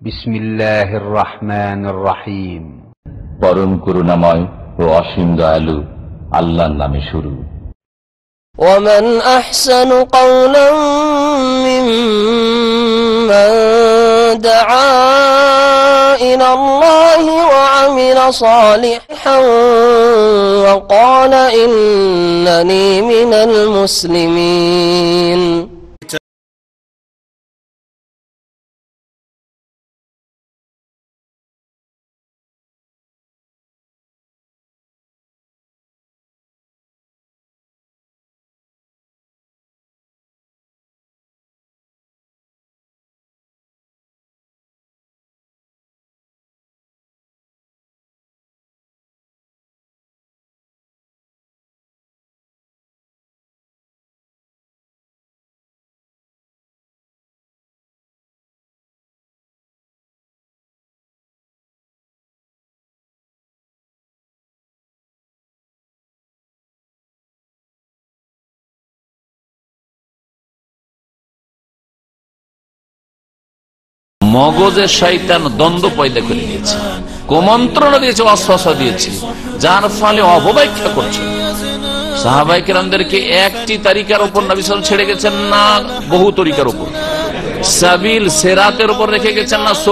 বিসমিল্লাহির রহমানির রহিম। পরম করুণাময় ও অসীম দয়ালু আল্লাহর নামে শুরু। ومن أحسن قولا ممن دعا إلى الله وعمل صالحا وقال إنني من المسلمين। মগজে শয়তান দ্বন্দ্ব পয়দা করে দিয়েছে, কুমন্ত্রণা দিয়েছে, ওয়াসওয়াসা দিয়েছে, যার ফলে অবব্যাখ্যা করছে। সাহাবায়ে কেরামদেরকে একটি তরিকার উপর নবী সাল্লাল্লাহু আলাইহি ওয়াসাল্লাম ছেড়ে গেছেন না বহু তরিকার উপর, সাবিল সিরাতের উপর রেখে গেছেন না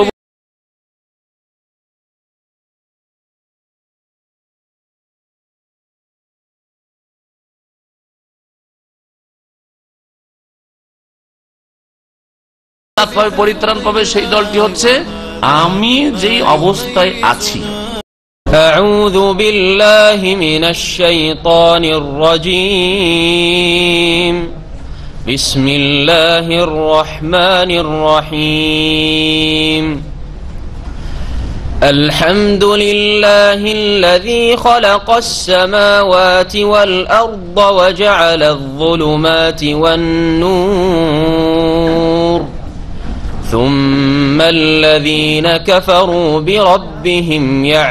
পরিত্রাণ পাবে সেই দলটি হচ্ছে আমি যেই অবস্থায় আছি। আউযু বিল্লাহি মিনাশ শাইতানির রাজীম। বিসমিল্লাহির রহমানির রহিম। আলহামদুলিল্লাহিল্লাযী খালাকাস সামাওয়াতি ওয়াল আরদা ওয়া জা'আলায যুলুমাতি ওয়ান নূর ثم الذين كفروا بربهم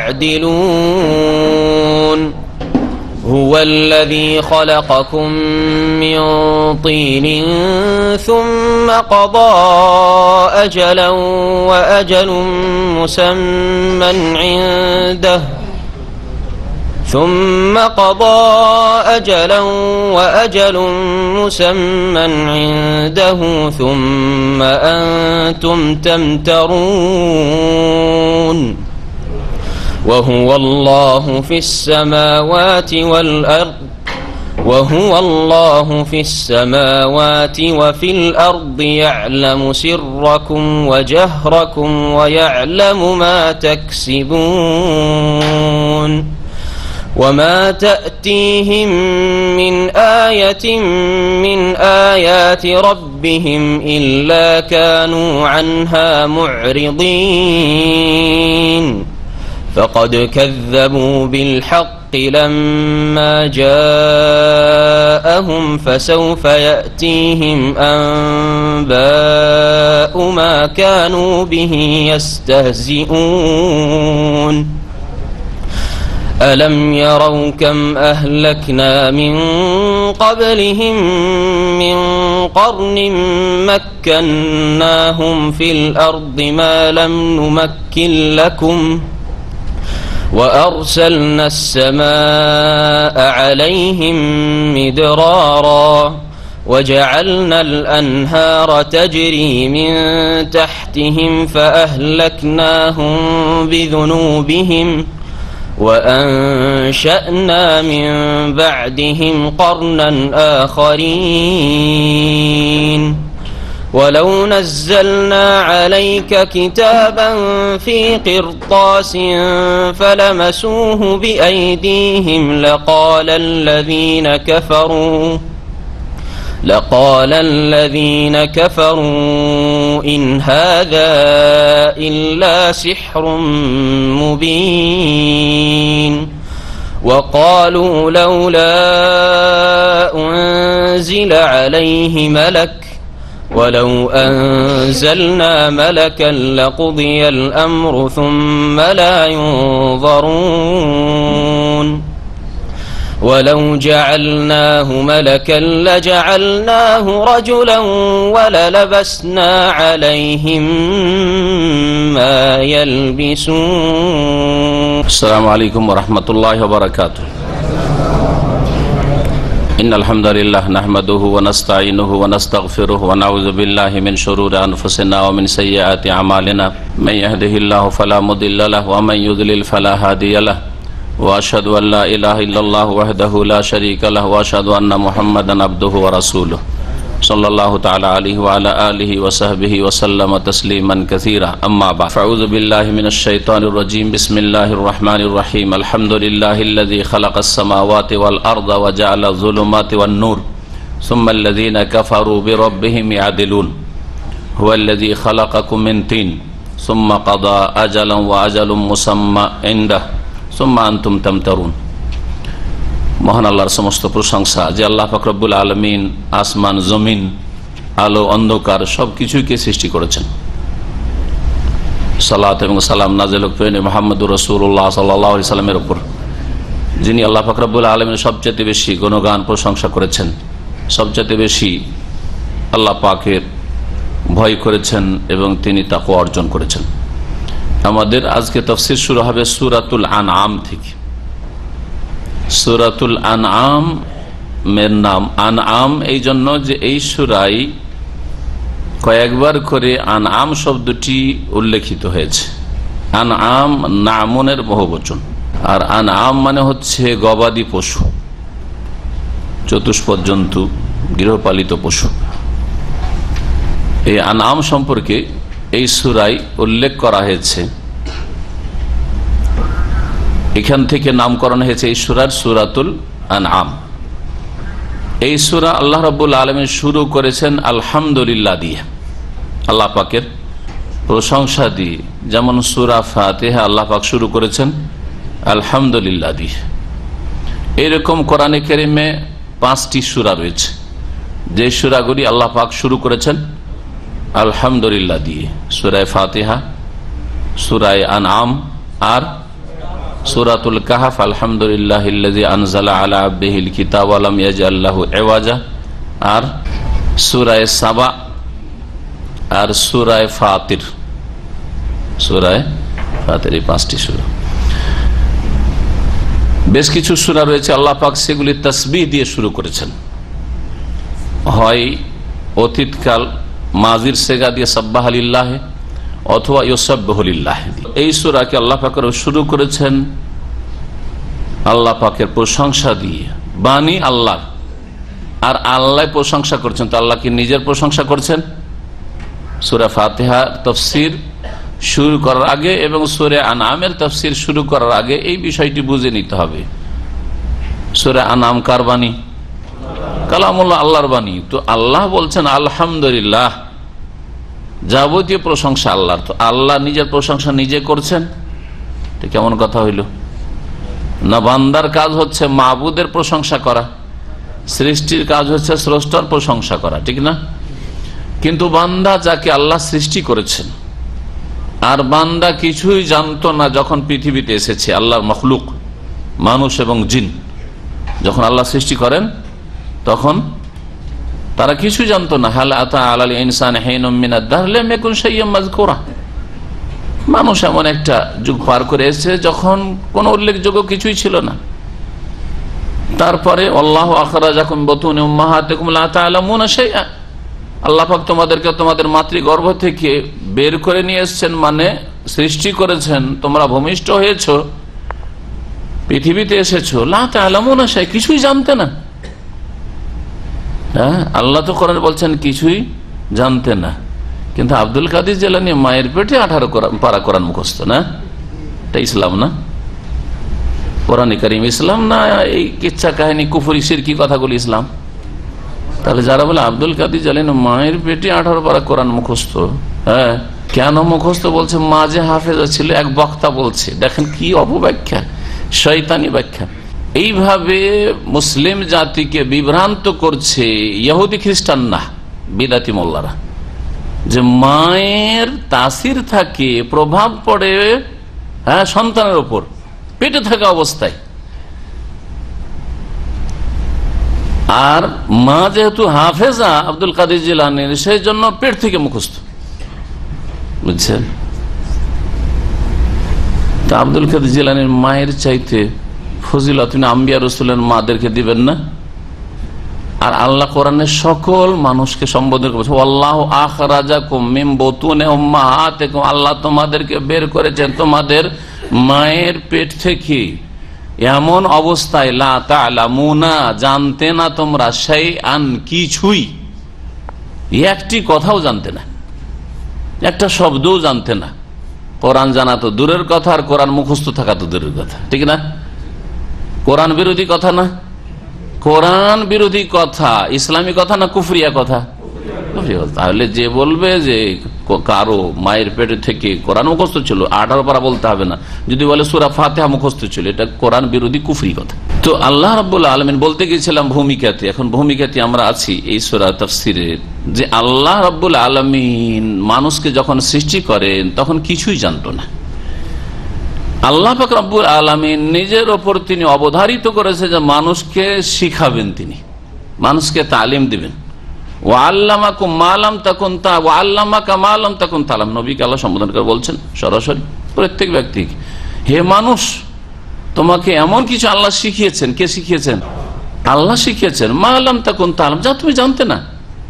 يعدلون هو الذي خلقكم من طين ثم قضى أجلا وأجل مسمى عنده ثم قضى أجلا وأجل مسمى عنده ثم أنتم تمترون وهو الله في السماوات والأرض وهو الله في السماوات وفي الأرض يعلم سركم وجهركم ويعلم ما تكسبون وما تأتيهم من آية من آيات ربهم إلا كانوا عنها معرضين فقد كذبوا بالحق لما جاءهم فسوف يأتيهم أنباء ما كانوا به يستهزئون ألم يروا كم أهلكنا من قبلهم من قرن مكناهم في الأرض ما لم نمكن لكم وأرسلنا السماء عليهم مدرارا وجعلنا الأنهار تجري من تحتهم فأهلكناهم بذنوبهم وأنشأنا من بعدهم قرنا آخرين ولو نزلنا عليك كتابا في قرطاس فلمسوه بأيديهم لقال الذين كفروا إن هذا إلا سحر مبين وقالوا لولا أنزل عليه ملك ولو أنزلنا ملكا لقضي الأمر ثم لا ينظرون ولو جعلناه ملكا لجعلناه رجلا وللبسنا عليهم يلبسون. السلام عليكم ورحمة الله وبركاته. إن الحمد لله نحمده ونستعينه ونستغفره ونعوذ بالله من شرور أنفسنا ومن سيئات أعمالنا من يهده الله فلا مضل له ومن يضلل فلا هادي له وأشهد أن لا إله إلا الله وحده لا شريك له وأشهد أن محمدا عبده ورسوله صلى الله تعالى عليه وعلى آله وصحبه وسلم تسليما كثيرا. أما بعد فأعوذ بالله من الشيطان الرجيم. بسم الله الرحمن الرحيم. الحمد لله الذي خلق السماوات والأرض وجعل الظلمات والنور ثم الذين كفروا بربهم يعدلون هو الذي خلقكم من طين ثم قضى أجلا وأجل مسمى عنده ثم أنتم تمترون. মহান আল্লাহর সমস্ত প্রশংসা যে আল্লাহ পাক রব্বুল আলামিন আসমান জমিন আলো অন্ধকার সবকিছুকে সৃষ্টি করেছেন। সালাত এবং সালাম নাযিল হোক মুহাম্মদুর রাসূলুল্লাহ সাল্লাল্লাহু আলাইহি সাল্লামের উপর, যিনি আল্লাহ পাক রব্বুল আলামিনের সবচেয়ে বেশি গুণগান প্রশংসা করেছেন, সবচেয়ে বেশি আল্লাহ পাকের ভয় করেছেন এবং তিনি তাকওয়া অর্জন করেছেন। আমাদের আজকে তাফসীর শুরু হবে সূরাতুল আনআম থেকে। সূরাতুল আনআম এর নাম আনআম এই জন্য যে এই সূরায় কয়েকবার করে আনআম শব্দটি উল্লেখিত হয়েছে। আনআম নামুনের বহুবচন, আর আনআম মানে হচ্ছে গবাদি পশু, চতুষ্পদ জন্তু, গৃহপালিত পশু। এই আনআম সম্পর্কে এই সূরায় উল্লেখ করা হয়েছে। এখান থেকে নামকরণ হয়েছে এই সূরার সূরাতুল আনআম। এই সূরা আল্লাহ রাব্বুল আলামিন শুরু করেছেন আলহামদুলিল্লাহ দিয়ে, আল্লাহ পাকের প্রশংসা দিয়ে। যেমন সূরা ফাতিহা আল্লাহ পাক শুরু করেছেন আলহামদুলিল্লাহ দিয়ে। এরকম কোরআনে কারিমে 5টি সূরা রয়েছে যে সূরাগুলি আল্লাহ পাক শুরু করেছেন আলহামদুলিল্লাহ দিয়ে। সূরা ফাতিহা, সূরা আনআম, আর সূরাতুল কাহফ আলহামদুলিল্লাহিল্লাযী আনজালা আলা আবদিহিল কিতাব ওয়া লাম ইয়াজআল লাহু ইওয়াজা, আর সূরা সাবা, আর সূরা ফাতির। সূরা ফাতির এই 5টি সূরা। বেশ কিছু সূরা রয়েছে আল্লাহ পাক সেগুলি তাসবিহ দিয়ে শুরু করেছেন, হয় অতীতকাল মাজির সেগা দিয়ে সাব্বাহা লিল্লাহ অথবা ইউসাব্বিহু লিল্লাহ। এই সূরাকে আল্লাহ পাক শুরু করেছেন আল্লাহ পাকের প্রশংসা দিয়ে, বাণী আল্লাহ, আর আল্লাহ প্রশংসা করছেন। তো আল্লাহ কি নিজের প্রশংসা করছেন? সূরা ফাতিহা তাফসীর শুরু করার আগে এবং সূরা আনআমের তাফসীর শুরু করার আগে এই বিষয়টি বুঝে নিতে হবে। সূরা আনআম কার বাণী? কালামুল্লাহ, আল্লাহর বাণী। তো আল্লাহ বলছেন আলহামদুলিল্লাহ, যাবতীয় প্রশংসা আল্লাহর। তো আল্লাহ নিজের প্রশংসা নিজে করছেন, তো কেমন কথা হইল না? বান্দার কাজ হচ্ছে মাবুদের প্রশংসা করা, সৃষ্টির কাজ হচ্ছে স্রষ্টার প্রশংসা করা, ঠিক না? কিন্তু বান্দা যাকে আল্লাহ সৃষ্টি করেছেন, আর বান্দা কিছুই জানতো না যখন পৃথিবীতে এসেছে। আল্লাহর মখলুক মানুষ এবং জিন যখন আল্লাহ সৃষ্টি করেন তখন তারা কিছু জানতো না। হাল আতা আলাল ইনসান হিনুম মিনাদ দাহর লাম ইয়াকুন শাইয়্যান মাযকুরা। মানুষ এমন একটা যুগ পার করে এসেছে যখন কোনো উল্লেখযোগ্য কিছুই ছিল না। তারপরে আল্লাহু আখরাজাকুম বুতুনি উম্মাহাতিকুম লা তা'লামুনা শাইআ, আল্লাহ পাক তোমাদেরকে তোমাদের মাতৃগর্ভ থেকে বের করে নিয়ে এসেছেন, মানে সৃষ্টি করেছেন, তোমরা ভূমিষ্ঠ হয়েছো, পৃথিবীতে এসেছো, লা তা'লামুনা শাইআ, কিছুই জানতে না। হ্যাঁ, আল্লাহ তো কোরআনে বলছেন কিছুই জানতে না, কিন্তু আব্দুল কাদের জিলানী মায়ের পেটে 18 পারা কোরআন মুখস্থ। না, এটা ইসলাম না? কোরআন কারীম ইসলাম না? এই কিচ্ছা কাহিনী কুফরি শিরকি কথাগুলি ইসলাম? তাহলে যারা বলে আব্দুল কাদের জিলানী মায়ের পেটে 18 পারা কোরআন মুখস্থ, হ্যাঁ কেন মুখস্থ বলছে? মা যে হাফেজা ছিল, এক বক্তা বলছে। দেখেন কি অপব্যাখ্যা, শয়তানি ব্যাখ্যা। এইভাবে মুসলিম জাতিকে বিভ্রান্ত করছে ইহুদি খ্রিস্টান না, বিদাতি মোল্লারা, যে মায়ের তাসির থাকে, প্রভাব পড়ে হ্যাঁ সন্তানের উপর পেটে থাকা অবস্থায়। আর মা যেহেতু হাফেজা আব্দুল কাদের জিলানীর, সেই জন্য পেট থেকে মুখস্থ, বুঝছেন? তা আব্দুল কাদের জিলানীর মায়ের চাইতে ফজিলত আম্বিয়া রাসূলের মাদেরকে দিবেন না? আর আল্লাহ কোরআনের সকল মানুষকে সম্বোধন করেছে, আল্লাহু আখরাজাকুম মিন বুতুনি উম্মাহাতিকুম, আল্লাহ তোমাদেরকে বের করেছেন তোমাদের মায়ের পেট থেকে এমন অবস্থায় লা তা'লামুনা, জানতে না তোমরা, শাইআন, কিছুই, একটি কথাও জানতে না, একটা শব্দও জানতে না। কোরআন জানা তো দূরের কথা, আর কোরআন মুখস্থ থাকা তো দূরের কথা, ঠিক না? কোরআন বিরোধী কথা না? কোরআন বিরোধী কথা ইসলামী কথা না কুফরিয়া কথা? তাহলে যে বলবে যে কারো মায়ের পেটে থেকে কোরআন মুখস্থ ছিল, 18 পারা বলতে হবে না, যদি বলে সূরা ফাতিহা মুখস্থ ছিল, এটা কোরআন বিরোধী কুফরি কথা। তো আল্লাহ রাব্বুল আলামিন বলতে গিয়েছিলাম ভূমিকাতে, এখন ভূমিকাতে আমরা আছি এই সূরা তাফসীরে, যে আল্লাহ রাব্বুল আলামিন মানুষকে যখন সৃষ্টি করেন তখন কিছুই জানতো না। আল্লাহ পাক রব্বুল আলামিন নিজের ওপর তিনি অবধারিত করেছে যে মানুষকে শিখাবেন, তিনি মানুষকে তালিম দিবেন। ওয়াল্লামাকুম মা লাম তাকুন ওয়াল্লামাকা মা লাম তাকুন তা'লাম, নবীকে আল্লাহ সম্বোধন করে বলছেন সরাসরি প্রত্যেক ব্যক্তিকে, হে মানুষ, তোমাকে এমন কিছু আল্লাহ শিখিয়েছেন। কে শিখিয়েছেন? আল্লাহ শিখিয়েছেন। মা লাম তাকুন তা'লাম, যা তুমি জানতে না।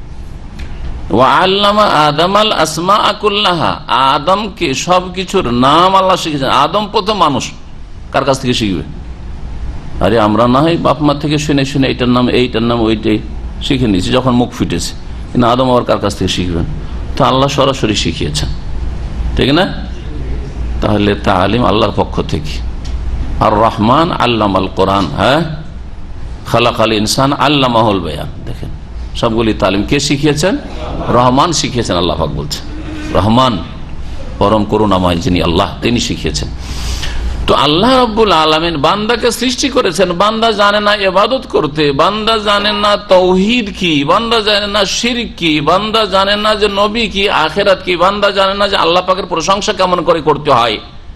ওয়াল্লামা আদামাল আসমাআ কুল্লাহা, আদমকে সবকিছুর নাম আল্লাহ শিখিয়েছেন। আদম প্রথম মানুষ, কার কাছ থেকে শিখবে? আরে আমরা না হয় বাপ মা থেকে শুনে শুনে এইটার নাম এইটার নাম ওইটাই শিখে নিয়েছি যখন মুখ ফিটেছে, কিন্তু আদম আবার কার কাছ থেকে শিখবেন? তো আল্লাহ সরাসরি শিখিয়েছেন, ঠিক না? তাহলে তালিম আল্লাহর পক্ষ থেকে। আর রহমান আল্লামাল কোরআন, হ্যাঁ, খালাকাল ইনসান আল্লামাহুল বায়ান, দেখেন সবগুলি তালিম কে শিখিয়েছেন? রহমান শিখিয়েছেন। আল্লাহ পাক বলছেন রহমান, পরম করুণাময় যিনি আল্লাহ, তিনি শিখিয়েছেন। তো আল্লাহ রাব্বুল আলামিন বান্দাকে সৃষ্টি করেছেন, বান্দা জানে না ইবাদত করতে, বান্দা জানে না তাওহীদ কি, বান্দা জানে না শিরক কি, বান্দা জানে না যে নবী কি, আখিরাত কি, বান্দা জানে না যে আল্লাহ পাকের প্রশংসা কেমন করে করতে হয়।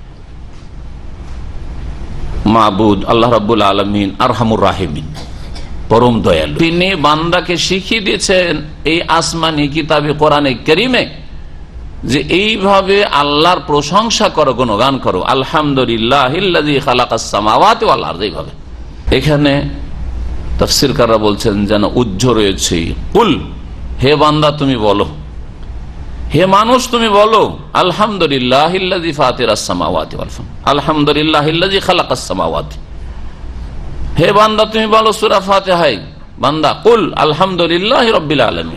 মাবুদ আল্লাহ রাব্বুল আলামিন আরহামুর রাহিমিন, পরম দয়ালু, তিনি বান্দাকে শিখিয়ে দিয়েছেন এই আসমানি কিতাবে কোরআনে কারীমে যে এইভাবে আল্লাহর প্রশংসা করো, গুণগান করো। আলহামদুলিল্লাহিল্লাযী খালাকাস সামাওয়াতি ওয়াল আরদ, এইভাবে। এখানে তাফসীরকাররা বলছেন যেন উজ্জ্ব রয়েছে, কুল, হে বান্দা তুমি বলো, হে মানুষ তুমি বলো, আলহামদুলিল্লাহিল্লাযী ফাতিরাস সামাওয়াতি ওয়াল আরদ, আলহামদুলিল্লাহিল্লাযী খালাকাস সামাওয়াতি। হে বান্দা তুমি বলো সূরা ফাতিহায়, বান্দা কুল আলহামদুলিল্লাহি রাব্বিল আলামিন।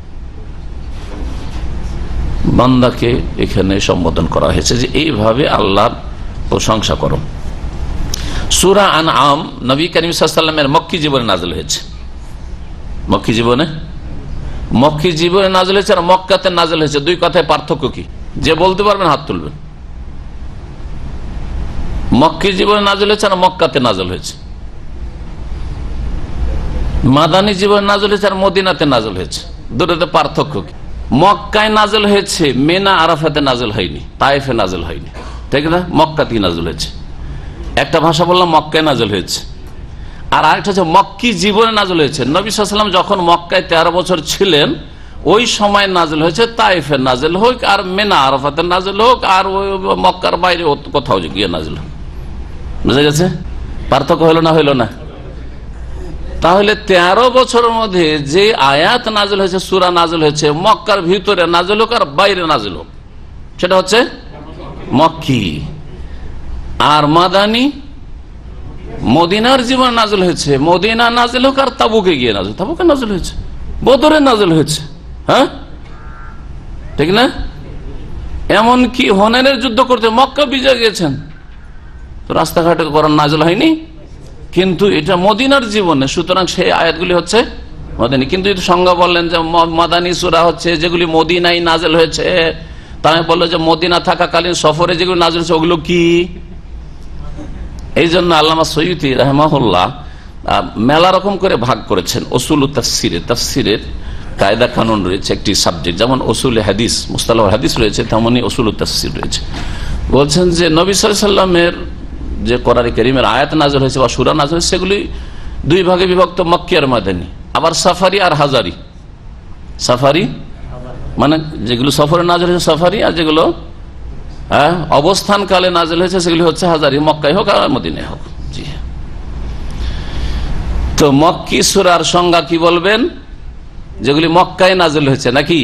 বান্দাকে এখানে সম্বোধন করা হয়েছে যে এইভাবে আল্লাহর প্রশংসা করো। সূরা আনআম নবী করিম সাল্লাল্লাহু আলাইহি ওয়াসাল্লামের মক্কি জীবনে নাযিল হয়েছে। মক্কি জীবনে নাযিল হয়েছে আর মক্কাতে নাযিল হয়েছে, দুই কথায় পার্থক্য কি? যে বলতে পারবেন হাত তুলবেন। মক্কি জীবনে নাযিল হয়েছে আর মক্কাতে নাযিল হয়েছে। মাদানী জীবনে নাযিল হয়েছে আর মদিনাতে নাযিল হয়েছে, দুটোতে পার্থক্য কি? মক্কায় নাযিল হয়েছে, মিনা আরাফাতে নাযিল হয়নি, তায়েফে নাযিল হয়নি, ঠিক না? মক্কাতেই নাযিল হয়েছে। একটা ভাষা বললাম মক্কায় নাযিল হয়েছে, আর আরেকটা হচ্ছে মক্কি জীবনে নাযিল হয়েছে। নবী সাল্লাল্লাহু আলাইহি ওয়াসাল্লাম যখন মক্কায় 13 বছর ছিলেন ওই সময় নাযিল হয়েছে, তায়েফে নাযিল হোক আর মিনা আরাফাতে নাযিল হোক আর ওই মক্কার বাইরে কোথাও গিয়ে নাযিল হোক। বুঝা গেছে? পার্থক্য হলো না? হইল না? তাহলে 13 বছরের মধ্যে যে আয়াত নাযিল হয়েছে, সূরা নাযিল হয়েছে, মক্কার ভিতরে নাযিল হোক আর বাইরে নাযিল হোক, সেটা হচ্ছে মক্কি। আর মাদানী মদিনার জীবন নাযিল হয়েছে, মদিনা নাযিল হোক আর তাবুকে গিয়ে নাযিল, তাবুকে নাযিল হয়েছে, বদরে নাযিল হয়েছে, হ্যাঁ, ঠিক না? এমন কি হুনাইনের যুদ্ধ করতে মক্কা বিজয় গিয়েছেন, তো রাস্তাঘাটে কোরআন নাযিল হয়নি, কিন্তু এটা মদিনার জীবনে, সুতরাং সেই আয়াতগুলি হচ্ছে মদিনী। কিন্তু সংজ্ঞা বললেন যে মাদানী সূরা হচ্ছে যেগুলি মদিনায় নাযিল হয়েছে। তাই বললো যে মদিনা থাকাকালীন সফরে যেগুলি নাযিল হয়েছে ওগুলো কি? এই জন্য আল্লামা সয়ুতি রাহিমাহুল্লাহ মেলা রকম করে ভাগ করেছেন উসুল তাফসিরে। তাফসিরের কায়দা কানুন রয়েছে একটি সাবজেক্ট, যেমন উসুল হাদিস, মুস্তালাহ হাদিস রয়েছে, তেমনি উসুল তাফসির রয়েছে। বলছেন যে নবী সাল্লাল্লাহু আলাইহি ওয়াসাল্লামের যে কোরআনে কারীমের আয়াত নাযিল হয়েছে বা সূরা নাযিল হয়েছে সেগুলি দুই ভাগে বিভক্ত, মক্কি আর মাদানী। আবার সাফারি আর হাজারি। সাফারি মানে যেগুলো সফরে নাযিল হয়েছে সাফারি, আর যেগুলো হ্যাঁ, অবস্থানকালে নাজিল হয়েছে সেগুলি হচ্ছে হাজারি, মক্কায় হোক আর মদিনায় হোক। জি, তো মক্কি সূরার সংজ্ঞা কি বলবেন? যেগুলি মক্কায় নাজিল হয়েছে নাকি?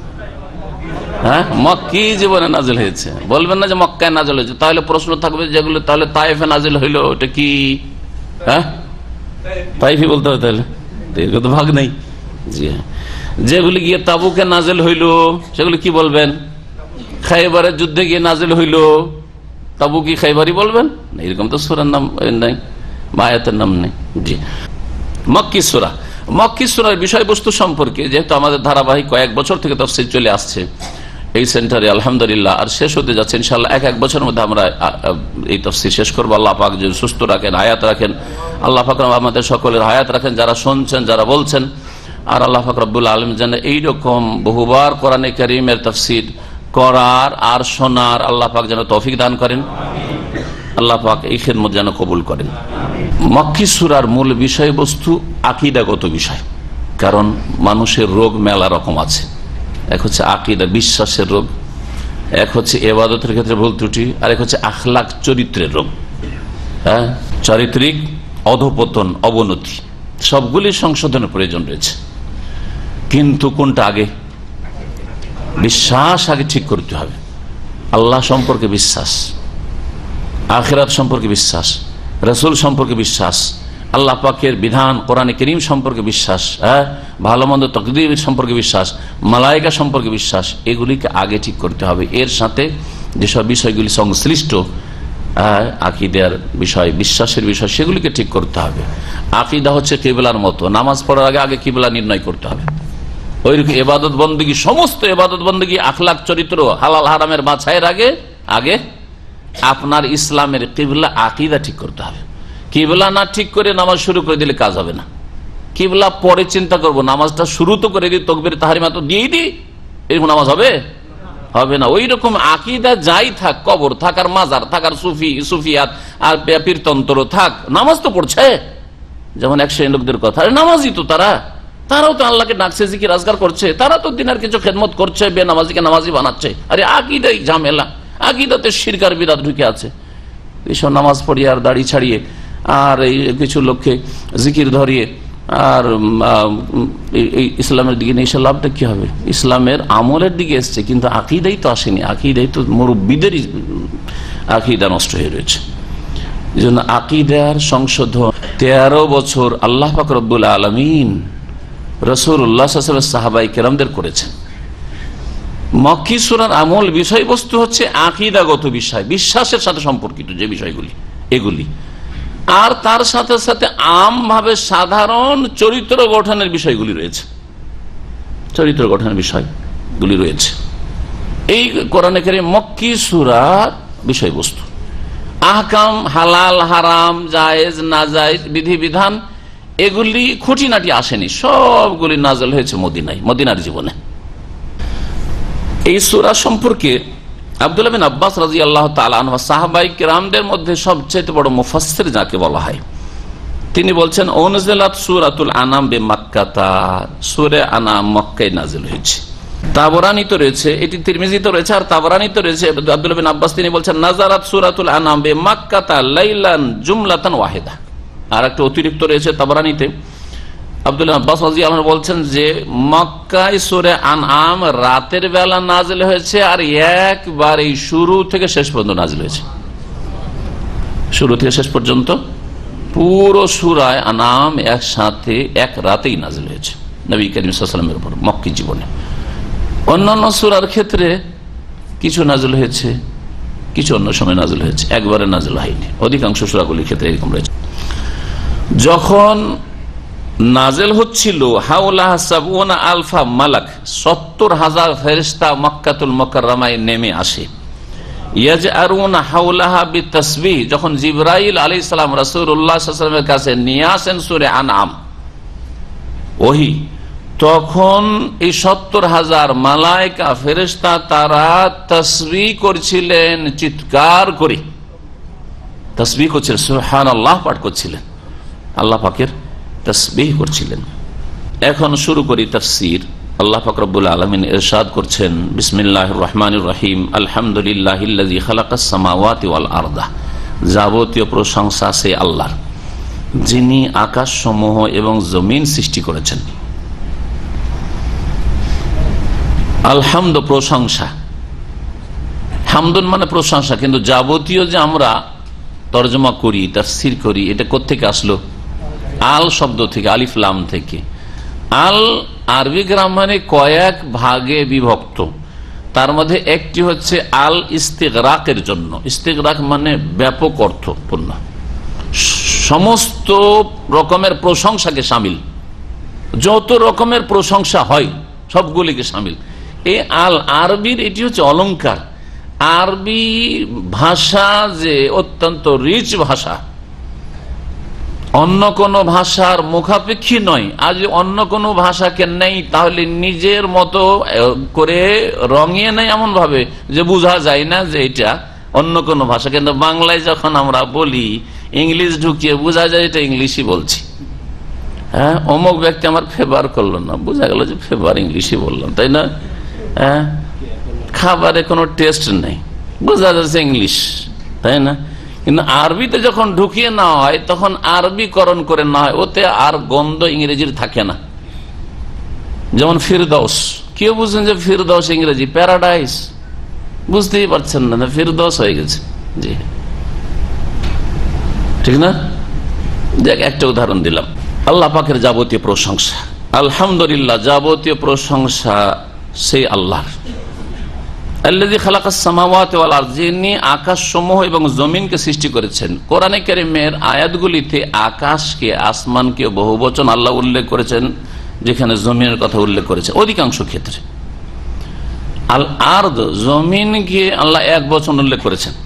হ্যাঁ, মক্কি জীবনে নাজিল হয়েছে, বলবেন না যে মক্কায় নাজিল হয়েছে। তাহলে প্রশ্ন থাকবে যেগুলো তাহলে তায়েফে নাজিল হইলো, ওটা কি? হ্যাঁ, তাইফি বলতে হবে, তাহলে এর তো ভাগ নেই। জি, যেগুলি গিয়ে তাবুকে নাজিল হইলো সেগুলি কি বলবেন? খাইবারের যুদ্ধে গিয়ে নাজিল হইলো, তাবু কি খাইবারই বলবেন? এরকম তো সূরার নাম নাই বা আয়াতের নাম নেই। জি, মক্কি সূরা। মক্কি সূরার বিষয়বস্তু সম্পর্কে যেহেতু আমাদের ধারাবাহিক কয়েক বছর থেকে তাফসীর চলে আসছে এই সেন্টারে, আলহামদুলিল্লাহ, আর শেষ হতে যাচ্ছে ইনশাআল্লাহ। এক বছরের মধ্যে আমরা এই তাফসীর শেষ করবো। আল্লাহ পাক যদি সুস্থ রাখেন, হায়াত রাখেন, আল্লাহ পাক আমাদের সকলের হায়াত রাখেন, যারা শুনছেন, যারা বলছেন। আর আল্লাহ পাক রব্বুল আলামিন যেন এইরকম বহুবার কোরআনে কারীমের তাফসীর করার আর শোনার আল্লাহ পাক যেন তৌফিক দান করেন। আল্লাহ পাক এই খিদমত যেন কবুল করেন। মক্কি সূরার মূল বিষয়বস্তু আকীদাগত বিষয়, কারণ মানুষের রোগ মেলা রকম আছে। এক হচ্ছে আকীদা, বিশ্বাসের রোগ, এক হচ্ছে ইবাদতের ক্ষেত্রে ভুল ত্রুটি, আর এক হচ্ছে আখলাক, চরিত্রের রোগ। হ্যাঁ, চারিত্রিক অধপতন, অবনতি, সবগুলি সংশোধনের প্রয়োজন রয়েছে। কিন্তু কোনটা আগে? বিশ্বাস আগে ঠিক করতে হবে। আল্লাহ সম্পর্কে বিশ্বাস, আখিরাত সম্পর্কে বিশ্বাস, রাসূল সম্পর্কে বিশ্বাস, আল্লাহ পাকের বিধান কোরআনে কারীম সম্পর্কে বিশ্বাস, হ্যাঁ, ভালো মন্দ তাকদীর সম্পর্কে বিশ্বাস, মালায়েকা সম্পর্কে বিশ্বাস, এগুলিকে আগে ঠিক করতে হবে। এর সাথে যেসব বিষয়গুলি সংশ্লিষ্ট আকীদার বিষয়, বিশ্বাসের বিষয়, সেগুলিকে ঠিক করতে হবে। আকীদা হচ্ছে কিবলার মতো, নামাজ পড়ার আগে আগে কিবলা নির্ণয় করতে হবে। ওইরকম ইবাদত বন্দেগী, সমস্ত ইবাদত বন্দেগী, আখলাক, চরিত্র, হালাল হারামের বাছাইয়ের আগে আগে আপনার ইসলামের কিবলা, আকীদা ঠিক করতে হবে। কিবলা না ঠিক করে নামাজ শুরু করে দিলে কাজ হবে না। কিবলা পরে চিন্তা করব, নামাজটা শুরু তো করে দিই, তাকবীর তাহরিমা তো দিয়েই দিই, এরকম নামাজ হবে? হবে না। ওই রকম আকীদা যাই থাক, কবর থাক আর মাজার থাক আর সুফিয়াত আর পীরতন্ত্র থাক, নামাজ তো পড়ছে। যেমন এক শ্রেণীর লোকদের কথা, নামাজই তো তারাও তো আল্লাহকে ডাকছে, জিকির আজগার করছে, তারা তো দিনের কিছু খেদমত করছে, বেনামাজিকে নামাজি বানাচ্ছে। আরে আকীদাই ঝামেলা, আকীদাতে শিরক আর বিদআত ঢুকে আছে। এইসব নামাজ পড়িয়ে আর দাড়ি ছাড়িয়ে আর এই কিছু লোককে জিকির ধরিয়ে আর এই ইসলামের দিকে নিয়ে এসে লাভটা কি হবে? ইসলামের আমলের দিকে এসছে, কিন্তু আকীদাই তো আসেনি। আকীদাই তো মুরব্বীদেরই আকীদা নষ্ট হয়ে রয়েছে। এই জন্য আকীদার সংশোধন 13 বছর আল্লাহ পাক রব্বুল আলামিন রাসূলুল্লাহ সাল্লাল্লাহু আলাইহি ওয়াসাল্লাম সাহাবায়ে কেরামদের করেছেন। মক্কি সূরার আমল বিষয়বস্তু হচ্ছে আকীদাগত বিষয়, বিশ্বাসের সাথে সম্পর্কিত যে বিষয়গুলি, এগুলি। আর তার সাথে সাথে আমভাবে সাধারণ চরিত্র গঠনের বিষয়গুলি রয়েছে, চরিত্র গঠনের বিষয়গুলি রয়েছে। এই কোরআনে কারীম মক্কি সূরার বিষয়বস্তু। আহকাম, হালাল হারাম, জায়েজ নাজায়েজ, বিধিবিধান, এগুলি খুঁটিনাটি আসেনি, সবগুলি নাযিল হয়েছে মদিনায়, মদিনার জীবনে। এই সূরা সম্পর্কে আব্দুল্লাহ বিন আব্বাস রাদিয়াল্লাহু তাআলা আনহু, সাহাবায়ে কেরামদের মধ্যে সবচেয়ে বড় মুফাসসির যাকে বলা হয়, তিনি বলছেন উনজিলাত সূরাতুল আনাম বিমাক্কাতা, সূরা আনাম মক্কায় নাযিল হয়েছে। তাবরানীতে রয়েছে, এটি তিরমিজিতে রয়েছে আর তাবরানীতে রয়েছে। আব্দুল্লাহ বিন আব্বাস তিনি বলছেন নাযারাত সূরাতুল আনাম বিমাক্কাতা লাইলান জুমলাতান ওয়াহিদা। আর একটা অতিরিক্ত রয়েছে তাবরানীতে, আব্দুল্লাহ আব্বাস রাদিয়াল্লাহু আনহু বলছেন যে মক্কায় সূরা আনআম রাতের বেলা নাযিল হয়েছে আর একবার এই শুরু থেকে শেষ পর্যন্ত নাযিল হয়েছে। শুরু থেকে শেষ পর্যন্ত পুরো সূরা আনআম একসাথে এক রাতেই নাযিল হয়েছে নবী করিম সাল্লাল্লাহু আলাইহি ওয়াসাল্লামের উপর মক্কি জীবনে। অন্যান্য সূরার ক্ষেত্রে কিছু নাযিল হয়েছে, কিছু অন্য সময় নাযিল হয়েছে, একবারে নাযিল হয়নি। অধিকাংশ সূরাগুলির ক্ষেত্রে এরকম রয়েছে। যখন নাজেল হচ্ছিল হাওলা সাবউনা আলফা মালাক, 70,000 ফেরেশতা মক্কাতুল মুকাররমায় নেমে আসে। ইয়াজআরুনা হাওলাহা বিতাসবিহ, যখন জিবরাইল আলাইহিস সালাম রাসূলুল্লাহ সাল্লাল্লাহু আলাইহি ওয়াসাল্লামের কাছে নিয়ে আসেন সূরা আনআম ওহী, তখন এই 70,000 মালায়েকা ফেরেশতা তারা তাসবিহ করছিলেন, চিৎকার করে তাসবিহ করছিলেন, সুবহানাল্লাহ পাঠ করছিলেন, আল্লাহ পাকের তাসবিহ করছিলেন। এখন শুরু করি তাফসীর। আল্লাহ পাক রব্বুল আলামিন ইরশাদ করছেন, বিসমিল্লাহির রহমানির রহিম, আলহামদুলিল্লাহিল্লাযী খালাকাস সামাওয়াতি ওয়াল আরদা। যাবতীয় প্রশংসা সেই আল্লাহর, যিনি আকাশসমূহ এবং জমিন সৃষ্টি করেছেন। আলহামদ প্রশংসা, হামদুন মানে প্রশংসা, কিন্তু যাবতীয় যে আমরা তরজমা করি, তাফসীর করি, এটা কোত্থেকে আসলো? আল শব্দ থেকে, আলিফ লাম থেকে। আল আরবি গ্রামারে কয়েক ভাগে বিভক্ত, তার মধ্যে একটি হচ্ছে আল ইস্তিগরাকের জন্য। ইস্তিগরাক মানে ব্যাপক অর্থপূর্ণ, সমস্ত রকমের প্রশংসাকে শামিল, যত রকমের প্রশংসা হয় সবগুলিকে শামিল। এই আল আরবির এটি হচ্ছে অলংকার। আরবি ভাষা যে অত্যন্ত রিচ ভাষা, অন্য কোনো ভাষার মুখাপেক্ষী নয়। আজ অন্য কোনো ভাষাকে নেই, তাহলে নিজের মতো করে রঙিয়ে নেই এমন ভাবে যে বোঝা যায় না যে এটা অন্য কোনো ভাষা। কিন্তু বাংলায় যখন আমরা বলি, ইংলিশ ঢুকিয়ে বোঝা যায় এটা ইংলিশই বলছি। হ্যাঁ, অমুক ব্যক্তি আমার ফেভার করলো না, বোঝা গেল যে ফেভার ইংলিশই বললাম, তাই না? হ্যাঁ, খাবারে কোনো টেস্ট নেই, বোঝা যাচ্ছে ইংলিশ, তাই না? কিন্তু আরবিতে যখন ঢুকিয়ে নেওয়া হয় তখন আরবিকরণ করে নেওয়া হয়, ওতে আর গন্ধ ইংরেজির থাকে না। যেমন ফিরদৌস, কেউ বুঝছেন যে ফিরদৌস ইংরেজি প্যারাডাইস, বুঝতেই পারছেন না, ফিরদৌস হয়ে গেছে। জি, ঠিক না? দেখ, একটা উদাহরণ দিলাম। আল্লাহ পাকের যাবতীয় প্রশংসা, আলহামদুলিল্লাহ, যাবতীয় প্রশংসা সেই আল্লাহর, আল্লাযী খালাকাস সামাওয়াতি ওয়াল আরদ, যিনি আকাশসমূহ এবং জমিনকে সৃষ্টি করেছেন। কোরআনে কারীমের আয়াতগুলিতে আকাশকে, আসমানকে বহুবচন আল্লাহ উল্লেখ করেছেন, যেখানে জমিনের কথা উল্লেখ করেছে অধিকাংশ ক্ষেত্রে। আল আরদ, জমিনকে আল্লাহ এক বচন উল্লেখ করেছেন।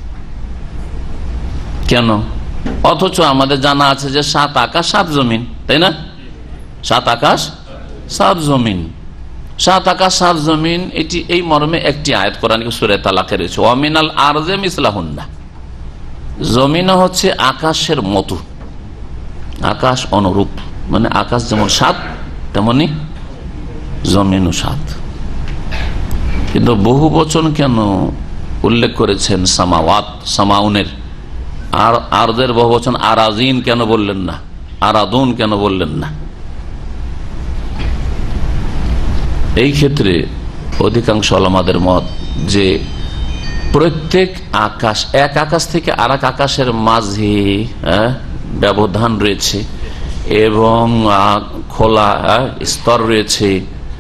কেন? অথচ আমাদের জানা আছে যে 7 আকাশ 7 জমিন, তাই না? 7 আকাশ 7 জমিন, 7 আকাশ 7 জমিন, এটি এই মর্মে একটি আয়াত কোরআন সূরা তালাকে রয়েছে, ওয়া মিনাল আরজি মিসলাহুন্না। জমিন হচ্ছে আকাশের মতো, আকাশ অনুরূপ, মানে আকাশ যেমন 7 তেমনি জমিনও 7। কিন্তু বহু বচন কেন উল্লেখ করেছেন সামাওয়াত, সামাউনের? আর আরদের বহু বচন আরাজিন কেন বললেন না? আরাদুন কেন বললেন না? এই ক্ষেত্রে অধিকাংশ ওলামাদের মত যে প্রত্যেক আকাশ, এক আকাশ থেকে আর এক আকাশের মাঝে ব্যবধান রয়েছে এবং খোলা স্তর রয়েছে।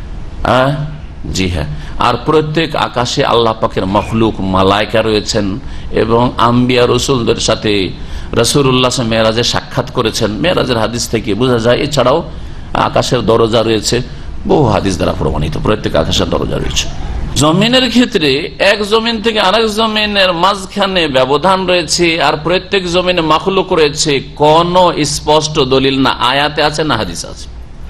জি হ্যাঁ, আর প্রত্যেক আকাশে আল্লাহ পাকের মখলুক মালাইকা রয়েছেন এবং আম্বিয়া রসুলদের সাথে রাসূলুল্লাহ মেরাজে সাক্ষাৎ করেছেন। মেরাজের হাদিস থেকে বোঝা যায়। এছাড়াও আকাশের দরজা রয়েছে, বহু হাদিস দ্বারা প্রমাণিত, প্রত্যেক আকাশের দরজা রয়েছে। জমিনের ক্ষেত্রে এক জমিন থেকে আরেক জমিনের মাঝখানে ব্যবধান রয়েছে, আর প্রত্যেক জমিনে মাখলুক রয়েছে, কোন স্পষ্ট দলিল না আয়াতে আছে না হাদিস আছে।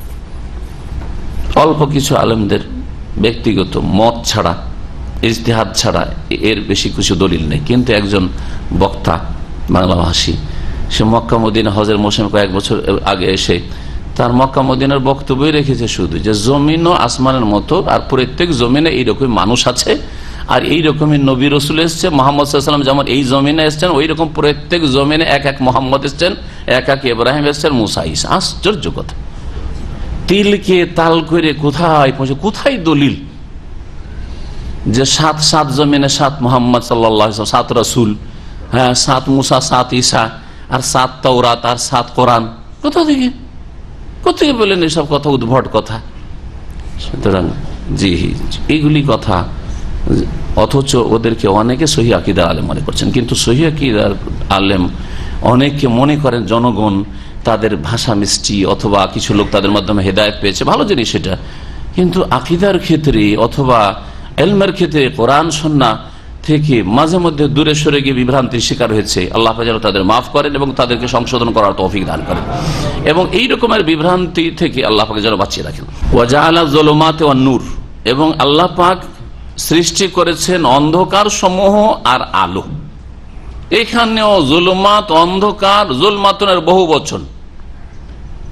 অল্প কিছু আলেমদের ব্যক্তিগত মত ছাড়া, ইজতিহাদ ছাড়া এর বেশি কিছু দলিল নেই। কিন্তু একজন বক্তা বাংলাভাষী, সে মক্কা মদিনা হজের মৌসুমে কয়েক বছর আগে এসে তার মক্কা মদিনার বক্তব্যই রেখেছে শুধু যে জমিন ও আসমানের মতো, আর প্রত্যেক জমিনে এইরকম মানুষ আছে, আর এইরকমই নবী রসুল এসছে, মোহাম্মদ সাল্লাল্লাহু আলাইহি ওয়াসাল্লাম যেমন এই জমিনে এসছেন, ওই রকম প্রত্যেক জমিনে এক এক মোহাম্মদ এসছেন, এক এক ইব্রাহিম এসছেন, মুসা ঈসা। আশ্চর্য কথা! তিলকে তাল করে কোথায় পৌঁছে, কোথায় দলিল যে 7 জমিনে 7 মোহাম্মদ সাল্লাল্লাহু আলাইহি ওয়াসাল্লাম, 7 রসুল, হ্যাঁ 7 মুসা, 7 ঈসা, আর 7 তাওরাত, আর 7 কোরআন? কোথা থেকে কোথেকে বলেন এসব কথা? উদ্ভট কথা। সুতরাং জি, এইগুলি কথা, অথচ ওদেরকে অনেকে সহিহ আকীদার আলেম মনে করছেন। কিন্তু সহিহ আকীদার আলেম অনেকে মনে করেন জনগণ তাদের ভাষা মিষ্টি, অথবা কিছু লোক তাদের মাধ্যমে হেদায়েত পেয়েছে, ভালো জিনিস সেটা। কিন্তু আকীদার ক্ষেত্রে অথবা ইলমের ক্ষেত্রে কোরআন সুন্নাহ থেকে মাঝে মধ্যে দূরে সরে গিয়ে বিভ্রান্তির শিকার হয়েছে। আল্লাহ যেন তাদের মাফ করেন এবং তাদেরকে সংশোধন করার তৌফিক দান করেন, এবং এই রকমের বিভ্রান্তি থেকে আল্লাহ পাক যেন বাঁচিয়ে রাখেন। ওয়া জাআলা যুলুমাতি ওয়ান নূর, এবং আল্লাহ পাক সৃষ্টি করেছেন অন্ধকার সমূহ আর আলো। এখানেও জুলুমাত, অন্ধকার, জুলমাতুনের বহু বচন,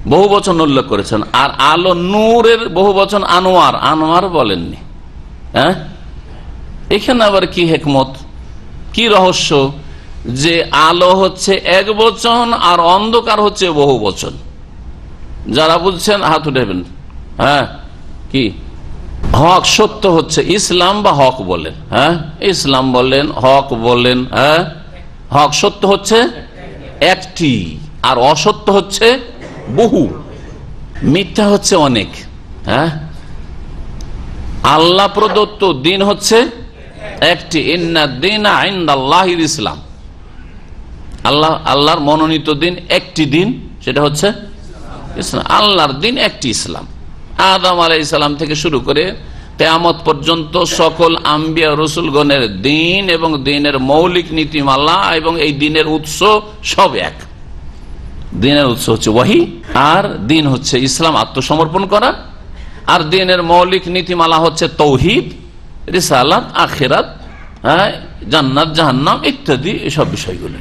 বহু বচন উল্লেখ করেছেন। আর আলো নূরের বহু বচন আনোয়ার, আনোয়ার বলেননি। হ্যাঁ, এখানে আবার কি হেকমত, কি রহস্য যে আলো হচ্ছে এক বচন আর অন্ধকার হচ্ছে বহু বচন? যারা বুঝছেন হাত উঠাবেন। হ্যাঁ, কি হক সত্য হচ্ছে ইসলাম বা হক বলেন? হ্যাঁ, ইসলাম বলেন, হক বলেন। হ্যাঁ, হক সত্য হচ্ছে একটি, আর অসত্য হচ্ছে বহু, মিথ্যা হচ্ছে অনেক। হ্যাঁ, আল্লাহ প্রদত্ত দিন হচ্ছে একটি, ইন্নাদ-দীনা ইনদাল্লাহিল ইসলাম। আল্লাহর মনোনীত দিন একটি দিন, সেটা হচ্ছে ইসলাম। আল্লাহর দিন একটি ইসলাম। আদম আলাইহিস সালাম থেকে শুরু করে কিয়ামত পর্যন্ত সকল আম্বিয়া রাসূলগণের দিন এবং দিনের মৌলিক নীতিমালা এবং এই দিনের উৎস সব এক। দিনের উৎস হচ্ছে ওয়াহি, আর দিন হচ্ছে ইসলাম, আত্মসমর্পণ করা। আর দিনের মৌলিক নীতিমালা হচ্ছে তৌহিদ, রিসালাত, আখিরাত, জান্নাত, জাহান্নাম ইত্যাদি এসব বিষয়গুলো।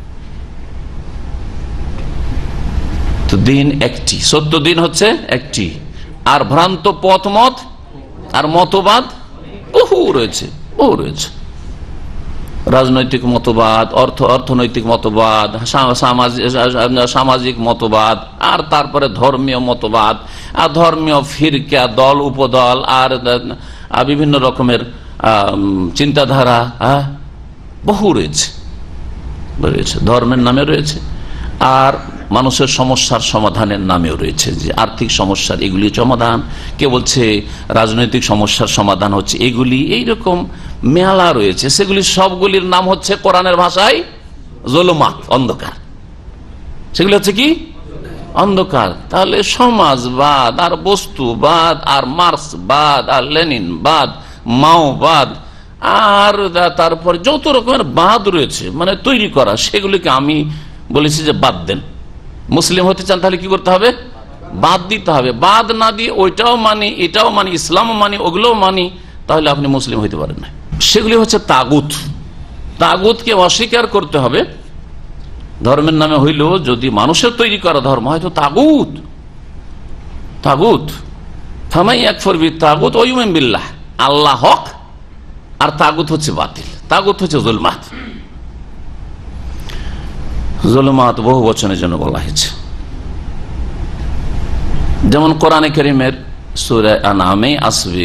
তো দিন একটি, সত্য দিন হচ্ছে একটি, আর ভ্রান্ত পথমত আর মতবাদ বহু রয়েছে, বহু রয়েছে। রাজনৈতিক মতবাদ, অর্থনৈতিক মতবাদ, সামাজিক মতবাদ, আর তারপরে ধর্মীয় মতবাদ, আর ধর্মীয় ফিরকা, দল, উপদল, আর বিভিন্ন রকমের চিন্তাধারা বহু রয়েছে, ধর্মের নামে রয়েছে, আর মানুষের সমস্যার সমাধানের নামেও রয়েছে। যে আর্থিক সমস্যার এগুলি সমাধান, কে বলছে রাজনৈতিক সমস্যার সমাধান হচ্ছে এগুলি, এইরকম মেলা রয়েছে। সেগুলি সবগুলির নাম হচ্ছে কোরআনের ভাষায় জুলুমাত, অন্ধকার। সেগুলি হচ্ছে কি? অন্ধকার। তাহলে সমাজবাদ আর বস্তুবাদ আর মার্ক্সবাদ আর লেনিনবাদ, মাওবাদ, আর তারপর যত রকমের বাদ রয়েছে মানে তৈরি করা, সেগুলিকে আমি বলেছি যে বাদ দেন। মুসলিম হতে চান তাহলে কি করতে হবে? বাদ দিতে হবে। বাদ না দিয়ে ওইটাও মানি, এটাও মানি, ইসলামও মানি, ওগুলোও মানি, তাহলে আপনি মুসলিম হইতে পারেন না। সেগুলি হচ্ছে তাগুত। তাগুতকে অস্বীকার করতে হবে। ধর্মের নামে হইলেও যদি মানুষের তৈরি করা ধর্ম হয় তো তাগুত, তাগুত। ফামাই ইয়াকফুর বিত-তাগুত ওয়া ইউমিন বিল্লাহ, আল্লাহ হক আর তাগুত হচ্ছে বাতিল। তাগুত হচ্ছে জুলমাত। জুলমাত বহু বচনের জন্য বলা হয়েছে। যেমন কোরআনে কারীমের সূরা আনআমে আসবে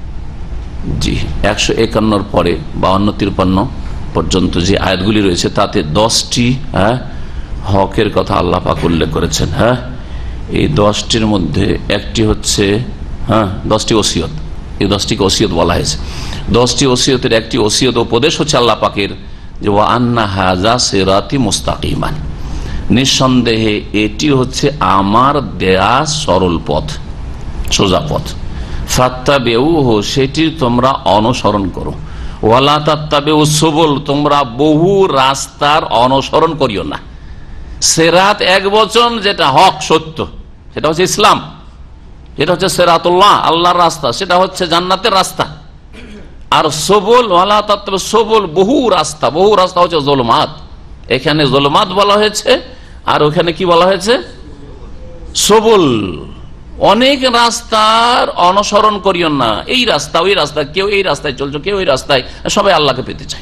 151 পরে 52-53 পর্যন্ত যে আয়াতগুলি রয়েছে তাতে 10টি হকের কথা আল্লাহ পাক উল্লেখ করেছেন। হ্যাঁ, এই 10টির মধ্যে একটি হচ্ছে 10টি ওসিয়ত। এই 10টিকে ওসিয়ত বলা হয়েছে। 10টি ওসিয়তের একটি ওসিয়ত উপদেশ হচ্ছে আল্লাহ পাকের যে ওয়া আন্না হাযা সিরাতি মুস্তাকিমান, নিঃসন্দেহে এটি হচ্ছে আমার দেয়া সরল পথ, সোজা পথ। ফাত্তাবিউহু, সেটি তোমরা অনুসরণ করো। ওয়ালা তাত্তাবিউ সুবুল, তোমরা বহু রাস্তার অনুসরণ করিও না। সিরাত এক বচন, যেটা হক সত্য, সেটা হচ্ছে ইসলাম, যেটা হচ্ছে সিরাতুল্লাহ, আল্লাহর রাস্তা, সেটা হচ্ছে জান্নাতের রাস্তা। আর সবুল, ওয়ালা তাত্তাবিউ সুবুল, বহু রাস্তা, বহু রাস্তা হচ্ছে জুলমাত। এখানে জুলমাত বলা হয়েছে, আর ওখানে কি বলা হয়েছে? সবুল। অনেক রাস্তার অনুসরণ করিও না। এই রাস্তা ওই রাস্তা, কেউ এই রাস্তায় চলছো, কেউ ওই রাস্তায়, সবাই আল্লাহকে পেতে চায়।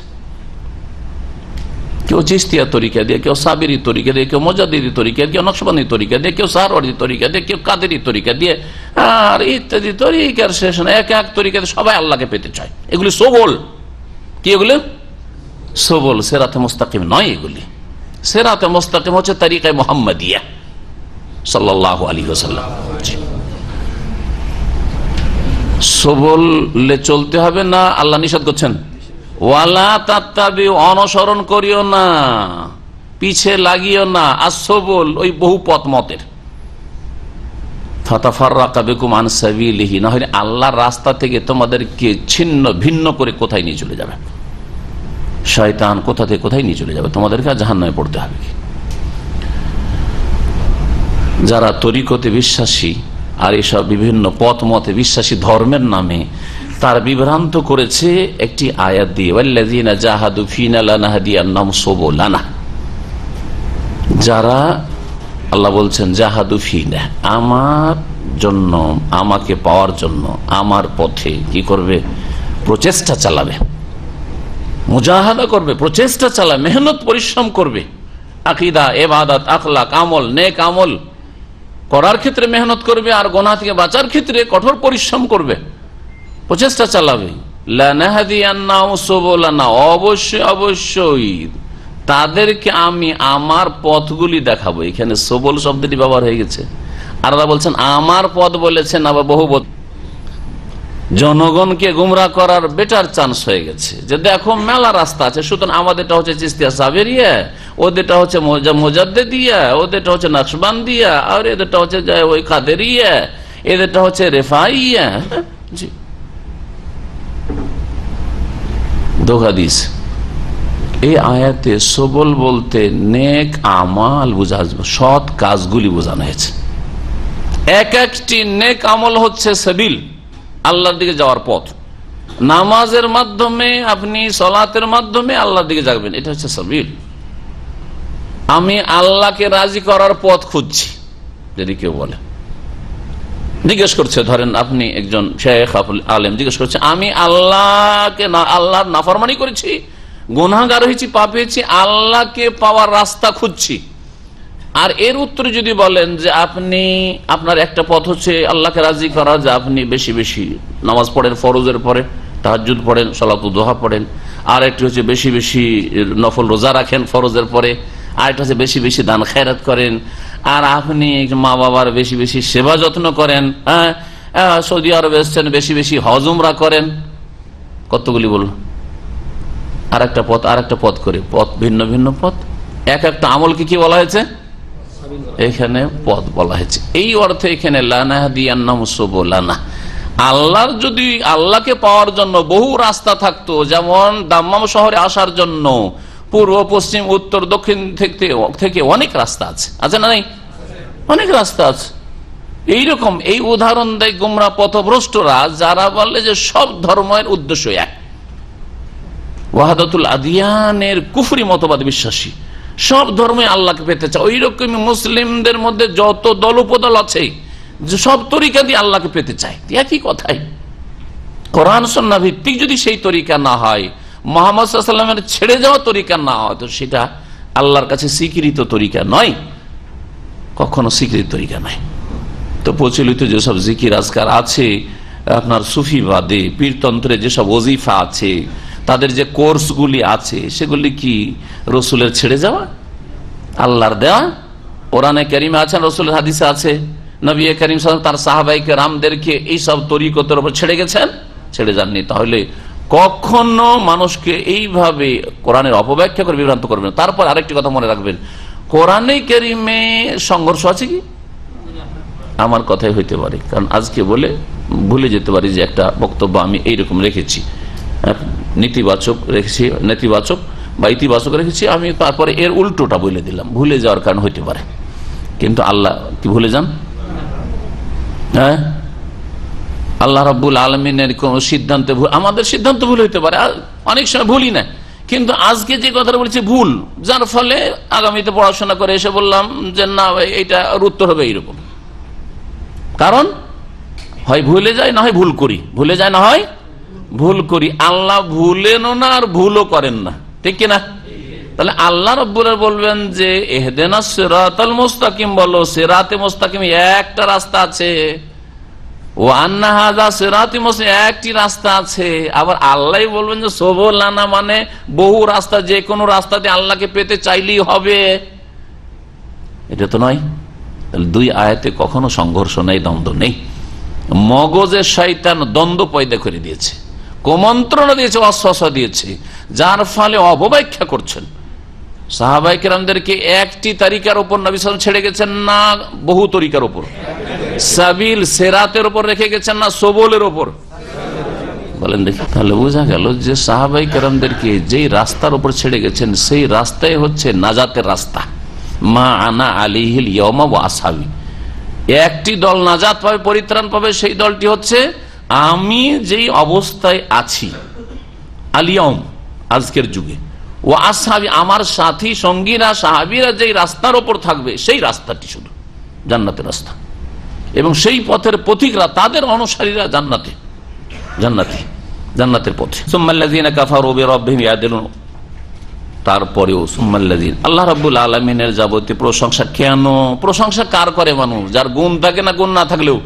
কেউ চিশতিয়া তরিকা দিয়ে, কেউ সাবিরি তরিকা দিয়ে, কেউ মুজাদ্দিদি তরিকা দিয়ে, কেউ নকশবন্দি তরিকা দিয়ে, কেউ সারওয়ার্দী তরিকা দিয়ে, কেউ কাদেরি তরিকা দিয়ে, আর ইত্যাদি তরিকার শেষ না। এক এক তরিকা দিয়ে সবাই আল্লাহকে পেতে চায়। এগুলি সবল। কি এগুলি? সবল। সিরাতে মুস্তাকিম নয় এগুলি। সিরাতে মুস্তাকিম হচ্ছে তরিকায়ে মুহাম্মাদিয়া সাল্লাল্লাহু আলাইহি ওয়াসাল্লাম। সবলে চলতে হবে না, আল্লাহ নিষেধ করছেন। ওয়ালা তাত্তাবিউ, অনুসরণ করিও না, পিছে লাগিও না। আসবুল, ওই বহু পথ মতের। ফাতাফাররাকা বিকুম আন সাবিলিহি, না হলে আল্লাহর রাস্তা থেকে তোমাদেরকে ছিন্ন ভিন্ন করে কোথায় নিয়ে চলে যাবে শয়তান, কোথা থেকে কোথায় নিয়ে চলে যাবে, তোমাদেরকে জাহান্নামে পড়তে হবে। যারা তরিকতে বিশ্বাসী আর এসব বিভিন্ন পথ মতে বিশ্বাসী ধর্মের নামে, তার বিভ্রান্ত করেছে একটি আয়াত দিয়ে, ওয়াল্লাযীনা জাহাদু ফীনা লানাহদিয়ান্নাহুম সুবুলানা। যারা আল্লাহ বলছেন জাহাদু ফিনা, আমার জন্য, আমাকে পাওয়ার জন্য আমার পথে কি করবে? প্রচেষ্টা চালাবে, মুজাহাদা করবে, প্রচেষ্টা চালাবে, মেহনত পরিশ্রম করবে। আকীদা, ইবাদত, আখলাক, আমল, নেক আমল করার ক্ষেত্রে মেহনত করবে, আর গুনাহ থেকে বাঁচার ক্ষেত্রে কঠোর পরিশ্রম করবে, প্রচেষ্টা চালাবে। লানাহদিয়ান্নাহুম সুবুলানা, অবশ্যই অবশ্যই তাদেরকে আমি আমার পথগুলি দেখাবো। এখানে সবল শব্দটি ব্যবহার হয়ে গেছে। আর আল্লাহ বলছেন আমার পথ বলেছেন, আবার বহু জনগণকে গুমরা করার বেটার চান্স হয়ে গেছে যে দেখো মেলা রাস্তা আছে, সুতরাং আমাদেরটা হচ্ছে চিস্তিয়া সাবেরিয়া, ওদেরটা হচ্ছে মোজাদ্দেদিয়া, ওদেরটা হচ্ছে নকশবন্দিয়া, আর এদেরটা হচ্ছে ওই কাদেরিয়া, এদেরটা হচ্ছে রেফাইয়া। জি, ধোঁকা দিস। এই আয়াতে সবল বলতে নেক আমাল বোঝা, সৎ কাজগুলি বোঝানো হয়েছে। এক একটি নেক আমল হচ্ছে সাবিল, আল্লাহর দিকে যাওয়ার পথ। নামাজের মাধ্যমে আপনি, সলাতের মাধ্যমে আল্লাহর দিকে যাবেন, এটা হচ্ছে সাবিল। আমি আল্লাহকে রাজি করার পথ খুঁজছি, যদি কেউ বলে, জিজ্ঞেস করছে, ধরেন আপনি একজন শেখ আলেম জিজ্ঞেস করছে, আমি আল্লাহকে আল্লাহর নাফরমানি করেছি, গুনাহগার হয়েছি, পাপ হয়েছি, আল্লাহকে পাওয়ার রাস্তা খুঁজছি। আর এর উত্তরে যদি বলেন যে আপনি, আপনার একটা পথ হচ্ছে আল্লাহকে রাজি করা, যে আপনি বেশি বেশি নামাজ পড়েন, ফরজের পরে তাহাজ্জুদ পড়েন, সালাতুদ দুহা পড়েন, আর একটি হচ্ছে বেশি বেশি নফল রোজা রাখেন ফরজের পরে, আর একটা হচ্ছে বেশি বেশি দান খেরাত করেন, আর আপনি মা বাবার বেশি বেশি সেবা যত্ন করেন, সৌদি আরবে এসছেন, বেশি বেশি হজ উমরা করেন। কতগুলি বলল? আর একটা পথ, আর একটা পথ করে, পথ ভিন্ন ভিন্ন পথ, এক একটা আমলকে কি বলা হয়েছে? এখানে পথ বলা হয়েছে। এই অর্থে এখানে লানাহদিয়ান্নাহুম সুবুলানা, আল্লাহর যদি আল্লাহকে পাওয়ার জন্য বহু রাস্তা থাকতো, যেমন দাম্মাম শহরে আসার জন্য পূর্ব পশ্চিম উত্তর দক্ষিণ থেকে অনেক রাস্তা আছে, আছে না? নাই, অনেক রাস্তা আছে। এইরকম এই উদাহরণ দেয় গুমরা পথভ্রষ্টরা, যারা বলে যে সব ধর্মের উদ্দেশ্য এক, ওয়াহাদাতুল আদিয়ানের কুফরি মতবাদ বিশ্বাসী, সব ধর্মে আল্লাহকে পেতে চায়। ওই রকমই মুসলিমদের মধ্যে যত দল উপদল আছে, যে সব তরিকা দিয়ে আল্লাহকে পেতে চায়, একই কথাই। কোরআন সুন্নাহ ভিত্তিক যদি সেই তরিকা না হয়, মুহাম্মদ সাল্লাল্লাহু আলাইহি ওয়াসাল্লামের ছেড়ে যাওয়া তরিকা না হয়, তো সেটা আল্লাহর কাছে স্বীকৃত তরিকা নয়, কখনো স্বীকৃত তরিকা নয়। তো প্রচলিত যেসব জিকির আজকার আছে, আপনার সুফিবাদে পীরতন্ত্রে যেসব ওজিফা আছে, তাদের যে কোর্সগুলি আছে, সেগুলি কি রসুলের ছেড়ে যাওয়া, আল্লাহর দেওয়া? কোরআনে কারিমে আছে, রসুলের হাদিসে আছে, নবী করিম সাল্লাল্লাহু আলাইহি ওয়াসাল্লাম তার সাহাবায়ে কেরামদেরকে এই সব তরিকতের উপর ছেড়ে গেছেন? ছেড়ে যাননি। তাহলে কখনো মানুষকে এইভাবে কোরআনের অপব্যাখ্যা করে বিভ্রান্ত করবেন। তারপর আরেকটি কথা মনে রাখবেন, কোরআনে কারিমে সংঘর্ষ আছে কি? আমার কথাই হইতে পারে, কারণ আজকে বলে ভুলে যেতে পারি যে একটা বক্তব্য আমি এইরকম রেখেছি, নেতিবাচক রেখেছি, নেতিবাচক বা ইতিবাচক রেখেছি, আমি তারপরে এর উল্টোটা বলে দিলাম, ভুলে যাওয়ার কারণ হইতে পারে। কিন্তু আল্লাহ কি ভুলে যান? হ্যাঁ, আল্লাহ রাব্বুল আলামিনের কোন সিদ্ধান্তে আমাদের সিদ্ধান্ত ভুল হইতে পারে, অনেক সময় ভুলই না। কিন্তু আজকে যে কথাটা বলছি ভুল, যার ফলে আগামীতে পড়াশোনা করে এসে বললাম যে না, এইটার উত্তর হবে এইরকম। কারণ হয় ভুলে যায়, না হয় ভুল করি, ভুলে যায় না হয় ভুল করি। আল্লাহ ভুলেনও না আর ভুলও করেন না, ঠিক কিনা? তাহলে আল্লাহ রাব্বুল বলবেন যে ইহদিনাস সিরাতাল মুস্তাকিম, বলো সিরাতে মুস্তাকিম একটা রাস্তা আছে, ও আন্না হাযা সিরাতি মুস্তাকিম একটি রাস্তা আছে। আবার আল্লাহ বলবেন যে সুবুলানা, মানে বহু রাস্তা, যে কোনো রাস্তাতে আল্লাহকে পেতে চাইলেই হবে, এটা তো নয়। তাহলে দুই আয়াতে কখনো সংঘর্ষ নেই, দ্বন্দ্ব নেই। মগজে শয়তান দ্বন্দ্ব পয়দা করে দিয়েছে, কুমন্ত্রণা দিয়েছে, ওয়াসওয়াসা দিয়েছে, যার ফলে অপব্যাখ্যা করছেন। সাহাবায়ে কেরামদেরকে একটি তরিকার উপর নবী সাল্লাল্লাহু আলাইহি ওয়াসাল্লাম ছেড়ে গেছেন না, বহু তরিকার উপর, সাবিল সিরাতের উপর রেখে গেছেন না, সবলের উপর? বলেন দেখি। তাহলে বোঝা গেল যে সাহাবায়ে কেরামদেরকে যেই রাস্তার উপর ছেড়ে গেছেন, সেই রাস্তাই হচ্ছে নাজাতের রাস্তা। মা আনা আলাইহিল ইয়াওমা ওয়া আসহাবি, একটি দল নাজাত পাবে, পরিত্রাণ পাবে, সেই দলটি হচ্ছে আমি যেই অবস্থায় আছি, আল ইয়াউম, আজকের যুগে, ও আসহাবি, আমার সাথী সঙ্গীরা সাহাবীরা যেই রাস্তার ওপর থাকবে সেই রাস্তাটি শুধু জান্নাতের রাস্তা, এবং সেই পথের পথিকরা তাদের অনুসারীরা জান্নাতের পথে। সুম্মাল্লাযীনা কাফারু বিরাব্বিহিম ইয়াদিলুন, তারপরেও সুম্মাল্লাযীনা, আল্লাহ রাব্বুল আলামিনের যাবতীয় প্রশংসা। কেন প্রশংসা কার করে মানুষ? যার গুণ থাকে না গুণ না থাকলেও?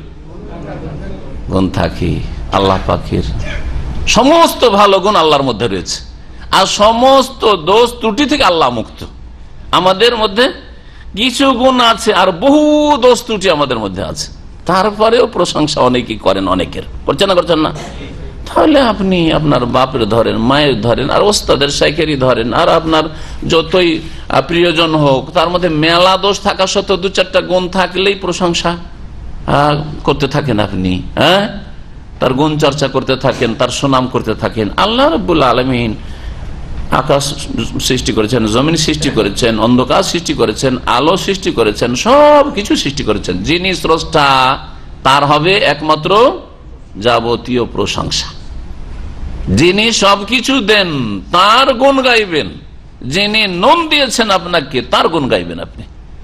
গুণ থাকে। আল্লাহ পাকের সমস্ত ভালো গুণ আল্লাহর মধ্যে রয়েছে, আর সমস্ত দোষ ত্রুটি থেকে আল্লাহ মুক্ত। আমাদের মধ্যে কিছু গুণ আছে আর বহু দোষ ত্রুটি আমাদের মধ্যে আছে, তারপরেও প্রশংসা অনেকেই করেন, অনেকের করছেন না। তাহলে আপনি আপনার বাপের ধরেন, মায়ের ধরেন, আর ওস্তাদের শাইখেরই ধরেন, আর আপনার যতই প্রিয়জন হোক, তার মধ্যে মেলা দোষ থাকা সত্ত্বেও দু চারটা গুণ থাকলেই প্রশংসা করতে থাকেন আপনি, হ্যাঁ, তার গুণ চর্চা করতে থাকেন, তার সুনাম করতে থাকেন। আল্লাহ রাব্বুল আলামিন আকাশ সৃষ্টি করেছেন, জমিন সৃষ্টি করেছেন, অন্ধকার সৃষ্টি করেছেন, আলো সৃষ্টি করেছেন, সব কিছু সৃষ্টি করেছেন। যিনি স্রষ্টা তার হবে একমাত্র যাবতীয় প্রশংসা। যিনি সবকিছু দেন তার গুণ গাইবেন, যিনি নুন দিয়েছেন আপনাকে তার গুণ গাইবেন আপনি।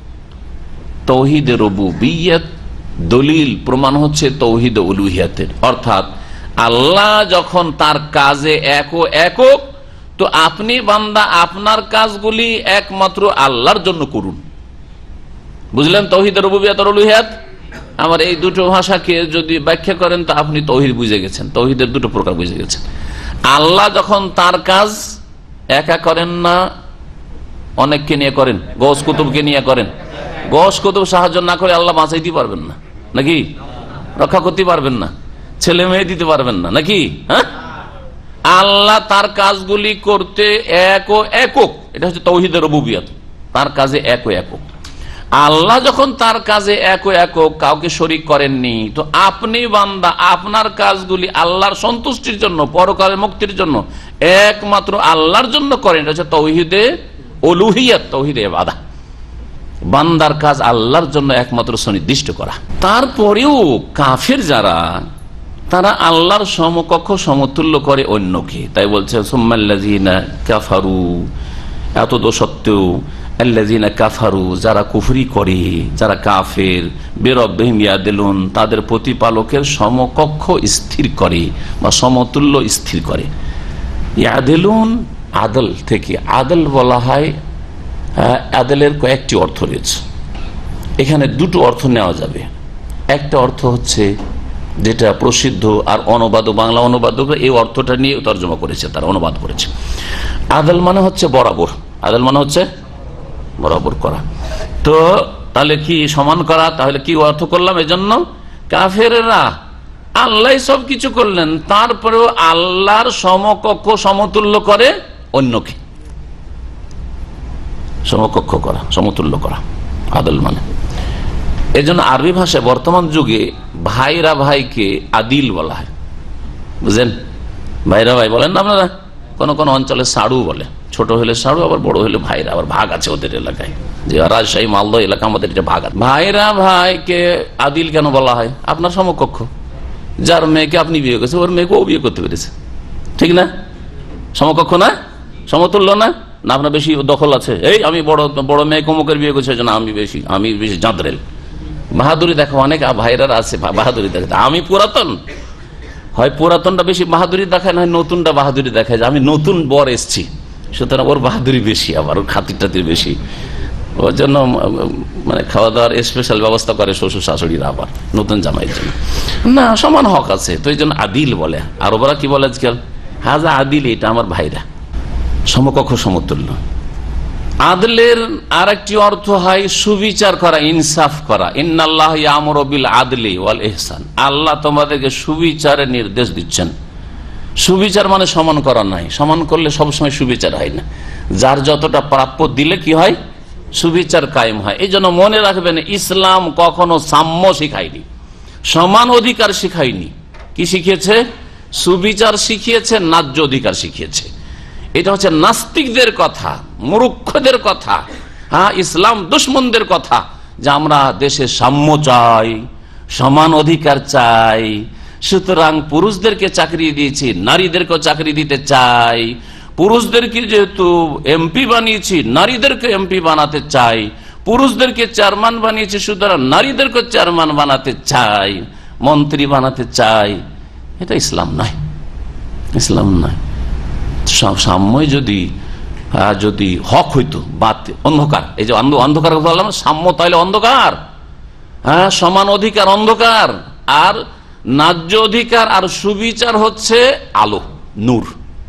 তাওহীদে রুবুবিয়্যাত দলিল প্রমাণ হচ্ছে তাওহীদে উলুহিয়াতের, অর্থাৎ আল্লাহ যখন তার কাজে একক, তো আপনি বান্দা আপনার কাজগুলি একমাত্র আল্লাহর জন্য করুন। বুঝলেন তাওহীদে রুবুবিয়্যাত আর উলুহিয়াত? আমার এই দুটো ভাষাকে যদি ব্যাখ্যা করেন তো আপনি তাওহীদ বুঝে গেছেন, তাওহীদের দুটো প্রকার বুঝে গেছেন। আল্লাহ যখন তার কাজ একা করেন না, অনেককে নিয়ে করেন, গৌস কুতুবকে নিয়ে করেন। গৌস কুতুব সাহায্য না করে আল্লাহ বাঁচাইতে পারবেন না, নাকি? রক্ষা করতে পারবেন না, ছেলে মেয়ে দিতে পারবেন না, নাকি? হ্যাঁ, আল্লাহ তার কাজগুলি করতে একক, এটা হচ্ছে তাওহীদে রুবুবিয়্যাত, তার কাজে একক। আল্লাহ যখন তার কাজে একক, কাউকে শরীক করেননি, তো আপনি বান্দা আপনার কাজগুলি আল্লাহর সন্তুষ্টির জন্য, পরকালের মুক্তির জন্য একমাত্র আল্লাহর জন্য করেন। এটা হচ্ছে তাওহীদে উলুহিয়াত, তাওহীদে ইবাদত। বান্দার কাজ আল্লাহর জন্য একমাত্র সুনির্দিষ্ট করা। তারপরেও কাফের যারা, তারা আল্লাহর সমকক্ষ সমতুল্য করে অন্যকে। তাই বলছে সুম্মাল্লাযীনা কাফারু, এত তো সত্ত্বেও আল্লাযীনা কাফারু, যারা কুফরি করে, যারা কাফের, বিরাব্বিহিম ইয়াদিলুন, তাদের প্রতিপালকের সমকক্ষ স্থির করে বা সমতুল্য স্থির করে। ইয়াদিলুন আদল থেকে, আদল বলা হয়, আদলের কয়েকটি অর্থ রয়েছে, এখানে দুটো অর্থ নেওয়া যাবে। একটা অর্থ হচ্ছে যেটা প্রসিদ্ধ, আর অনুবাদ, বাংলা অনুবাদক এই অর্থটা নিয়ে তর্জমা করেছে, তারা অনুবাদ করেছে। আদল মানে হচ্ছে বরাবর, আদল মানে হচ্ছে বরাবর করা। তো তাহলে কি সমান করা? তাহলে কি অর্থ করলাম? এজন্য কাফেররা আল্লাহ সব কিছু করলেন, তারপরেও আল্লাহর সমকক্ষ সমতুল্য করে অন্যকে, সমকক্ষ করা, সমতুল্য করা, আদল মানে। এজন্য আরবি ভাষায় বর্তমান যুগে ভাইরা ভাইকে আদিল বলা হয়, বুঝলেন? ভাইরা ভাই বলেন না আপনারা? কোন কোন অঞ্চলে সাড়ু বলে, ছোট হলে সাড়ু, আবার বড় হলে ভাইরা, আবার ভাগ আছে ওদের এলাকায়, যে রাজশাহী মালদহ এলাকা আমাদের এটা ভাগ আছে। ভাইরা ভাইকে আদিল কেন বলা হয়? আপনার সমকক্ষ, যার মেয়েকে আপনি বিয়ে করেছেন ওর মেয়েকে ও বিয়ে করতে পেরেছে, ঠিক না? সমকক্ষ না, সমতুল্য না? না আপনার বেশি দখল আছে, এই আমি বড় মেয়ে কমকের বিয়ে করছি, আমি বেশি জাঁদরেল, বাহাদুরি দেখো। অনেক ভাইরা আছে বাহাদুরি দেখে, আমি পুরাতন, হয় পুরাতনটা বেশি বাহাদুরি দেখায়, না নতুনটা বাহাদুরি দেখায়, যে আমি নতুন বর এসছি, সুতরাং ওর বাহাদুরি বেশি, আবার ওর খাতির টাতির বেশি। ওর জন্য মানে খাওয়া দাওয়ার স্পেশাল ব্যবস্থা করে শ্বশুর শাশুড়িরা, আবার নতুন জামাইয়ের জন্য। না, সমান হক আছে, তো এই জন্য আদিল বলে। আর ওরা কি বলে আজকাল? হাজা আদিল, এটা আমার ভাইরা, সমকক্ষ সমতুল্য। আদলের আর একটি অর্থ হয় সুবিচার করা, ইনসাফ করা। ইন্নাল্লাহ ইয়ামুরু বিল আদলি ওয়াল ইহসান, আল্লাহ তোমাদেরকে সুবিচারের নির্দেশ দিচ্ছেন। সুবিচার মানে সমান করা নাই, সমান করলে সবসময় সুবিচার হয় না, যার যতটা প্রাপ্য দিলে কি হয়? সুবিচার কায়েম হয়। এই জন্য মনে রাখবেন, ইসলাম কখনো সাম্য শিখায়নি, সমান অধিকার শিখায়নি। কি শিখিয়েছে? সুবিচার শিখিয়েছে, ন্যায্য অধিকার শিখিয়েছে। এটা হচ্ছে নাস্তিকদের কথা, মূর্খদের কথা, হ্যাঁ, ইসলাম দুশ্মনদের কথা, যে আমরা দেশে সাম্য চাই, সমান অধিকার চাই, সুতরাং পুরুষদেরকে চাকরি দিয়েছি, নারীদেরকেও চাকরি দিতে চাই, পুরুষদেরকে যেহেতু এমপি বানিয়েছি, নারীদেরকে এমপি বানাতে চাই, পুরুষদেরকে চেয়ারম্যান বানিয়েছি, সুতরাং নারীদেরকে চেয়ারম্যান বানাতে চাই, মন্ত্রী বানাতে চাই। এটা ইসলাম নয়, ইসলাম নয়। সাম্যই যদি হক হইতো, অন্ধকার, এই যে অন্ধকার বললাম, সাম্য তাহলে অন্ধকার, হ্যাঁ, সমান অধিকার অন্ধকার, আর ন্যায্য অধিকার আর সুবিচার হচ্ছে আলো, নূর।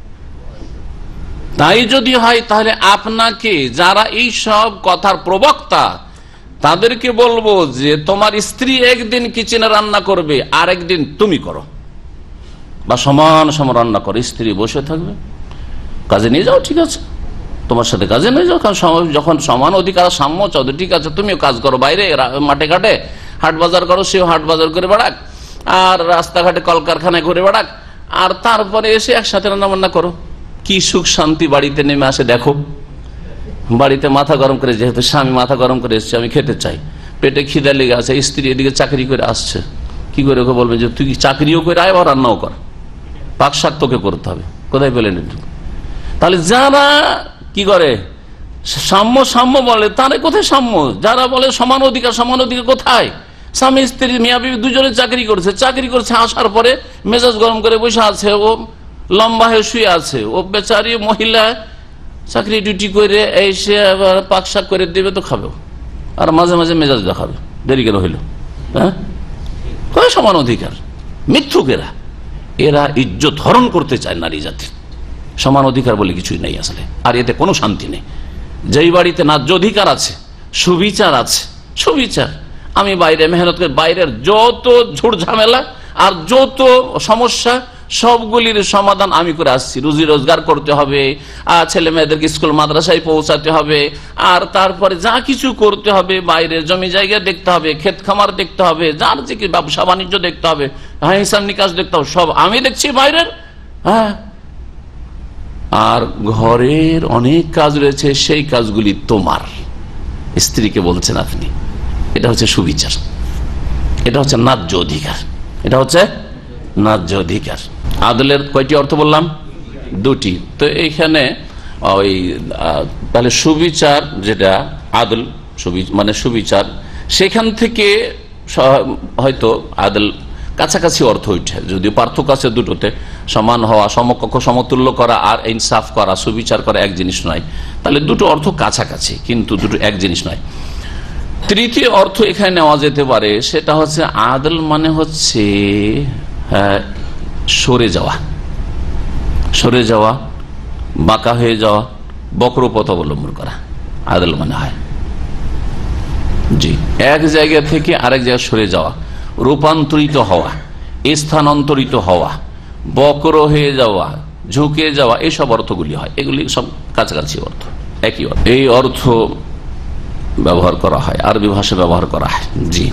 তাই যদি হয় তাহলে আপনাকে যারা এই সব কথার প্রবক্তা তাদেরকে বলবো যে তোমার স্ত্রী একদিন কিচেনে রান্না করবে, আর একদিন তুমি করো, বা সমান সমান রান্না করো, স্ত্রী বসে থাকবে, কাজে নিয়ে যাও, ঠিক আছে, তোমার সাথে কাজে নিয়ে যাও, কারণ যখন সমান অধিকার সাম্য চৌধুরী, ঠিক আছে, তুমিও কাজ করো, বাইরে মাঠে ঘাটে হাট বাজার করো, সেও হাট বাজার করে বেড়াক, আর রাস্তাঘাটে কলকারখানায় ঘুরে বেড়াক, আর তারপরে এসে একসাথে রান্না বান্না করো। কি সুখ শান্তি বাড়িতে নেমে আসে দেখো। বাড়িতে মাথা গরম করে, যেহেতু স্বামী মাথা গরম করে এসছে, আমি খেতে চাই, পেটে খিদা লেগে আছে, স্ত্রী এদিকে চাকরি করে আসছে, কি করে ওকে বলবে যে তুই চাকরিও করে আয়, আবার রান্নাও কর, পাক শাক তোকে করতে হবে, কোথায় পেলেন? তাহলে যারা কি করে সাম্য সাম্য বলে, তারা কোথায় সাম্য? যারা বলে সমান অধিকার, সমান অধিকার কোথায়? স্বামী স্ত্রী মিয়া বিবি দুজনে চাকরি করছে, আসার পরে মেজাজ গরম করে বসে আছে, ও লম্বা হয়ে শুয়ে আছে, ও বেচারি মহিলা চাকরি ডিউটি করে এসে আবার পাক শাক করে দেবে তো খাবে, আর মাঝে মাঝে মেজাজ দেখাবে, দেরি কেন হইল? হ্যাঁ, সমান অধিকার মিথ্যুকেরা, এরা ইজ্জত হরণ করতে চায় নারী জাতির। সমান অধিকার বলে কিছুই নেই আসলে, আর এতে কোনো শান্তি নেই। যেই বাড়িতে ন্যায্য অধিকার আছে, সুবিচার আছে, সুবিচার, আমি বাইরে মেহনত করে, বাইরের যত ঝুট ঝামেলা আর যত সমস্যা সবগুলির সমাধান আমি করে আসছি। রুজি রোজগার করতে হবে, আর ছেলে মেয়েদেরকে স্কুল মাদ্রাসায় পৌঁছাতে হবে, আর তারপরে যা কিছু করতে হবে, বাইরের জমি জায়গা দেখতে হবে, ক্ষেত খামার দেখতে হবে, যার যে ব্যবসা বাণিজ্য দেখতে হবে, হ্যাঁ, হিসাব নিকাশ দেখতে হবে, সব আমি দেখছি বাইরের। হ্যাঁ, আর ঘরের অনেক কাজ রয়েছে, সেই কাজগুলি তোমার, স্ত্রীকে বলছেন আপনি। এটা হচ্ছে সুবিচার, এটা হচ্ছে ন্যায্য অধিকার, এটা হচ্ছে ন্যায্য অধিকার। আদলের কয়টি অর্থ বললাম? দুটি। তো এইখানে ওই তাহলে সুবিচার, যেটা আদল মানে সুবিচার, সেখান থেকে হয়তো আদল কাছাকাছি অর্থ ওঠে, যদিও পার্থক্য আছে দুটোতে। সমান হওয়া, সমকক্ষ সমতুল্য করা আর ইনসাফ করা, সুবিচার করা এক জিনিস নয়। তাহলে দুটো অর্থ কাছাকাছি, কিন্তু দুটো এক জিনিস নয়। তৃতীয় অর্থ এখানে নেওয়া যেতে পারে, সেটা হচ্ছে আদল মানে হচ্ছে সরে যাওয়া, বাঁকা হয়ে যাওয়া, বক্র পথ অবলম্বন করা, আদল মানে হয়। জি, এক জায়গা থেকে আরেক জায়গায় সরে যাওয়া, রূপান্তরিত হওয়া, স্থানান্তরিত হওয়া, বক্র হয়ে যাওয়া, ঝুঁকে যাওয়া, এইসব অর্থগুলি হয়। এগুলি সব কাছাকাছি অর্থ, একই অর্থ। এই অর্থ ব্যবহার করা হয়, আরবি ভাষা ব্যবহার করা হয়। জি,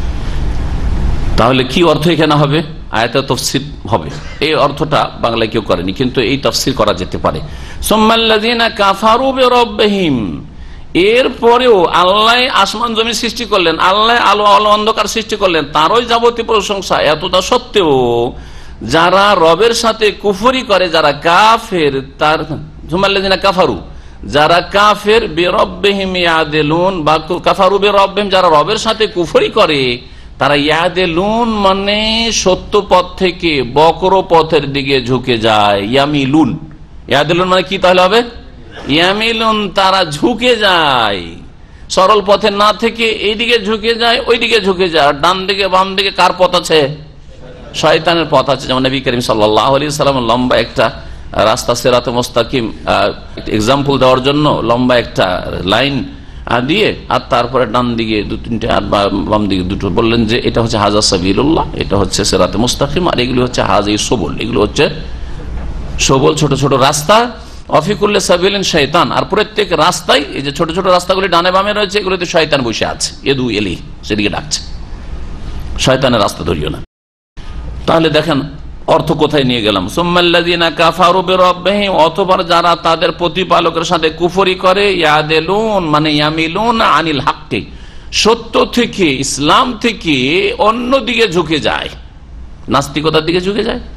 তাহলে কি অর্থ এখানে হবে? আয়াতে তাফসীর হবে। এই অর্থটা বাংলায় কেউ করেনি, কিন্তু এই তাফসীর করা যেতে পারে। সুম্মাল্লাযীনা কাফারু বিরাব্বিহিম, এরপরেও আল্লাহ আসমান জমি সৃষ্টি করলেন, আল্লাহ আলো আলো অন্ধকার সৃষ্টি করলেন, তারই যাবতীয় প্রশংসা। এতটা সত্ত্বেও যারা রবের সাথে কুফরি করে, যারা কাফের, তার সুম্মাল্লাযীনা কাফারু, যারা কাফের, বিরাব্বিহিম ইয়াদিলুন, বা কাফারু বিরাব্বিহিম, যারা রবের সাথে কুফরি করে, তারা ইয়াদিলুন মানে সত্য পথ থেকে বক্র পথের দিকে ঝুঁকে যায়। ইয়ামিলুন, ইয়াদিলুন মানে কি তাহলে হবে? ইয়ামিলুন, তারা ঝুঁকে যায়, সরল পথে না থেকে এইদিকে ঝুঁকে যায়, ওইদিকে ঝুঁকে যায়। আর ডান দিকে বাম দিকে কার পথ আছে? শয়তানের পথ আছে। যেমন নবী করিম সাল্লাল্লাহু আলাইহি ওয়াসাল্লাম লম্বা একটা রাস্তা, সিরাতে মুস্তাকিম এক্সাম্পল দেওয়ার জন্য লম্বা একটা লাইন দিয়ে, আর তারপরে ডান দিকে দু তিনটে আর বাম দিকে দুটো, বললেন যে এটা হচ্ছে হাজা সাবিলুল্লাহ, এটা হচ্ছে সিরাতে মুস্তাকিম, আর এগুলি হচ্ছে হাজি সবল, এগুলো হচ্ছে সবল ছোট ছোট রাস্তা। অফিকুল্লে সাবিলিন শয়তান, আর প্রত্যেক রাস্তায় এই যে ছোট ছোট রাস্তাগুলি ডানে বামে রয়েছে, এগুলোতে শয়তান বসে আছে, এদু এলি সেদিকে ডাকছে, শয়তানের রাস্তা ধরিও না। তাহলে দেখেন অর্থ কোথায় নিয়ে গেলাম। সুম্মাল্লাযীনা কাফারু বিরাব্বিহিম, অতঃপর যারা তাদের প্রতিপালকের সাথে কুফরি করে, ইয়াদিলুন মানে ইয়ামিলুন আনিল হাক্কি, সত্য থেকে, ইসলাম থেকে অন্যদিকে ঝুঁকে যায়, নাস্তিকতার দিকে ঝুঁকে যায়।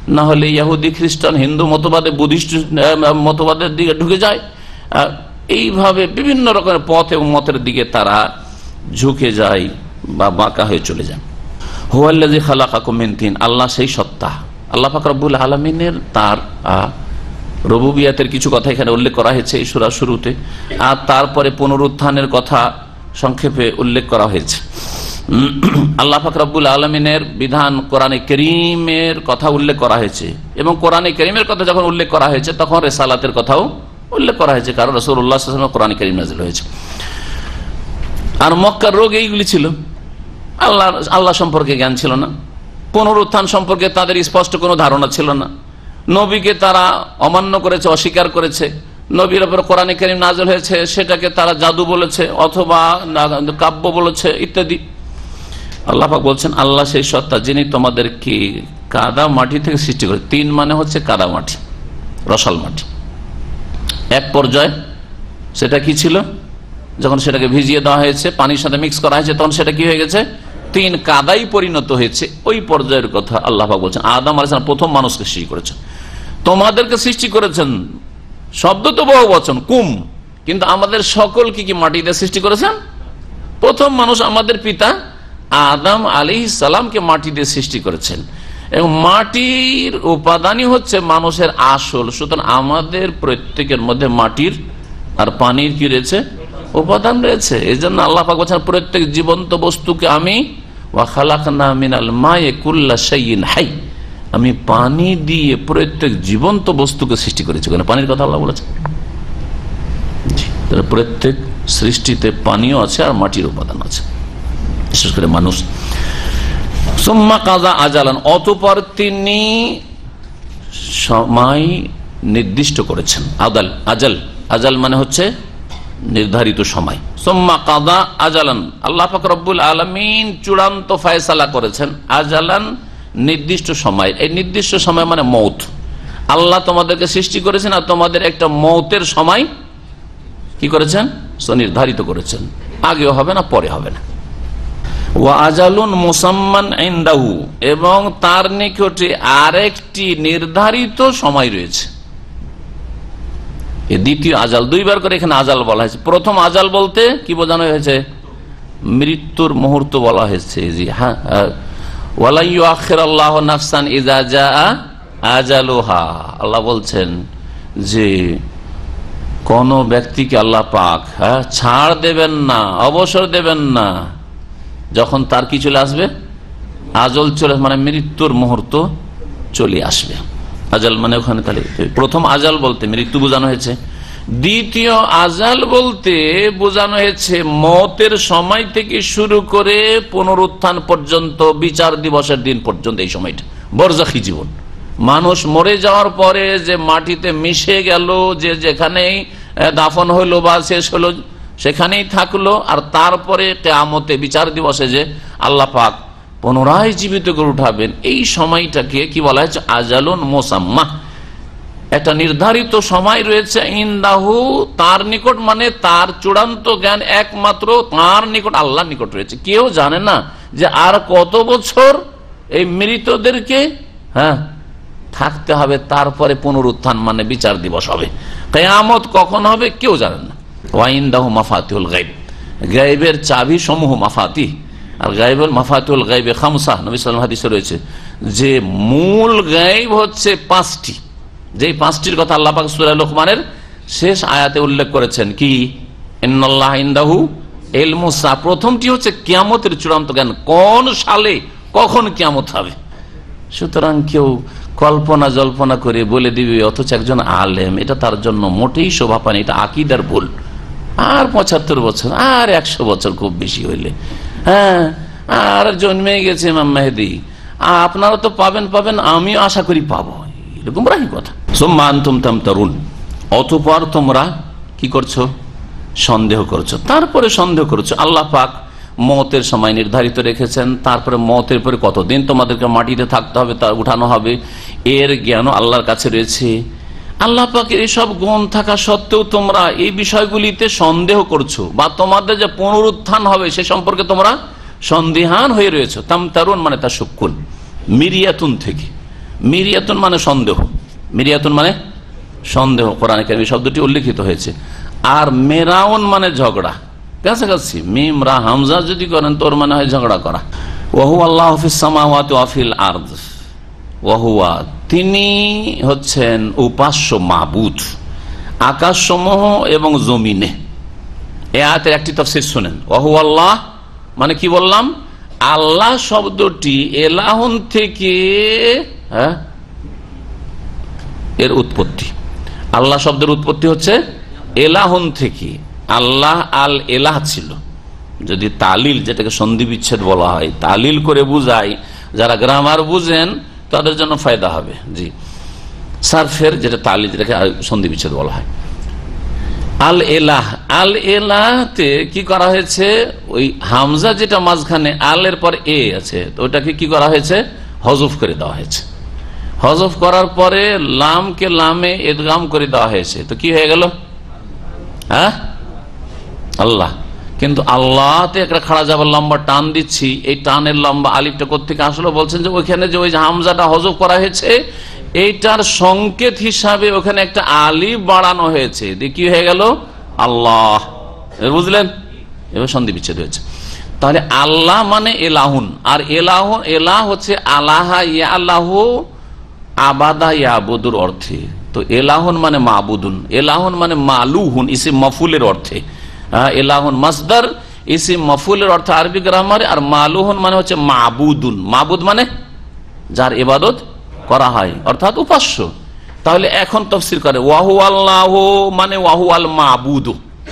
না হলে ইহুদি, খ্রিস্টান, হিন্দু মতবাদে, বুদ্ধিস্ট মতবাদের দিকে ঢুকে যায়। এইভাবে বিভিন্ন রকমের পথ এবং মতের দিকে তারা ঝুঁকে যায় বা বাঁকা হয়ে চলে যায়। হুয়াল্লাযী খালাকাকুম মিন তিন, আল্লাহ সেই সত্তা। আল্লাহ পাক রব্বুল আলামিনের তার রুবুবিয়াতের কিছু কথা এখানে উল্লেখ করা হয়েছে এই সূরার শুরুতে, আর তারপরে পুনরুত্থানের কথা সংক্ষেপে উল্লেখ করা হয়েছে। আল্লাহ পাক রব্বুল আলামিনের বিধান কোরআনে কারীমের কথা উল্লেখ করা হয়েছে, এবং কোরআনে কারীমের কথা যখন উল্লেখ করা হয়েছে তখন রিসালাতের কথাও উল্লেখ করা হয়েছে, কারণ রাসূলুল্লাহ সাল্লাল্লাহু আলাইহি ওয়াসাল্লাম কোরআনে কারীম নাযিল হয়েছে। আর মক্কার রোগ এইগুলি ছিল, আল্লাহ সম্পর্কে জ্ঞান ছিল না, পুনরুত্থান সম্পর্কে তাদের স্পষ্ট কোনো ধারণা ছিল না, নবীকে তারা অমান্য করেছে, অস্বীকার করেছে, নবীর উপর কোরআনে কারীম নাযিল হয়েছে সেটাকে তারা জাদু বলেছে অথবা কাব্য বলেছে ইত্যাদি। আল্লাহ পাক বলছেন আল্লাহ সেই সত্তা যিনি তোমাদেরকে কাদা মাটি থেকে সৃষ্টি করে। তিন মানে হচ্ছে কাদা মাটি, রসাল মাটি। এক পর্যায়ে সেটা কি ছিল, যখন সেটাকে ভিজিয়ে দেওয়া হয়েছে, পানির সাথে মিক্স করা হয়েছে, তখন সেটা কি হয়ে গেছে, তিন কাদাই পরিণত হয়েছে। ওই পর্যায়ের কথা আল্লাহ পাক বলছেন। আদম আলাইহিস সালাম প্রথম মানুষকে সৃষ্টি করেছেন, তোমাদেরকে সৃষ্টি করেছেন, শব্দ তো বহু বচন কুম, কিন্তু আমাদের সকলকে কি মাটিতে সৃষ্টি করেছেন? প্রথম মানুষ আমাদের পিতা আদম আলাইহিস সালামকে মাটিতে সৃষ্টি করেছেন, এবং মাটির উপাদানই হচ্ছে মানুষের আসল। সুতরাং আমাদের প্রত্যেকের মধ্যে মাটির আর পানির কি রয়েছে, উপাদান রয়েছে। এই জন্য আল্লাহ পাক বলেন প্রত্যেক জীবন্ত বস্তুকে আমি ওয়া খালাকনা মিনাল মায়ে কুল্লা শাইইন হাই, আমি পানি দিয়ে প্রত্যেক জীবন্ত বস্তুকে সৃষ্টি করেছি। কেন পানির কথা আল্লাহ বলেছেন? প্রত্যেক সৃষ্টিতে পানিও আছে আর মাটির উপাদান আছে, বিশেষ করে মানুষ। সুম্মা কাযা আজালান, অতঃপর তিনি সময় নির্দিষ্ট করেছেন। আজাল মানে হচ্ছে নির্ধারিত সময়। সুম্মা কাযা আজালান, আল্লাহ পাক রব্বুল আলামিন চূড়ান্ত ফয়সালা করেছেন। আজালান নির্দিষ্ট সময়, এই নির্দিষ্ট সময় মানে মৌত। আল্লাহ তোমাদেরকে সৃষ্টি করেছেন আর তোমাদের একটা মৌতের সময় কি করেছেন, নির্ধারিত করেছেন। আগেও হবে না, পরে হবে না। ওয়া আজালুন মুসাম্মান ইনদাহু, এবং তার নিকটে আরেকটি নির্ধারিত সময় রয়েছে। এই দ্বিতীয় আজাল, দুইবার করে এখানে আজাল বলা হয়েছে। প্রথম আজাল বলতে কি বোঝানো হয়েছে, মৃত্যুর মুহূর্ত বলা হয়েছে। জি হ্যাঁ, ওয়ালা ইউআখিরুল্লাহু নাফসান ইযা জাআ আজালুহা, আল্লাহ বলছেন যে কোন ব্যক্তিকে আল্লাহ পাক ছাড় দেবেন না, অবসর দেবেন না যখন তার কি চলে আসবে, আজল চলে, মানে মৃত্যুর মুহূর্ত চলে আসবে। আজাল মানে ওখানে তাহলে প্রথম আজাল বলতে মৃত্যু বোঝানো হয়েছে, দ্বিতীয় আজাল বলতে বোঝানো হয়েছে মতের সময় থেকে শুরু করে পুনরুত্থান পর্যন্ত, বিচার দিবসের দিন পর্যন্ত এই সময়টা বরজাখী জীবন। মানুষ মরে যাওয়ার পরে যে মাটিতে মিশে গেল, যে যেখানেই দাফন হইলো বা শেষ হলো সেখানেই থাকলো, আর তারপরে কিয়ামতে বিচার দিবসে যে আল্লাহ পাক পুনরায় জীবিত করে উঠাবেন, এই সময়টাকে কি বলা হয়েছে, আজালুন মুসাম্মা। একটা নির্ধারিত সময় রয়েছে ইনদাহু, তার নিকট, মানে তার চূড়ান্ত জ্ঞান একমাত্র তার নিকট, আল্লাহর নিকট রয়েছে। কেউ জানে না যে আর কত বছর এই মৃতদেরকে থাকতে হবে, তারপরে পুনরুত্থান মানে বিচার দিবস হবে, কিয়ামত কখন হবে কেউ জানেন না। ওয়াইনদাহু মাফাতিহুল গায়ব, গায়বের চাবি সমূহ মাফাতি, আর গায়বুল মাফাতিহুল গায়বে খামসা, নবী সাল্লাল্লাহু আলাইহি ওয়াসাল্লাম হাদিসে রয়েছে যে মূল গায়ব হচ্ছে পাঁচটি, যেই পাঁচটির কথা আল্লাহ পাক সূরা লুকমানের শেষ আয়াতে উল্লেখ করেছেন। কি, ইন্নাল্লাহ ইনদাহু ইলমুস সা, প্রথমটি হচ্ছে কিয়ামতের চূড়ান্ত জ্ঞান, কোন সালে কখন কিয়ামত হবে। সুতরাং কেউ কল্পনা জল্পনা করে বলে দিবে, অথচ একজন আলেম, এটা তার জন্য মোটেই শোভা পায়নি, এটা আকীদার ভুল। আর ৭৫ বছর আর ১০০ বছর খুব বেশি হইলে, আর জন্মে গেছে ইমাম মেহেদী, আপনারা তো পাবেন, আমিও আশা করি পাবো, এরকম রাহি কথা। সুম্মা আনতুম তামতারুন, অতঃপর তোমরা কি করছো, সন্দেহ করছো। তারপরে সন্দেহ করছো, আল্লাহ পাক মতের সময় নির্ধারিত রেখেছেন, তারপরে মতের পরে কতদিন তোমাদেরকে মাটিতে থাকতে হবে, তা উঠানো হবে, এর জ্ঞানও আল্লাহর কাছে রয়েছে। আল্লাহ পাকের এইসব গুণ থাকা সত্ত্বেও তোমরা এই বিষয়গুলিতে সন্দেহ করছো, বা তোমাদের যে পুনরুত্থান হবে সে সম্পর্কে তোমরা সন্দিহান হয়ে রয়েছো। তামতারুন মানে তা শুক্কুন, মিরিয়াতুন থেকে, মিরিয়াতুন মানে সন্দেহ, মিরিয়াতুন মানে সন্দেহ, কোরআনে কারিমে শব্দটি উল্লেখিত হয়েছে। আর মেরাউন মানে ঝগড়া, কাছাকাছি। মিম রা হামজা যদি করেন তোর মানে হয় ঝগড়া করা। ওয়াহু আল্লাহু ফিস সামাওয়াতি ওয়া ফিল আরদ, ওয়াহুয়া তিনি হচ্ছেন উপাস্য মাবুদ আকাশসমূহ এবং জমিনে। এই আয়াতের একটি তাফসীর শুনেন। ওয়াহু আল্লাহ মানে কি বললাম, আল্লাহ শব্দটি এলাহুন থেকে এর উৎপত্তি। আল্লাহ শব্দের উৎপত্তি হচ্ছে এলাহুন থেকে। আল্লাহ আল এলাহ ছিল। যদি তালিল, যেটাকে সন্ধি বিচ্ছেদ বলা হয়, তালিল করে বুঝাই, যারা গ্রামার বুঝেন তাদের জন্য ফায়দা হবে। জি, সারফের যেটা তালিল, যেটাকে সন্ধি বিচ্ছেদ বলা হয়। আল এলাহ, আল এলাহতে কি করা হয়েছে, ওই হামজা যেটা মাঝখানে আলের পর এ আছে, তো ওটাকে কি করা হয়েছে, হজফ করে দেওয়া হয়েছে। হজফ করার পরে লামকে লামে ইদগাম করে দেওয়া হয়েছে, তো কি হয়ে গেল, হ্যাঁ আল্লাহ। কিন্তু আল্লাহতে একটা খাড়া যাবার লম্বা টান দিচ্ছি, এই টানের লম্বা আলিফটা কোত্থেকে আসলো, বলছেন যে ওইখানে যে ওই হামজাটা হজফ করা হয়েছে এইটার সংকেত হিসাবে ওখানে একটা আলিফ বাড়ানো হয়েছে, দিয়ে কি হয়ে গেল আল্লাহ, বুঝলেন? এবার সন্ধি বিচ্ছেদ হয়েছে। তাহলে আল্লাহ মানে এলাহুন, আর এলাহ, এলাহ হচ্ছে আলাহা ইয়া আল্লাহ আবাদা ইয়াবুদুর অর্থে। তো এলাহুন মানে মাবুদুন, এলাহুন মানে মালুহুন ইসিম মফুলের অর্থে। এলাহুন মাসদার ইসিম মফুলের অর্থে আরবি গ্রামারে, আর মালুহুন মানে হচ্ছে মাবুদুন। মাবুদ মানে যার ইবাদত করা হয়, অর্থাৎ উপাস্য। তাহলে এখন তাফসীর করে ওয়াহু আল্লাহ মানে ওয়াহু আল মাবুদু,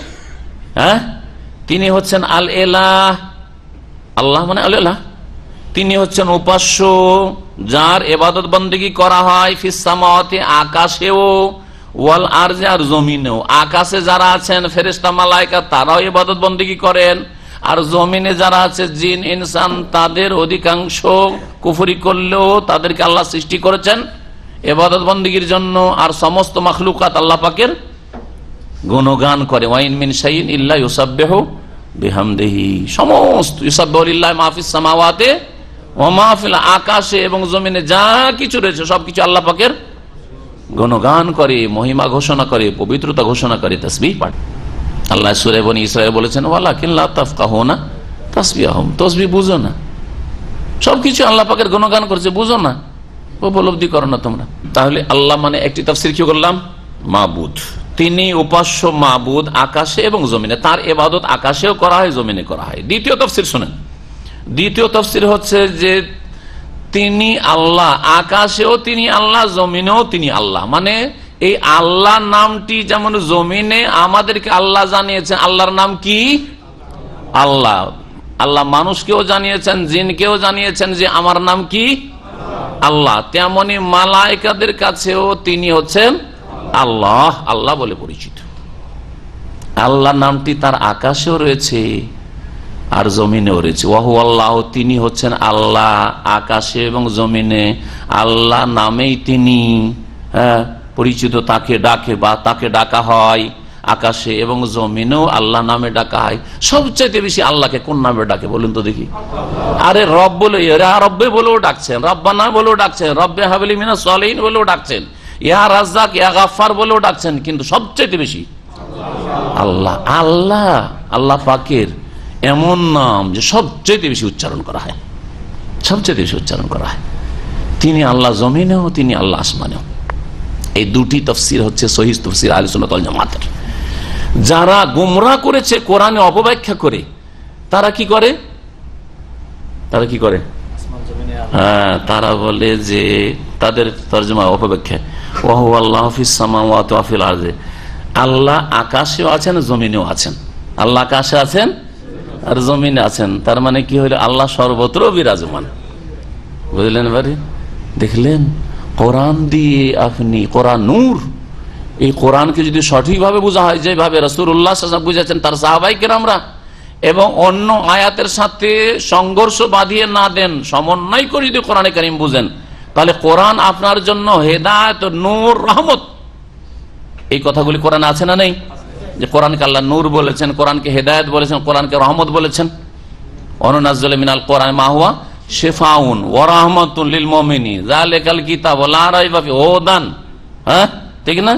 হ্যাঁ তিনি হচ্ছেন আল এলাহ, আল্লাহ মানে আল এলাহ, তিনি হচ্ছেন উপাস্য যার ইবাদত বন্দেগী করা হয়। ফিস সামাওয়াতি আকাশেও, ওয়াল আরজে আর জমিনেও। আকাশে যারা আছেন ফেরেশতা মালায়েকা তারাও ইবাদত বন্দেগী করেন, আর জমিনে যারা আছে জিন ইনসান তাদের অধিকাংশ কুফরি করলেও তাদেরকে আল্লাহ সৃষ্টি করেছেন ইবাদত বন্দেগীর জন্য। আর সমস্ত মাখলুকাত আল্লাহ পাকের গুণগান করে। ওয়াইন মিন শাইইন ইল্লা ইউসাব্বিহু বিহামদিহি, সমস্ত ইউসাব্বিহু লিল্লাহি মা ফিস সামাওয়াতি ওয়া মা ফিল, আকাশে এবং জমিনে যা কিছু রয়েছে সবকিছু আল্লাহ পাকের গুণগান করে, মহিমা ঘোষণা করে, পবিত্রতা ঘোষণা করে, তাসবিহ পাঠ। আল্লাহ সূরা বনী ইসরাঈল বলেছেন ওয়ালাকিন লা তাফকাহুনা তাসবিহাহুম, তাসবিহ বুঝো না, সবকিছু আল্লাহ পাকের গুণগান করছে, বুঝো না, উপলব্ধি করো না তোমরা। তাহলে আল্লাহ মানে একটি তাফসীর কি করলাম, মাবুদ, তিনি উপাস্য মাবুদ আকাশে এবং জমিনে, তার ইবাদত আকাশেও করা হয় জমিনে করা হয়। দ্বিতীয় তাফসীর শুনেন, দ্বিতীয় তাফসীর হচ্ছে যে তিনি আল্লাহ, আকাশেও তিনি আল্লাহ, জমিনেও তিনি আল্লাহ। মানে এই আল্লাহ নামটি যেমন জমিনে আমাদেরকে আল্লাহ জানিয়েছেন, আল্লাহর নাম কি আল্লাহ। আল্লাহ মানুষকেও জানিয়েছেন, জিনকেও জানিয়েছেন যে আমার নাম কি আল্লাহ। তেমনি মালায়েকাদের কাছেও তিনি হচ্ছেন আল্লাহ, আল্লাহ বলে পরিচিত। আল্লাহ নামটি তার আকাশেও রয়েছে আর জমিনেও রয়েছে। ওয়াহু আল্লাহ, তিনি হচ্ছেন আল্লাহ আকাশে এবং জমিনে। আল্লাহ নামেই তিনি পরিচিত, তাকে ডাকে বা তাকে ডাকা হয় আকাশে এবং জমিনেও আল্লাহ নামে ডাকা হয়। সবচাইতে বেশি আল্লাহকে কোন নামে ডাকে বলুন তো দেখি? আরে রব বলে, রব্বে বলেও ডাকছেন, রব্বানা বলেও ডাকছেন, রব্বে হাবলি মিনাস সালিহিন বলেও ডাকছেন, ইয়া রাজ্জাক ইয়া গাফফার বলেও ডাকছেন, কিন্তু সবচাইতে বেশি আল্লাহ। আল্লাহ আল্লাহ পাকের এমন নাম যে সবচেয়ে বেশি উচ্চারণ করা হয়, সবচেয়ে বেশি উচ্চারণ করা হয়। তিনি আল্লাহ জমিনেও, তিনি আল্লাহ আসমানেও। এই দুটি তাফসীর হচ্ছে সহিহ তাফসীর আহলে সুন্নাত ওয়াল জামাতের। যারা গোমরাহ করেছে কোরআনে অপব্যাখ্যা করে, তারা কি করে, তারা কি করে, তারা বলে যে তাদের তরজমা অপব্যাখ্যা ওয়াহু আল্লাহু ফিস সামাওয়াতি ওয়া ফিল আরদি, আল্লাহ আকাশেও আছেন জমিনেও আছেন। আল্লাহ আকাশে আছেন আর জমিনে আছেন, তার মানে কি হলো আল্লাহ সর্বত্র বিরাজমান। বুঝলেন বাড়ি? দেখলেন কোরআন দিয়ে আপনি, কোরআন নূর, এই কোরআনকে যদি সঠিকভাবে বোঝা হয় যেভাবে রাসূলুল্লাহ সাল্লাল্লাহু আলাইহি ওয়াসাল্লাম বুঝেছেন, তার সাহাবায়ে কেরামরা, এবং অন্য আয়াতের সাথে সংঘর্ষ বাঁধিয়ে না দেন, সমন্বয় করে যদি কোরআনে কারীম বুঝেন, তাহলে কোরআন আপনার জন্য হেদায়েত, নূর, রহমত। এই কথাগুলি কোরআনে আছে না নেই? যে কোরআনকে আল্লাহ নূর বলেছেন, কোরআনকে হেদায়েত বলেছেন, কোরআনকে রহমত বলেছেন। অনুনাজ্জিলু মিনাল কোরআনি মা হুয়া শিফাউন ওয়া রাহমাতুন লিল মুমিনিন যালিকাল কিতাবু লা রাইবা ফিহি হুদান, হ্যাঁ ঠিক না?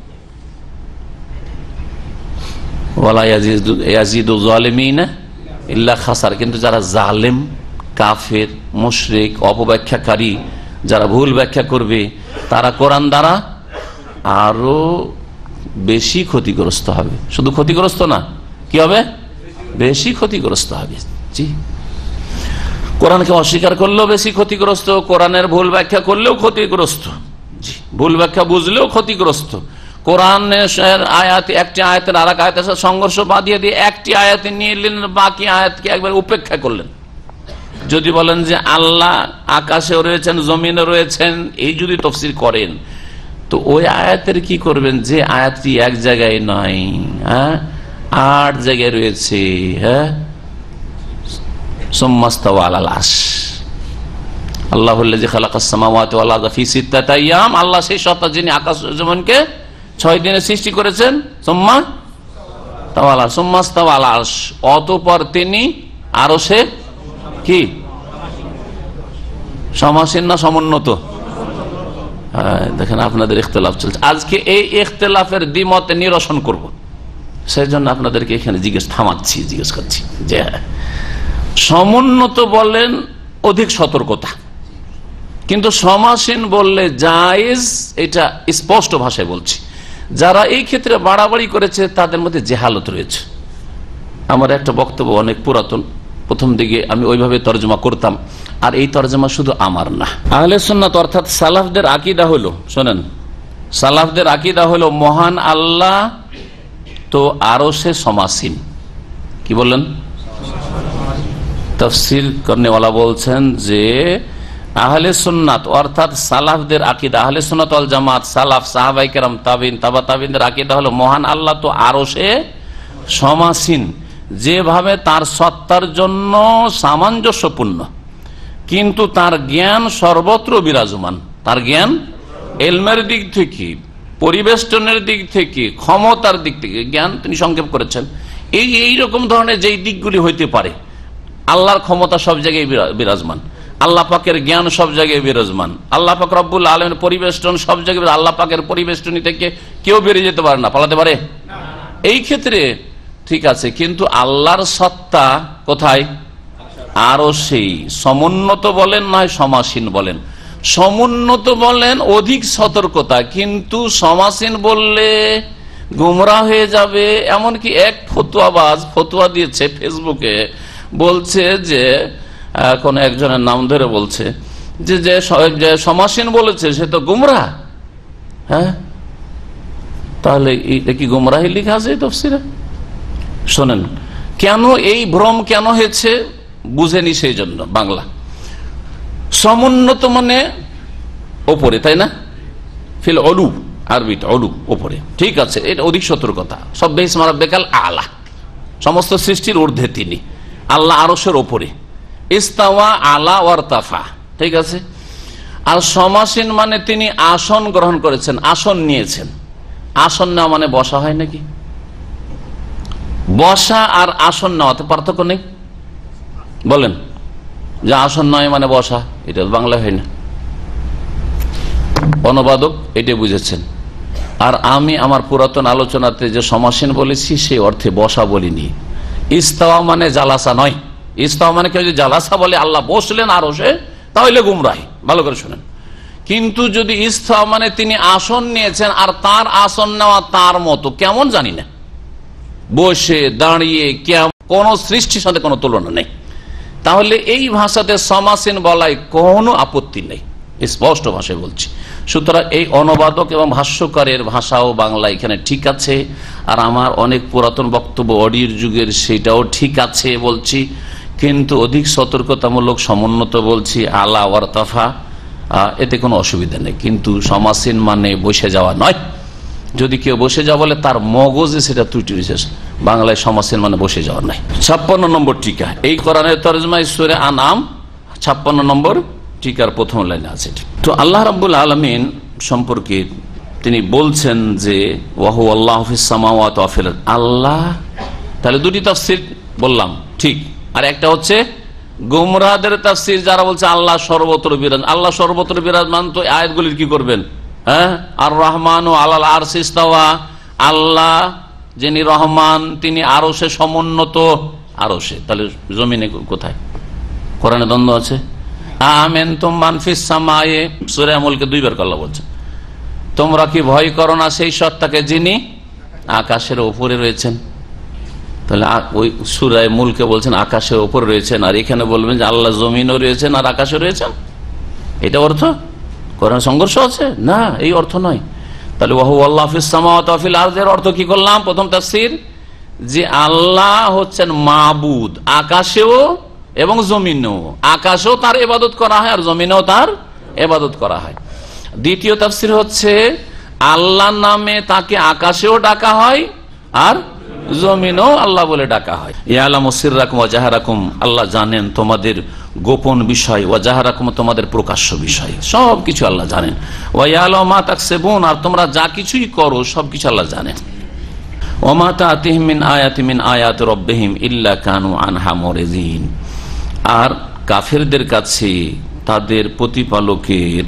ওয়ালা ইয়াজিদু যালিমিনা ইল্লা খাসার। কিন্তু যারা জালেম, কাফের, মুশরিক, অপব্যাখ্যাকারী, যারা ভুল ব্যাখ্যা করবে, তারা কোরআন দ্বারা আরো বেশি ক্ষতিগ্রস্ত হবে। শুধু ক্ষতিগ্রস্ত না, কি হবে? বেশি ক্ষতিগ্রস্ত হবে। জি, কোরআনকে অস্বীকার করলেও বেশি ক্ষতিগ্রস্ত, কোরআনের ভুল ব্যাখ্যা করলেও ক্ষতিগ্রস্ত, জি, ভুল ব্যাখ্যা বুঝলেও ক্ষতিগ্রস্ত। কোরআনের আয়াত, একটি আয়াতের আর এক আয়াতের সাথে সংঘর্ষ বাঁধিয়ে দিয়ে একটি আয়াতে নিয়ে এলেন, বাকি আয়াতকে একবার উপেক্ষা করলেন। যদি বলেন যে আল্লাহ আকাশে রয়েছেন, জমিনে রয়েছেন, এই যদি তাফসীর করেন, তো ওই আয়াতের কি করবেন যে আয়াতটি এক জায়গায় নয়, হ্যাঁ 8 জায়গায় রয়েছে। হ্যাঁ, সুম্মাস্তাওয়া আলাল আরশ, আল্লাহুল্লাযী খালাকাস সামাওয়াতি ওয়াল আরদা ফি সিত্তাতি আইয়াম, আল্লাহ সেই সত্তা যিনি আকাশ জমিনকে 6 দিনে সৃষ্টি করেছেন। সুম্মাস্তাওয়া আলাল আরশ, অতঃপর তিনি আরশে কি সমাসীন না সমুন্নত? দেখেন আপনাদের ইখতিলাফ চলছে। আজকে এই ইখতিলাফের দ্বিমত নিরসন করব, সেই জন্য আপনাদেরকে এখানে জিজ্ঞেস করছি যে সমুন্নত বললেন অধিক সতর্কতা, কিন্তু সমাসীন বললে জায়েজ, এটা স্পষ্ট ভাষায় বলছি। যারা এই ক্ষেত্রে বাড়াবাড়ি করেছে তাদের মধ্যে জেহালত রয়েছে। আমার একটা বক্তব্য অনেক পুরাতন, প্রথম দিকে আমি ওইভাবে তর্জমা করতাম, আর এই তর্জমা শুধু আমার না, আহলে সুন্নাত অর্থাৎ সালাফদের আকীদা হলো, শোনেন, সালাফদের আকীদা হলো মহান আল্লাহ তো আরশে সমাসীন। কি বললেন? তাফসীর করনেওয়ালা বলছেন যে আহলে সুন্নাত অর্থাৎ সালাফদের আকীদা, আহলে সুন্নাত ওয়াল জামাত, সালাফ, সাহাবায়ে কেরাম, তাবিন, তাবা তাবিনদের আকীদা হলো মহান আল্লাহ তো আরশে সমাসীন, যেভাবে তার সত্তার জন্য সামঞ্জস্যপূর্ণ, কিন্তু তার জ্ঞান সর্বত্র বিরাজমান। তার জ্ঞান ইলমের দিক থেকে, পরিবেষ্টনের দিক থেকে, ক্ষমতার দিক থেকে জ্ঞান তিনি সংক্ষেপ করেছেন। এই রকম ধরনের যেই দিকগুলি হইতে পারে, আল্লাহর ক্ষমতা সব জায়গায় বিরাজমান, আল্লাহ পাকের জ্ঞান সব জায়গায় বিরাজমান, আল্লাহ পাক রব্বুল আলামিনের পরিবেষ্টন সব জায়গায়, আল্লাহ পাকের পরিবেষ্টনী থেকে কেউ বেরিয়ে যেতে পারে না, পালাতে পারে? এই ক্ষেত্রে ঠিক আছে, কিন্তু আল্লাহর সত্তা কোথায়? আরো সেই সমুন্নত বলেন নয় সমাসীন বলেন, সমুন্নত বলেন অধিক সতর্কতা, কিন্তু সমাসীন বললে গুমরাহ হয়ে যাবে। এমনকি এক ফতোয়াবাজ ফতোয়া দিয়েছে ফেসবুকে, বলছে যে কোন একজনের নাম ধরে বলছে যে সমাসীন বলেছে সে তো গুমরাহ। হ্যাঁ, তাহলে এটা কি গুমরাহি লেখা আছে তাফসীরে? শোনেন, কেন এই ভ্রম কেন হয়েছে বুঝেনি, সেই জন্য বাংলা সমুন্নত মানে ওপরে, তাই না? ফিল অলু, আরবিতে অলু ওপরে, ঠিক আছে, এটা অধিক সতর্কতা। সব্বে ইসমা রাব্বিকাল আলা, সমস্ত সৃষ্টির ঊর্ধ্বে তিনি, আল্লাহ আরশের ওপরে। ইস্তাওয়া আলা ওয়ারতাফা, ঠিক আছে। আর সমাসীন মানে তিনি আসন গ্রহণ করেছেন, আসন নিয়েছেন। আসন নেওয়া মানে বসা হয় নাকি? বসা আর আসন নেওয়াতে পার্থক্য নেই? বলেন যে আসন নয় মানে বসা, এটা বাংলা হয় না। অনুবাদক এটা বুঝেছেন, আর আমি আমার পুরাতন আলোচনাতে যে সমাসীন বলেছি সেই অর্থে বসা বলিনি। ইস্তাওয়া মানে জালাসা নয়। ইস্তাওয়া মানে কেউ যদি জালাসা বলে আল্লাহ বসলেন আরশে, তাহলে গুমরাহি। ভালো করে শুনেন, কিন্তু যদি ইস্তাওয়া মানে তিনি আসন নিয়েছেন, আর তার আসন নেওয়া তার মতো কেমন জানি না, বসে দাঁড়িয়ে কেমন, কোন সৃষ্টির সাথে কোনো তুলনা নেই, তাহলে এই ভাষাতে সমাসীন বলায় কোনো আপত্তি নেই, স্পষ্ট ভাষায় বলছি। সুতরাং এই অনুবাদক এবং ভাষ্যকারের ভাষাও বাংলা এখানে ঠিক আছে, আর আমার অনেক পুরাতন বক্তব্য অডিওর যুগের সেটাও ঠিক আছে বলছি, কিন্তু অধিক সতর্কতামূলক সমুন্নত বলছি, আলা ওয়ারতাফা, এতে কোনো অসুবিধা নেই। কিন্তু সমাসীন মানে বসে যাওয়া নয়। যদি কেউ বসে যাওয়া বলে তার মগজে সেটা ত্রুটি বিশেষ, বাংলায় সমাসীন মানে বসে যাওয়া নাই। 56 নম্বর টিকা, এই কোরআনের তরজমা সূরা আনাম 56 নম্বর টিকার প্রথম লাইনে আছে। তো আল্লাহ রাব্বুল আলামিন সম্পর্কে তিনি বলছেন যে ওয়াহু আল্লাহু ফিস সামাওয়াতি ওয়া ফিল আরদ, আল্লাহ, তাহলে দুটি তাফসীর বললাম ঠিক, আর একটা হচ্ছে গুমরাহদের তাফসীর যারা বলছে আল্লাহ সর্বত্র বিরাজ, আল্লাহ সর্বত্র বিরাজমান, তো আয়াতগুলির কি করবেন? হ্যাঁ, আর রহমান ও আলাল আরশি ইস্তাওয়া, আল্লাহ যিনি রহমান তিনি আরশে সমুন্নত, আরশে, তাহলে জমিনে কোথায়? কোরআনে দ্বন্দ্ব আছে। আমেনতুম মান ফিস সামায়ে, সূরা মুলকে 2 বার আল্লাহ বলছেন তোমরা কি ভয় করো না সেই সত্তাকে যিনি আকাশের উপরে রয়েছেন। তাহলে ওই সূরা মুলকে বলছেন আকাশের উপরে রয়েছেন, আর এখানে বলবেন যে আল্লাহ জমিনও রয়েছেন আর আকাশে রয়েছেন। এটা অর্থ? কোরআন সংঘর্ষ আছে না, এই অর্থ নয়। তাহলে ওয়াহু আল্লাহ ফিস সামাওয়াতি ওয়া ফিল আরদির অর্থ কি করলাম? প্রথম তাফসীর যে আল্লাহ হচ্ছেন মাবুদ, আকাশেও এবং জমিনেও, আকাশেও তার ইবাদত করা হয় আর জমিনেও তার ইবাদত করা হয়। দ্বিতীয় তাফসীর হচ্ছে আল্লাহ নামে তাকে আকাশেও ডাকা হয় আর জমিনেও আল্লাহ বলে ডাকা হয়। ইয়ালামু সিররাকুম ওয়া জাহরাকুম, আল্লাহ জানেন তোমাদের গোপন বিষয়, ওয়া জাহরাকুম তোমাদের প্রকাশ্য বিষয়, সবকিছু আল্লাহ জানেন। ওয়া ইয়ালামু মা তাকসিবুন, আর তোমরা যা কিছুই করো সবকিছু আল্লাহ জানেন। ওয়া মা তা'তিহিম মিন আয়াতিন মিন আয়াতি রাব্বিহিম ইল্লা কানু আনহা মুরিদিন, আর কাফেরদের কাছে তাদের প্রতিপালকের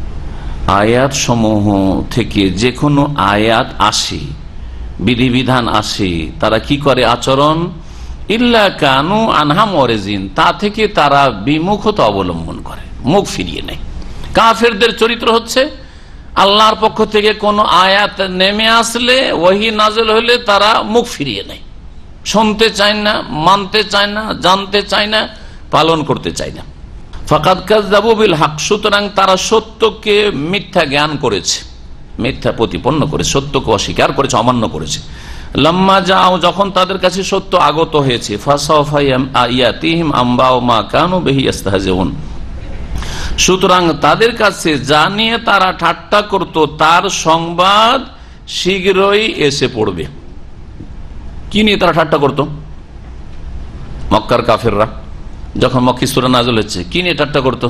আয়াত সমূহ থেকে যে কোনো আয়াত আসে, বিধিবিধান আসে, তারা কি করে আচরণ? ইল্লা কানু আনহা মুরিদিন, তা থেকে তারা বিমুখতা অবলম্বন করে, মুখ ফিরিয়ে নেয়। কাফেরদের চরিত্র হচ্ছে আল্লাহর পক্ষ থেকে কোনো আয়াত নেমে আসলে, ওহী নাযিল হলে তারা মুখ ফিরিয়ে নেয়, শুনতে চায় না, মানতে চায় না, জানতে চায় না, পালন করতে চায় না। ফাকাদ কাযযাবু বিল হক, সুতরাং তারা সত্যকে মিথ্যা জ্ঞান করেছে, মিথ্যা প্রতিপন্ন করে, সত্যকে অস্বীকার করেছে, অমান্য করেছে। লাম্মা যাও, যখন তাদের কাছে সত্য আগত হয়েছে, ফাসাওফা ইয়াতিহিম আম্বাউ মা কানু বিহি ইস্তাহজিউন, সুতরাং তাদের কাছে যা নিয়ে তারা ঠাট্টা করত তার সংবাদ শীঘ্রই এসে পড়বে। কি নিয়ে তারা ঠাট্টা করত? মক্কার কাফেররা যখন মক্কি সূরা নাযিল হচ্ছে, কি নিয়ে ঠাট্টা করত?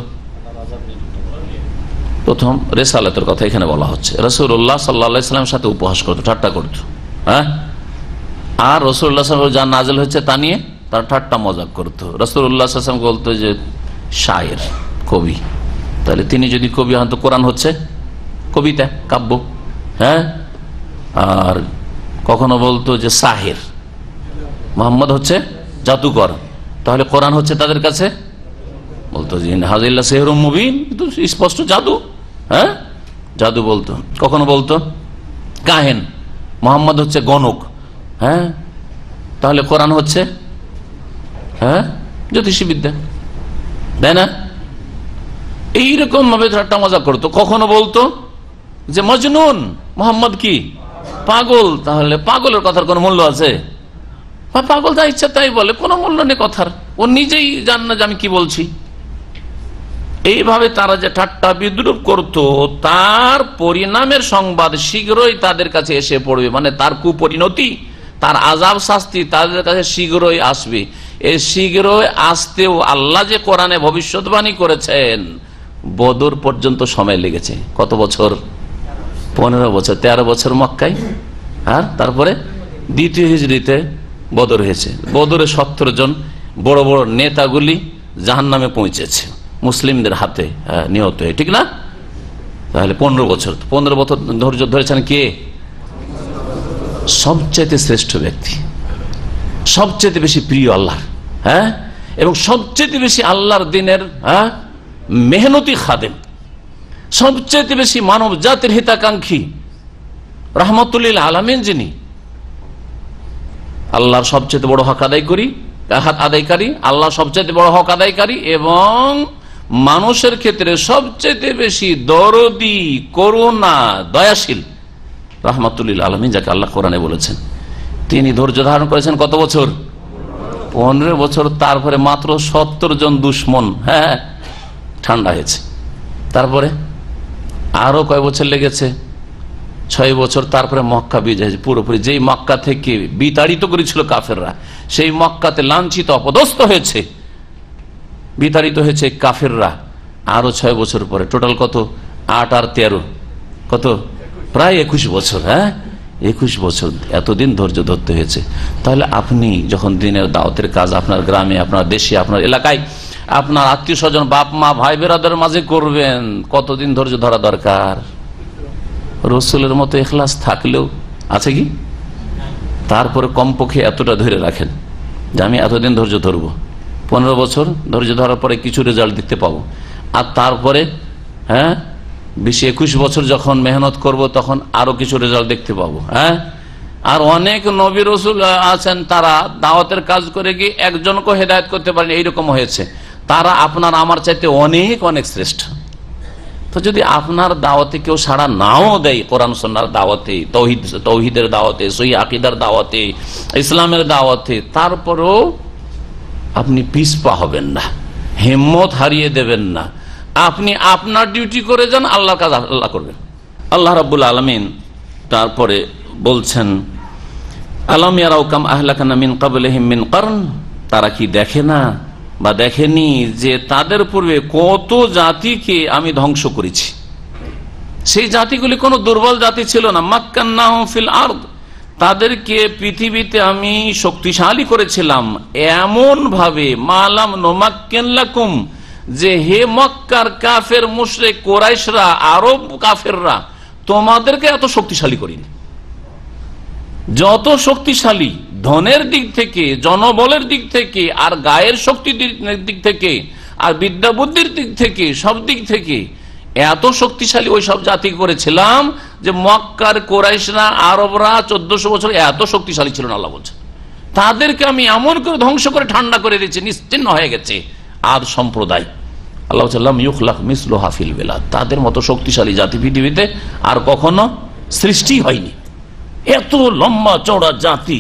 প্রথম রিসালাতের কথা এখানে বলা হচ্ছে, রাসূলুল্লাহ সাল্লাল্লাহু আলাইহি ওয়াসাল্লামের সাথে উপহাস করত, ঠাট্টা করত। হ্যাঁ, আর রাসূলুল্লাহ সাল্লাল্লাহু আলাইহি ওয়াসাল্লাম যা নাযিল হচ্ছে তা নিয়ে তারা ঠাট্টা মজাক করত। রাসূলুল্লাহ সাল্লাল্লাহু আলাইহি ওয়াসাল্লাম বলতো যে শায়ের, কবি, তাহলে তিনি যদি কবি হন তো কোরআন হচ্ছে কবিতা, কাব্য। হ্যাঁ, আর কখনো বলতো যে সাহির, মুহাম্মদ হচ্ছে জাদুকর, তাহলে কোরআন হচ্ছে তাদের কাছে বলতো যে হাযিল্লা সিহরুম মুবিন, স্পষ্ট জাদু। হ্যাঁ, জাদু বলতো। কখনো বলতো কাহেন, মুহাম্মদ হচ্ছে গণক। হ্যাঁ, তাহলে কোরআন হচ্ছে জ্যোতিষী বিদ্যা, তাই না? এইরকম ভাবে ঠাট্টা মজা করতো। কখনো বলতো যে মজনুন, মুহাম্মদ কি পাগল, তাহলে পাগলের কথার কোন মূল্য আছে? পাগল যা ইচ্ছা তাই বলে, কোনো মূল্য নেই কথার, ও নিজেই জান না যে আমি কি বলছি। এইভাবে তারা যে ঠাট্টা বিদ্রুপ করত, তার পরিণামের সংবাদ শীঘ্রই তাদের কাছে এসে পড়বে, মানে তার কুপরিণতি, তার আযাব শাস্তি তাদের কাছে শীঘ্রই আসবে। এই শীঘ্রই আসতেও আল্লাহ যে কোরআনে ভবিষ্যৎবাণী করেছেন, বদর পর্যন্ত সময় লেগেছে। কত বছর? 15 বছর, 13 বছর মক্কায়, আর তারপরে দ্বিতীয় হিজরিতে বদর হয়েছে। বদরে 17 জন বড় বড় নেতাগুলি জাহান্নামে পৌঁছেছে মুসলিমদের হাতে নিহত হয়ে, ঠিক না? তাহলে 15 বছর, 15 বছর ধৈর্য ধরেছেন কে? সবচেয়ে শ্রেষ্ঠ ব্যক্তি, সবচেয়ে বেশি প্রিয় আল্লাহ, হ্যাঁ, এবং সবচেয়ে বেশি আল্লাহর দিনের মেহনতি খাদেম, সবচেয়ে বেশি মানব জাতির হিতাকাঙ্ক্ষী, রাহমাতুল লিল আলামিন, যিনি আল্লাহর সবচেয়ে বড় হক আদায়কারী, আল্লাহ সবচেয়ে বড় হক আদায়কারী এবং মানুষের ক্ষেত্রে সবচেয়ে বেশি দরদি, করুণা, দয়াশীল, রাহমাতুল লিল আলামিন, যাকে আল্লাহ কোরআনে বলেছেন। তিনি ধৈর্য ধারণ করেছেন কত বছর? 15 বছর। তারপরে মাত্র 70 জন দুশ্মন, হ্যাঁ, ঠান্ডা হয়েছে। তারপরে আরো কয় বছর লেগেছে? 6 বছর। তারপরে মক্কা বিজয় হয়েছে পুরোপুরি। যেই মক্কা থেকে বিতাড়িত করেছিল কাফেররা, সেই মক্কাতে লাঞ্ছিত অপদস্থ হয়েছে, বিতাড়িত হয়েছে কাফেররা। আরো 6 বছর পরে টোটাল কত? 8 আর 13 কত? প্রায় 21 বছর। হ্যাঁ, 21 বছর এতদিন ধৈর্য ধরতে হয়েছে। তাহলে আপনি যখন দিনের দাওয়াতের কাজ আপনার গ্রামে, আপনার দেশে, আপনার এলাকায় আপনার আত্মীয় স্বজন, বাপ মা, ভাই বেরাদের মাঝে করবেন, কতদিন ধৈর্য ধরা দরকার? রসুলের মতো ইখলাস থাকলেও আছে কি? তারপরে কমপক্ষে এতটা ধরে রাখেন যে আমি এতদিন ধৈর্য ধরবো, 15 বছর ধৈর্য ধরার পরে কিছু রেজাল্ট দেখতে পাবো, আর তারপরে 20-21 বছর যখন মেহনত করব তখন আরো কিছু রেজাল্ট দেখতে পাবো। আর অনেক নবী রসুল আছেন, তারা দাওয়াতের কাজ করে গিয়ে একজনকে হেদায়েত করতে পারেন, এইরকম হয়েছে। তারা আপনার আমার চাইতে অনেক অনেক শ্রেষ্ঠ। তো যদি আপনার দাওয়াতে কেউ সাড়া নাও দেয়, কোরআন সুন্নাহর দাওয়াতে, তৌহিদের দাওয়াতে, সহিহ আকীদার দাওয়াতে, ইসলামের দাওয়াতে, তারপরেও আপনি পিছপা হবেন না, হিম্মত হারিয়ে দেবেন না। আপনি আপনার ডিউটি করে যান, আল্লাহর কাজ আল্লাহ করবেন। আল্লাহ রাব্বুল আলামিন তারপরে বলছেন, আলাম ইয়ারাউ কাম আহলাকনা মিন ক্বাবলিহিম মিন কারন, তারা কি দেখে না বা দেখেনি যে তাদের পূর্বে কত জাতিকে আমি ধ্বংস করেছি। সেই জাতিগুলি কোনো দুর্বল জাতি ছিল না। মাক্কান্নাহুম ফিল আরদ, তাদেরকে পৃথিবীতে আমি শক্তিশালী করেছিলাম এমন ভাবে, মালাম নুমাক্কিন লাকুম, যে হে মক্কার কাফের মুশরিক কুরাইশরা, আরব কাফেররা, তোমাদেরকে এত শক্তিশালী করিনি। যত শক্তিশালী ধনের দিক থেকে, জনবলের দিক থেকে, আর গায়ের শক্তির দিক থেকে, আর বিদ্যা বুদ্ধির দিক থেকে, সব দিক থেকে এত শক্তিশালী ওই সব জাতি করেছিলাম যে মক্কার কুরাইশরা, আরবরা 1400 বছর এত শক্তিশালী ছিল না। আল্লাহ বলছেন তাদেরকে আমি এমন করে ধ্বংস করে ঠান্ডা করে দিয়েছি, নিশ্চিহ্ন হয়ে গেছে আদ সম্প্রদায়। আল্লাহ বললাম ইউখলাক মিসলুহা ফিল বিলাদ, তাদের মতো শক্তিশালী জাতি পৃথিবীতে আর কখনো সৃষ্টি হয়নি। এত লম্বা চওড়া জাতি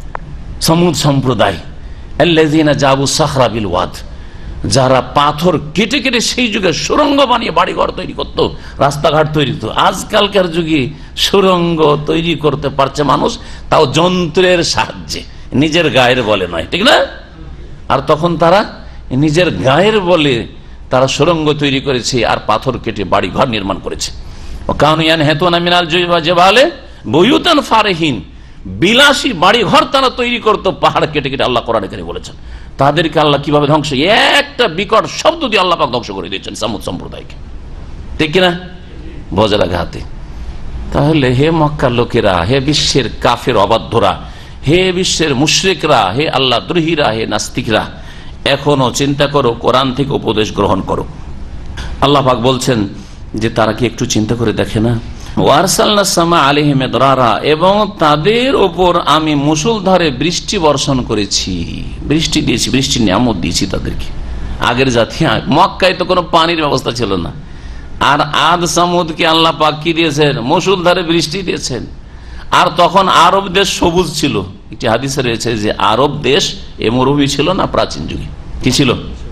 সমুদ সম্প্রদায়, আল্লাযীনা জাবু সাখরা বিল ওয়াদ, যারা পাথর কেটে কেটে সেই যুগে সুড়ঙ্গ বানিয়ে বাড়িঘর তৈরি করত, রাস্তাঘাট তৈরি করত। আজকালকার যুগে সুড়ঙ্গ তৈরি করতে পারছে মানুষ, তাও যন্ত্রের সাহায্যে, নিজের গায়ের বলে নয়, ঠিক না? আর তখন তারা নিজের গায়ের বলে তারা সুড়ঙ্গ তৈরি করেছে আর পাথর কেটে বাড়িঘর নির্মাণ করেছে। ও কানু ইয়ানহিতুনা মিনাল জিবালি বুয়ুতান ফারিহিন, বিলাসী বাড়ি ঘর তারা তৈরি করতো পাহাড় কেটে কেটে। আল্লাহ কোরআনে কারিমে বলেছেন তাদেরকে আল্লাহ কিভাবে ধ্বংস, একটা বিকট শব্দ দিয়ে আল্লাহ পাক ধ্বংস করে দিয়েছেন সামুদ সম্প্রদায়কে, ঠিক কিনা? বজ্রের আঘাতে। তাহলে হে মক্কার লোকেরা, হে বিশ্বের কাফের অবাধ্যরা, হে বিশ্বের মুশরিকরা, হে আল্লাহ দ্রোহীরা, হে নাস্তিকরা, এখনো চিন্তা করো, কোরআন থেকে উপদেশ গ্রহণ করো। আল্লাহ পাক বলছেন যে তারা কি একটু চিন্তা করে দেখে না? ওয়ারসালনা সামা আলাইহিম মিদরারা, এবং তাদের ওপর আমি মুষলধারে বৃষ্টি বর্ষণ করেছি, বৃষ্টি দিয়েছি, বৃষ্টির নিয়ামত দিয়েছি তাদেরকে। আগের জাতি, মক্কায় তো কোনো পানির ব্যবস্থা ছিল না, আর আদ সামুদকে আল্লাহ পাক কি দিয়েছেন? মুষলধারে বৃষ্টি দিয়েছেন। আর তখন আরব দেশ সবুজ ছিল। একটি হাদিসে রয়েছে যে আরব দেশ এ মরুভূমি ছিল না প্রাচীন যুগে, কি ছিল?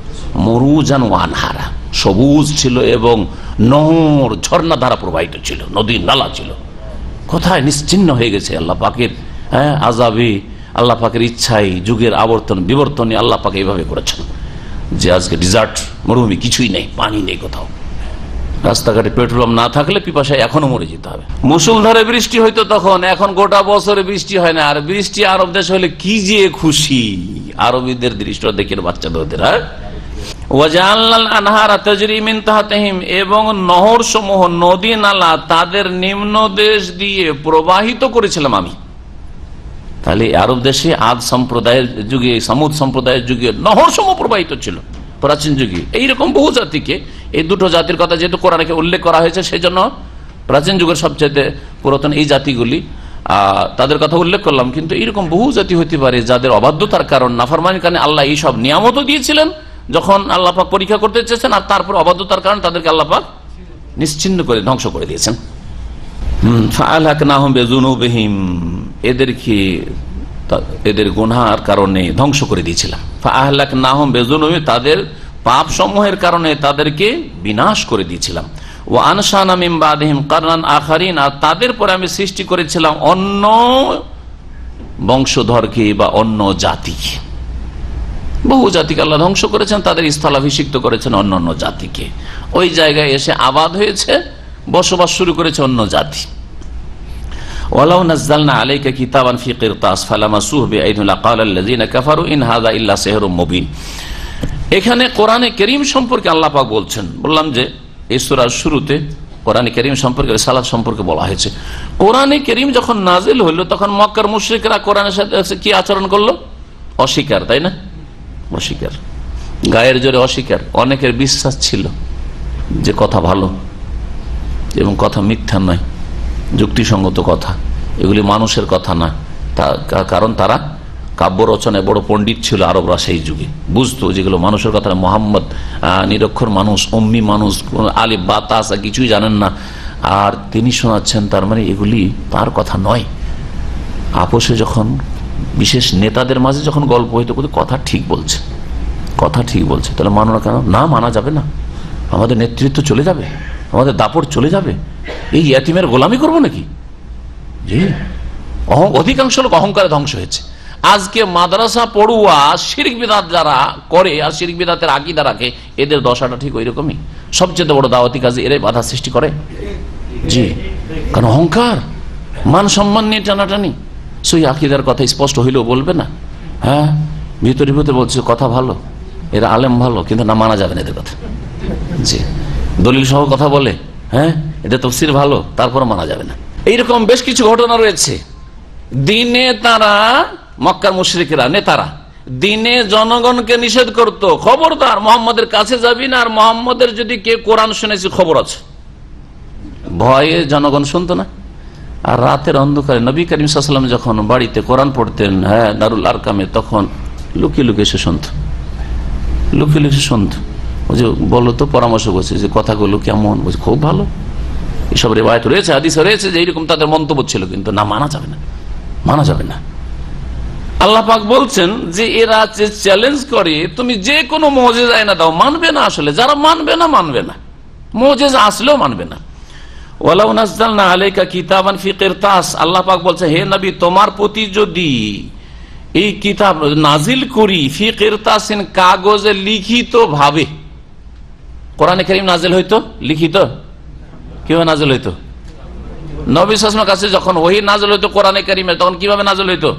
মরুজান ওয়ানহারা, সবুজ ছিল এবং নহর ঝর্ণা ধারা প্রবাহিত ছিল, নদী নালা ছিল। কোথায় নিশ্চিহ্ন হয়ে গেছে আল্লাহ পাকের আযাবে, আল্লাহ পাকের ইচ্ছায়, যুগের আবর্তন বিবর্তনে আল্লাহ পাক এইভাবে করেছেন যে আজকে ডিজার্ট মরুভূমি, কিছুই নেই, পানি নেই কোথাও। রাস্তাঘাটে পেট্রোল না থাকলে পিপাসায় এখনো মরে যেতে হবে। মুষলধারে বৃষ্টি হইতো তখন, এখন গোটা বছরে বৃষ্টি হয় না। আর বৃষ্টি আরব দেশ হলে কি যে খুশি, আরবিদের দৃশ্য দেখে বাচ্চাদের। এবং নহর সমূহ, নদী নালা তাদের নিম্ন দেশ দিয়ে প্রবাহিত করেছিলাম আমি। তাহলে আরব দেশে আদ সম্প্রদায়ের যুগে, সামুদ সম্প্রদায়ের যুগে নহর সমূহ প্রবাহিত ছিল প্রাচীন যুগে। এইরকম বহু জাতিকে, এই দুটো জাতির কথা যেহেতু কোরআনে উল্লেখ করা হয়েছে, সেই জন্য প্রাচীন যুগের সবচেয়ে পুরাতন এই জাতিগুলি, তাদের কথা উল্লেখ করলাম। কিন্তু এইরকম বহু জাতি হতে পারে যাদের অবাধ্যতার কারণ, নাফরমানির কারণে আল্লাহ এই সব নিয়ামতও দিয়েছিলেন যখন আল্লাহ পাক পরীক্ষা করতে চেয়েছেন, আর তারপর অবাধ্যতার কারণে তাদেরকে আল্লাহ পাক নিশ্চিহ্ন করে ধ্বংস করে দিয়েছেন। ফাআলাকনাহুম বিযুনুবিহিম, এদেরকে এদের গুনাহের কারণে ধ্বংস করে দিয়েছিলাম। ফাআলাকনাহুম বিযুনুবিহিম, তাদের পাপ সমূহের কারণে তাদেরকে বিনাশ করে দিয়েছিলাম। ওয়া আনশানা মিন বাদিহিম কারনান আখারিন, আর তাদের পরে আমি সৃষ্টি করেছিলাম অন্য বংশধরকে বা অন্য জাতিকে। বহু জাতিকে আল্লাহ ধ্বংস করেছেন, তাদের স্থলাভিষিক্ত করেছেন অন্য অন্য জাতিকে। ওই জায়গায় এসে আবাদ হয়েছে, বসবাস শুরু করেছে অন্য জাতি। ওয়ালাউ নাযালনা আলাইকা কিতাবান ফি কিরতাস ফালামাসুহু বিআইদিহিম লাকালা আল্লাযীনা কাফারু ইন হাযা ইল্লা সিহরুম মুবিন। এখানে কোরআনে কারীম সম্পর্কে আল্লাহ পাক বলছেন, বললাম যে এই সূরার শুরুতে কোরআনে কারীম সম্পর্কে, রিসালাত সম্পর্কে বলা হয়েছে। কোরআনে কারীম যখন নাজিল হইল তখন মক্কার মুশরিকরা কোরআনের সাথে কি আচরণ করলো? অস্বীকার, তাই না? অস্বীকার, গায়ের জোরে অস্বীকার। অনেকের বিশ্বাস ছিল যে কথা ভালো এবং কথা মিথ্যা নয়, যুক্তিসঙ্গত কথা, এগুলি মানুষের কথা না। কারণ তারা কাব্য রচনায় বড় পণ্ডিত ছিল আরবরা সেই যুগে, বুঝতো যেগুলো মানুষের কথা। মোহাম্মদ নিরক্ষর মানুষ, অম্মি মানুষ, আলিফ বা তা কিছুই জানেন না, আর তিনি শোনাচ্ছেন, তার মানে এগুলি তার কথা নয়। আপোষে যখন বিশেষ নেতাদের মাঝে যখন গল্প হইতো, কথা ঠিক বলছে, কথা ঠিক বলছে, তাহলে মানো না কেন? না, মানা যাবে না, আমাদের নেতৃত্ব চলে যাবে, আমাদের দাপট চলে যাবে, এই ইয়াতিমের গোলামি করবো নাকি? জি, অধিকাংশ লোক অহংকারে ধ্বংস হয়েছে। আজকে মাদ্রাসা পড়ুয়া শিরক বিদআত যারা করে আর শিরক বিদআতের আকীদা রাখে, এদের দশাটা ঠিক ওই রকমই। সবচেয়ে বড় দাওয়াতি কাজে এরাই বাধা সৃষ্টি করে। জি, কারণ অহংকার, মান সম্মান নিয়ে টানাটানি। সেই আকীদার কথা স্পষ্ট হইলেও বলবে না। হ্যাঁ, ভিতরে ভিতরে বলছে কথা ভালো, এরা আলেম ভালো, কিন্তু না, মানা যাবে না এদের কথা। জি, দলিল সহ কথা বলে, হ্যাঁ এটা তাফসীর ভালো, তারপর মানা যাবে না। এইরকম বেশ কিছু ঘটনা রয়েছে। দিনে তারা, মক্কার মুশরিকরা নেতারা দিনে জনগণকে নিষেধ করত, খবরদার মোহাম্মদের কাছে যাবি না, আর মোহাম্মদের যদি কে কোরআন শুনেছি খবর আছে। ভয়ে জনগণ শুনতো না। আর রাতের অন্ধকারে নবী করিম সাল্লাল্লাহু আলাইহি ওয়াসাল্লাম যখন বাড়িতে কোরআন পড়তেন, হ্যাঁ দারুল আরকামে, তখন লুকিয়ে লুকিয়ে সে শুনত, লুকিয়ে লুকিয়ে শুনত। ওই যে বলো তো, পরামর্শ করছে যে কথাগুলো কেমন, বলছে খুব ভালো। এসব রিওয়ায়াত রয়েছে, হাদিস রয়েছে যে এইরকম তাদের মন্তব্য ছিল, কিন্তু না, মানা যাবে না, মানা যাবে না। আল্লাহ পাক বলছেন যে এরা যে চ্যালেঞ্জ করে, তুমি যে কোনো মুজিজা এনে দাও, মানবে না। আসলে যারা মানবে না, মানবে না, মুজিজা আসলেও মানবে না। ওয়ালাউ নাযালনা আলাইকা কিতাবান ফি কিরতাস, আল্লাহ পাক বলছে, হে নবী, তোমার প্রতি যদি এই কিতাব নাজিল করি, ফি কিরতাসিন, কাগজে লিখিত ভাবে। কোরআনে কারীম নাজিল হইতো লিখিত, কিভাবে নাজিল হইতো? নবী সাল্লাল্লাহু আলাইহি ওয়াসাল্লামের কাছে যখন ওহী নাজিল হইতো কোরআনে কারীমে, তখন কিভাবে নাজিল হইতো?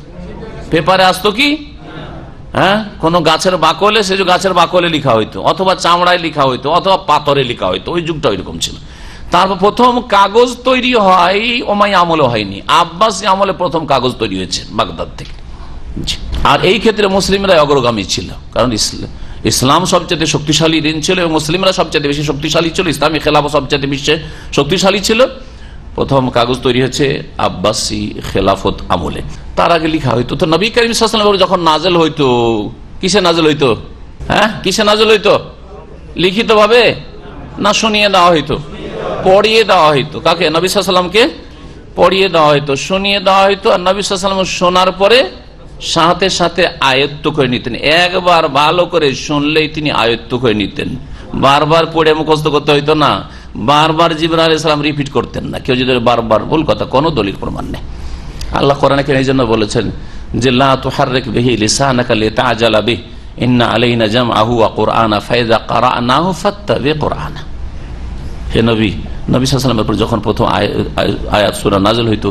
পেপারে আসতো কি? হ্যাঁ, কোন গাছের বাকলে, সে যে গাছের বাকলে লিখা হইতো, অথবা চামড়ায় লিখা হইতো, অথবা পাথরে লিখা হইতো। ওই যুগটা ওইরকম ছিল। তারপর প্রথম কাগজ তৈরি হয় ওমাইয়া আমলে হয়নি, আব্বাসী আমলে প্রথম কাগজ তৈরি হয়েছে বাগদাদ থেকে। আর এই ক্ষেত্রে মুসলিমরা অগ্রগামী ছিল, কারণ ইসলাম সবচেয়ে শক্তিশালী দিন ছিল এবং মুসলিমরা সবচেয়ে বেশি শক্তিশালী ছিল, ইসলামী খেলাফত সবচেয়ে বেশি শক্তিশালী ছিল। প্রথম কাগজ তৈরি হয়েছে আব্বাসী খেলাফত আমলে, তার আগে লিখা হইতো। তো নবী করিম সাল্লাল্লাহু আলাইহি ওয়াসাল্লাম যখন নাজেল হইতো, কিসে নাজেল হইতো? হ্যাঁ, কিসে নাজেল হইতো? লিখিত ভাবে না শুনিয়ে দেওয়া হইতো? পড়িয়ে দেওয়া হইতো। কাকে? নবী সাল্লাল্লাহু আলাইহি ওয়াসাল্লামকে পড়িয়ে দেওয়া হইতো, শুনিয়ে দেওয়া হইতো। আর নবী সাল্লাল্লাহু আলাইহি ওয়াসাল্লাম শোনার পরে সাথে সাথে আয়ত্ত করে নিতেন। একবার ভালো করে শুনলেই তিনি আয়ত্ত করে নিতেন, বারবার পড়ে মুখস্থ করতে হইতো না, বারবার জিবরাইল আলাইহিস সালাম রিপিট করতেন না। কেউ যদি বারবার ভুল কথা, কোনো দলিল প্রমাণ নেই। আল্লাহ কোরআনে এই জন্য বলেছেন যে লা তুহাররিক বিহি লিসানাকা লিতাআজালা বিহি ইন্না আলাইনা জামআহু ওয়া কুরআনা ফাইযা ক্বারানাহু ফাত্তাবি কুরআনা। হে নবী, নবী সাল্লাল্লাহু আলাইহি ওয়াসাল্লামের উপর যখন প্রথম আয়াত সূরা নাযিল হইতো,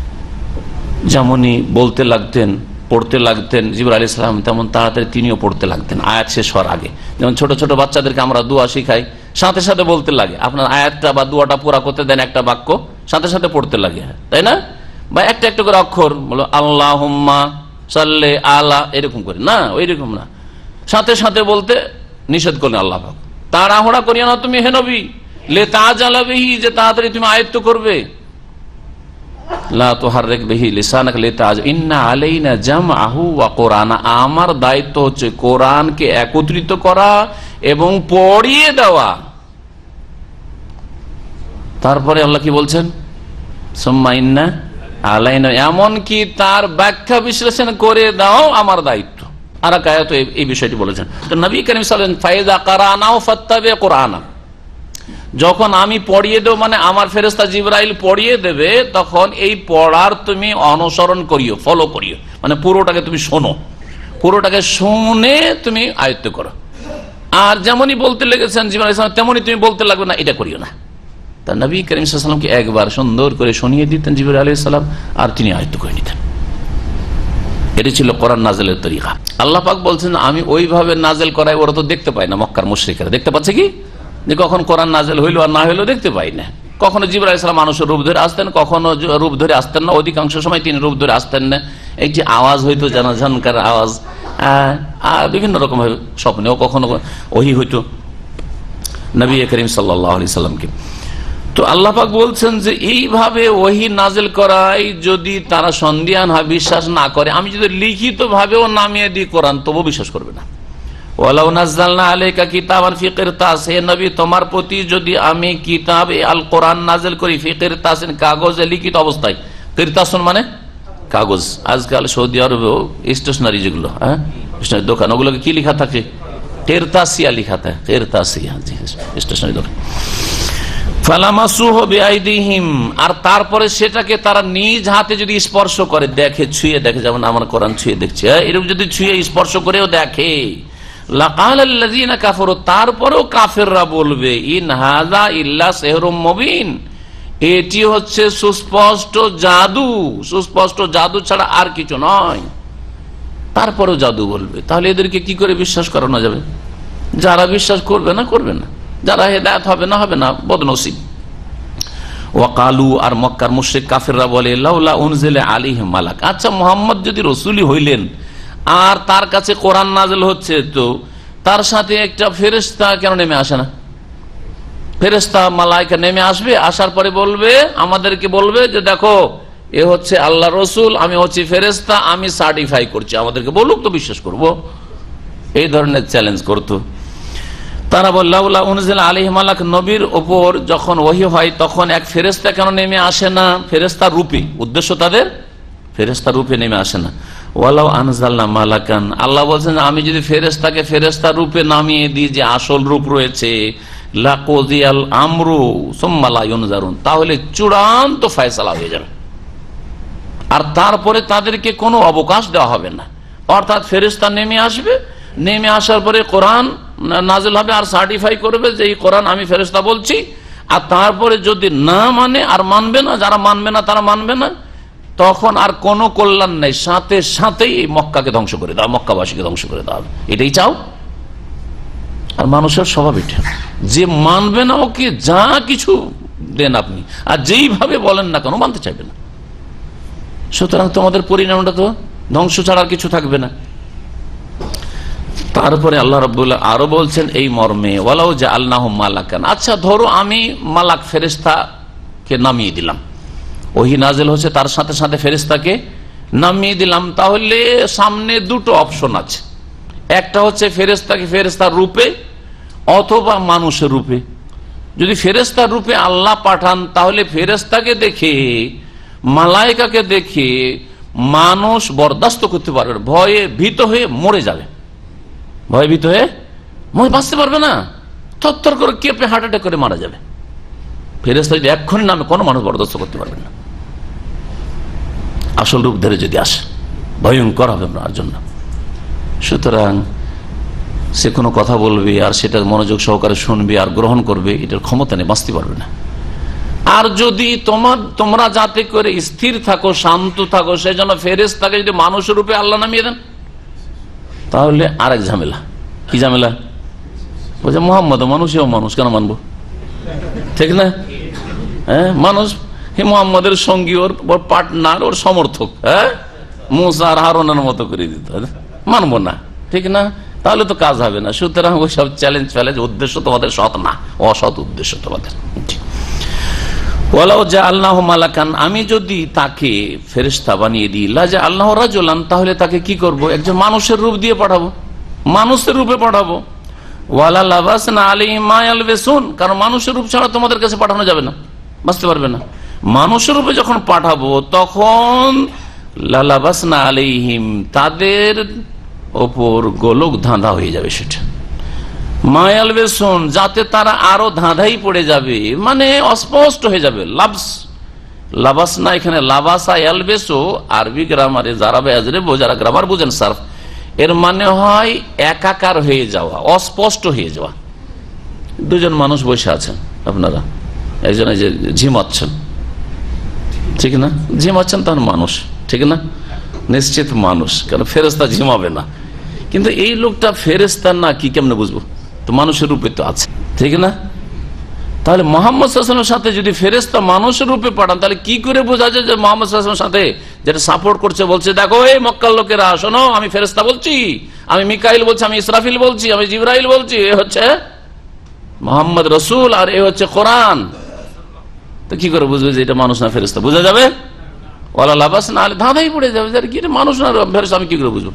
যেমনই বলতে লাগতেন, পড়তে লাগতেন জিবরাইল আলাইহিস সালাম, তেমন তাড়াতাড়ি তিনিও পড়তে লাগতেন আয়াত শেষ হওয়ার আগে। যেমন ছোট ছোট বাচ্চাদেরকে আমরা দোয়া শিখাই, সাথে সাথে বলতে লাগে। আপনার আয়াতটা বা দোয়াটা পুরা করতে দেন, একটা বাক্য সাথে সাথে পড়তে লাগে, তাই না? বা একটা একটা করে অক্ষর বলো, আল্লাহুম্মা সাল্লি আলা, এরকম করে না, ওইরকম না, সাথে সাথে বলতে নিষেধ করলেন আল্লাহ পাক। তাড়াহুড়া করিও না তুমি হে নবী, লিতাআজালা বিহি, যে তাড়াতাড়ি তুমি আয়ত্ত করবে। লা তুহাররিক বিহি লিসানাকা লিতাআজালা, ইন্না আলাইনা জামআহু ওয়া কুরআনা, আমার দায়িত্ব হচ্ছে কোরআনকে একত্রিত করা এবং পড়িয়ে দেওয়া। তারপরে আল্লাহ কি বলছেন? সুম্মা ইন্না আলাইনা, এমনকি তার ব্যাখ্যা বিশ্লেষণ করে দাও আমার দায়িত্ব। আর এক আয়াতে এই বিষয়টি বলেছেন। তো নবী করিম সাল্লাল্লাহু আলাইহি ওয়াসাল্লাম ফাইযা ক্বারানাহু ফাত্তাবি কুরআনা, যখন আমি পড়িয়ে দেব, মানে আমার ফেরেশতা জিবরাইল পড়িয়ে দেবে, তখন এই পড়ার তুমি অনুসরণ করিও, ফলো করিও, মানে পুরোটাকে তুমি শোনো, পুরোটাকে শুনে তুমি আয়ত্ত করো। আর যেমনই বলতে লেগেছেন জিবরাইল আলাইহিস সালাম, তেমনই তুমি বলতে লাগবে না, এটা করিও না। তা নবী করিম সাল্লাল্লাহু আলাইহি ওয়াসাল্লামকে একবার সুন্দর করে শুনিয়ে দিতেন জিবরাইল আলাইহিস সালাম, আর তিনি আয়ত্ত করে নিতেন। এটি ছিল কোরআন নাজেলের তরিকা। আল্লাহ পাক বলছেন আমি ওইভাবে নাজেল করাই, ওরা তো দেখতে পায় না, মক্কার মুশরিকরা দেখতে পাচ্ছে কি যে কখন কোরআন নাজেল হইলো আর না হইলো দেখতে পাই না। কখনো জিবরাইল আলাইহিস সালাম মানুষের রূপ ধরে আসতেন, কখনো রূপ ধরে আসতেন না, অধিকাংশ সময় তিনি রূপ ধরে আসতেন না। একটি আওয়াজ হইতো, জানাজানকার আওয়াজ, বিভিন্ন রকম স্বপ্নেও কখনো ওহী হইতো নবী করিম সাল্লাল্লাহু আলাইহি সাল্লামকে। তো আল্লাহ পাক বলছেন যে এইভাবে ওহী নাজিল করাই যদি তারা সন্দিহান হয়, বিশ্বাস না করে, আমি যদি লিখিত ভাবেও নামিয়ে দিই কোরআন, তবু বিশ্বাস করবে না। ওয়ালাউ নাযালনা আলাইকা কিতাবান ফি কিরতাস, হে নবী তোমার প্রতি যদি আমি কিতাব আল কোরআন নাজিল করি ফি কিরতাসিন, কাগজে লিখিত অবস্থায়। কিরতাসুন মানে কাগজ। আজকাল সৌদি আরবেও স্টেশনারি যেগুলো, স্টেশনারি দোকান, ওগুলোকে কি লেখা থাকে? কিরতাসিয়া লেখা থাকে, কিরতাসিয়া স্টেশনারি দোকান। ফালামাসুহু বিআইদিহিম, আর তারপরে সেটাকে তারা নিজ হাতে যদি স্পর্শ করে, দেখে, ছুঁয়ে দেখে, যেমন আমার কোরআন ছুঁয়ে দেখছে, এরকম যদি ছুঁয়ে স্পর্শ করেও দেখে, লাকালাল্লাযীনা কাফারু, তারপরেও কাফেররা বলবে ইন হাযা ইল্লা সিহরুম মুবিন, এটি হচ্ছে সুস্পষ্ট জাদু, সুস্পষ্ট জাদু ছাড়া আর কিছু নয়। তারপরেও জাদু বলবে, তাহলে এদেরকে কি করে বিশ্বাস করানো যাবে? যারা বিশ্বাস করবে না করবে না, যারা হেদায়েত হবে না হবে না, বদনসিব। ওয়াকালু, আর মক্কার মুশরিক কাফেররা বলে লাউলা উনজিলা আলাইহি মালাক, আচ্ছা মুহাম্মদ যদি রাসূলই হইলেন আর তার কাছে কোরআন নাযিল হচ্ছে, তো তার সাথে একটা ফেরেশতা কেন নেমে আসে না? ফেরেশতা মালায়েকা নেমে আসবে, আসার পরে বলবে, আমাদেরকে বলবে যে দেখো এ হচ্ছে আল্লাহ রসুল, আমি হচ্ছি ফেরেশতা, আমি সার্টিফাই করছি, আমাদেরকে বলুক তো বিশ্বাস করব। এই ধরনের চ্যালেঞ্জ করতো তারা। বলল লাউলা উনজিলা আলাইহি মালাক, নবীর উপর যখন ওহী হয় তখন এক ফেরেশতা কেন নেমে আসে না? ফেরেশতা রূপে, উদ্দেশ্য তাদের ফেরেশতা রূপে নেমে আসে না। ওয়ালাউ আনজালনা মালাকান, আল্লাহ বলছেন আমি যদি ফেরেশতাকে ফেরেশতা রূপে নামিয়ে দিই, যে আসল রূপ রয়েছে, লাকুযিয়াল আমরু সুম্মা লা ইউনজারুন, তাহলে চূড়ান্ত ফয়সালা হয়ে যাবে, আর তারপরে তাদেরকে কোনো অবকাশ দেওয়া হবে না। অর্থাৎ ফেরেশতা নেমে আসবে, নেমে আসার পরে কোরআন নাজিল হবে আর সার্টিফাই করবে যে এই কোরআন আমি ফেরেশতা বলছি, আর তারপরে যদি না মানে আর মানবে না, যারা মানবে না তারা মানবে না, তখন আর কোনো কল্যাণ নেই, সাথে সাথেই এই মক্কাকে ধ্বংস করে দেওয়া, মক্কাবাসীকে ধ্বংস করে দেওয়া হবে। এটাই চাও? আর মানুষের স্বভাব এটা, যে মানবে না ওকে যা কিছু দেন আপনি, আর যেইভাবে বলেন না কেন মানতে চাইবে না। সুতরাং তোমাদের পরিণামটা তো ধ্বংস ছাড়া আর কিছু থাকবে না। তারপরে আল্লাহ রাব্বুল্লাহ আরো বলছেন এই মর্মে, ওয়ালাউ জাআলনাহু মালাকান, আচ্ছা ধরো আমি মালাক ফেরেশতাকে নামিয়ে দিলাম, ওহী নাজিল হচ্ছে তার সাথে সাথে ফেরেশতাকে নামিয়ে দিলাম, তাহলে সামনে দুটো অপশন আছে। একটা হচ্ছে ফেরেশতাকে ফেরেশতার রূপে অথবা মানুষের রূপে। যদি ফেরেশতার রূপে আল্লাহ পাঠান, তাহলে ফেরেশতাকে দেখে, মালায়েকাকে দেখে মানুষ বরদাস্ত করতে পারবে, ভয়ে ভীত হয়ে মরে যাবে, ভয়ভীত হয়ে বাঁচতে পারবে না, থরথর করে কেঁপে হার্ট অ্যাটাক করে মারা যাবে। ফেরেশতা যদি এক্ষুনি নামে, কোনো মানুষ বরদাস্ত করতে পারবে না। আসল রূপ ধরে যদি আসে, ভয়ঙ্কর হবে আপনার জন্য। সুতরাং সে কোনো কথা বলবে আর সেটা মনোযোগ সহকারে শুনবে আর গ্রহণ করবে, এটার ক্ষমতা নেই, বাঁচতে পারবে না। আর যদি তোমরা যাতে করে স্থির থাকো, শান্ত থাকো, সেই জন্য ফেরেশতাকে যদি মানুষের রূপে আল্লাহ নামিয়ে দেন, তাহলে আরেক ঝামেলা। কি ঝামেলা? বলছে মুহাম্মদ মানুষেও মানুষ, কেন মানবো? ঠিক না? হ্যাঁ, মানুষ মুহাম্মদের সঙ্গী, ওর পার্টনার, ওর সমর্থক, হ্যাঁ, মুসা আর হারুনের মতো করে দিত, মানবো না, ঠিক না? তাহলে তো কাজ হবে না। সুতরাং ওই সব চ্যালেঞ্জ উদ্দেশ্য তোমাদের সৎ না, অসৎ উদ্দেশ্য তোমাদের। ওয়ালাউ জাআলনাহু মালাকান, আমি যদি তাকে ফেরেশতা বানিয়ে দিই, লা জাআলনাহু রাজুলান, তাহলে তাকে কি করব? একজন মানুষের রূপ দিয়ে পাঠাবো, মানুষের রূপে পাঠাবো। ওয়ালা লাবাসনা আলাইহিম মা ইয়ালবিসুন, কারণ মানুষের রূপ ছাড়া তোমাদের কাছে পাঠানো যাবে না, বাঁচতে পারবে না। মানুষের রূপে যখন পাঠাবো তখন লা লাবাসনা আলাইহিম, তাদের ওপর গোলক ধাঁধা হয়ে যাবে, সেটা মায়াল বেসন, যাতে তারা আরো ধাঁধাই পড়ে যাবে, মানে অস্পষ্ট হয়ে যাবে। লাবাস না, এখানে লাবাসা এলবেসো, আরবি গ্রামারে যারা যারা গ্রামার বুঝেন সার্ফ, এর মানে হয় একাকার হয়ে যাওয়া, অস্পষ্ট হয়ে যাওয়া। দুজন মানুষ বসে আছেন, আপনারা একজনে যে ঝিমাচ্ছেন, ঠিক না? ঝিমাচ্ছেন তখন মানুষ, ঠিক না? নিশ্চিত মানুষ, কারণ ফেরেশতা ঝিমাবে না। কিন্তু এই লোকটা ফেরেশতা না কি কেমনে বুঝবো? তো মানুষের রূপে তো আছে, ঠিক না? তাহলে মোহাম্মদ সাল্লাল্লাহু আলাইহি ওয়াসাল্লামের সাথে যদি ফেরেশতা মানুষের রূপে পাঠান, তাহলে কি করে বোঝা যায় যে মোহাম্মদ সাল্লাল্লাহু আলাইহি ওয়াসাল্লামের সাথে যেটা সাপোর্ট করছে, বলছে দেখো এই মক্কার লোকেরা শোনো, আমি ফেরেশতা বলছি, আমি মিকাইল বলছি, আমি ইসরাফিল বলছি, আমি জিবরাইল বলছি, এ হচ্ছে মোহাম্মদ রসুল আর এ হচ্ছে কোরআন। তো কি করে বুঝবে যে এটা মানুষ না ফেরেশতা? বোঝা যাবে? ওয়ালা লাবাস না হলে ধাঁধাই পড়ে যাবে যে কি এটা মানুষ না ফেরেশতা, আমি কি করে বুঝবো?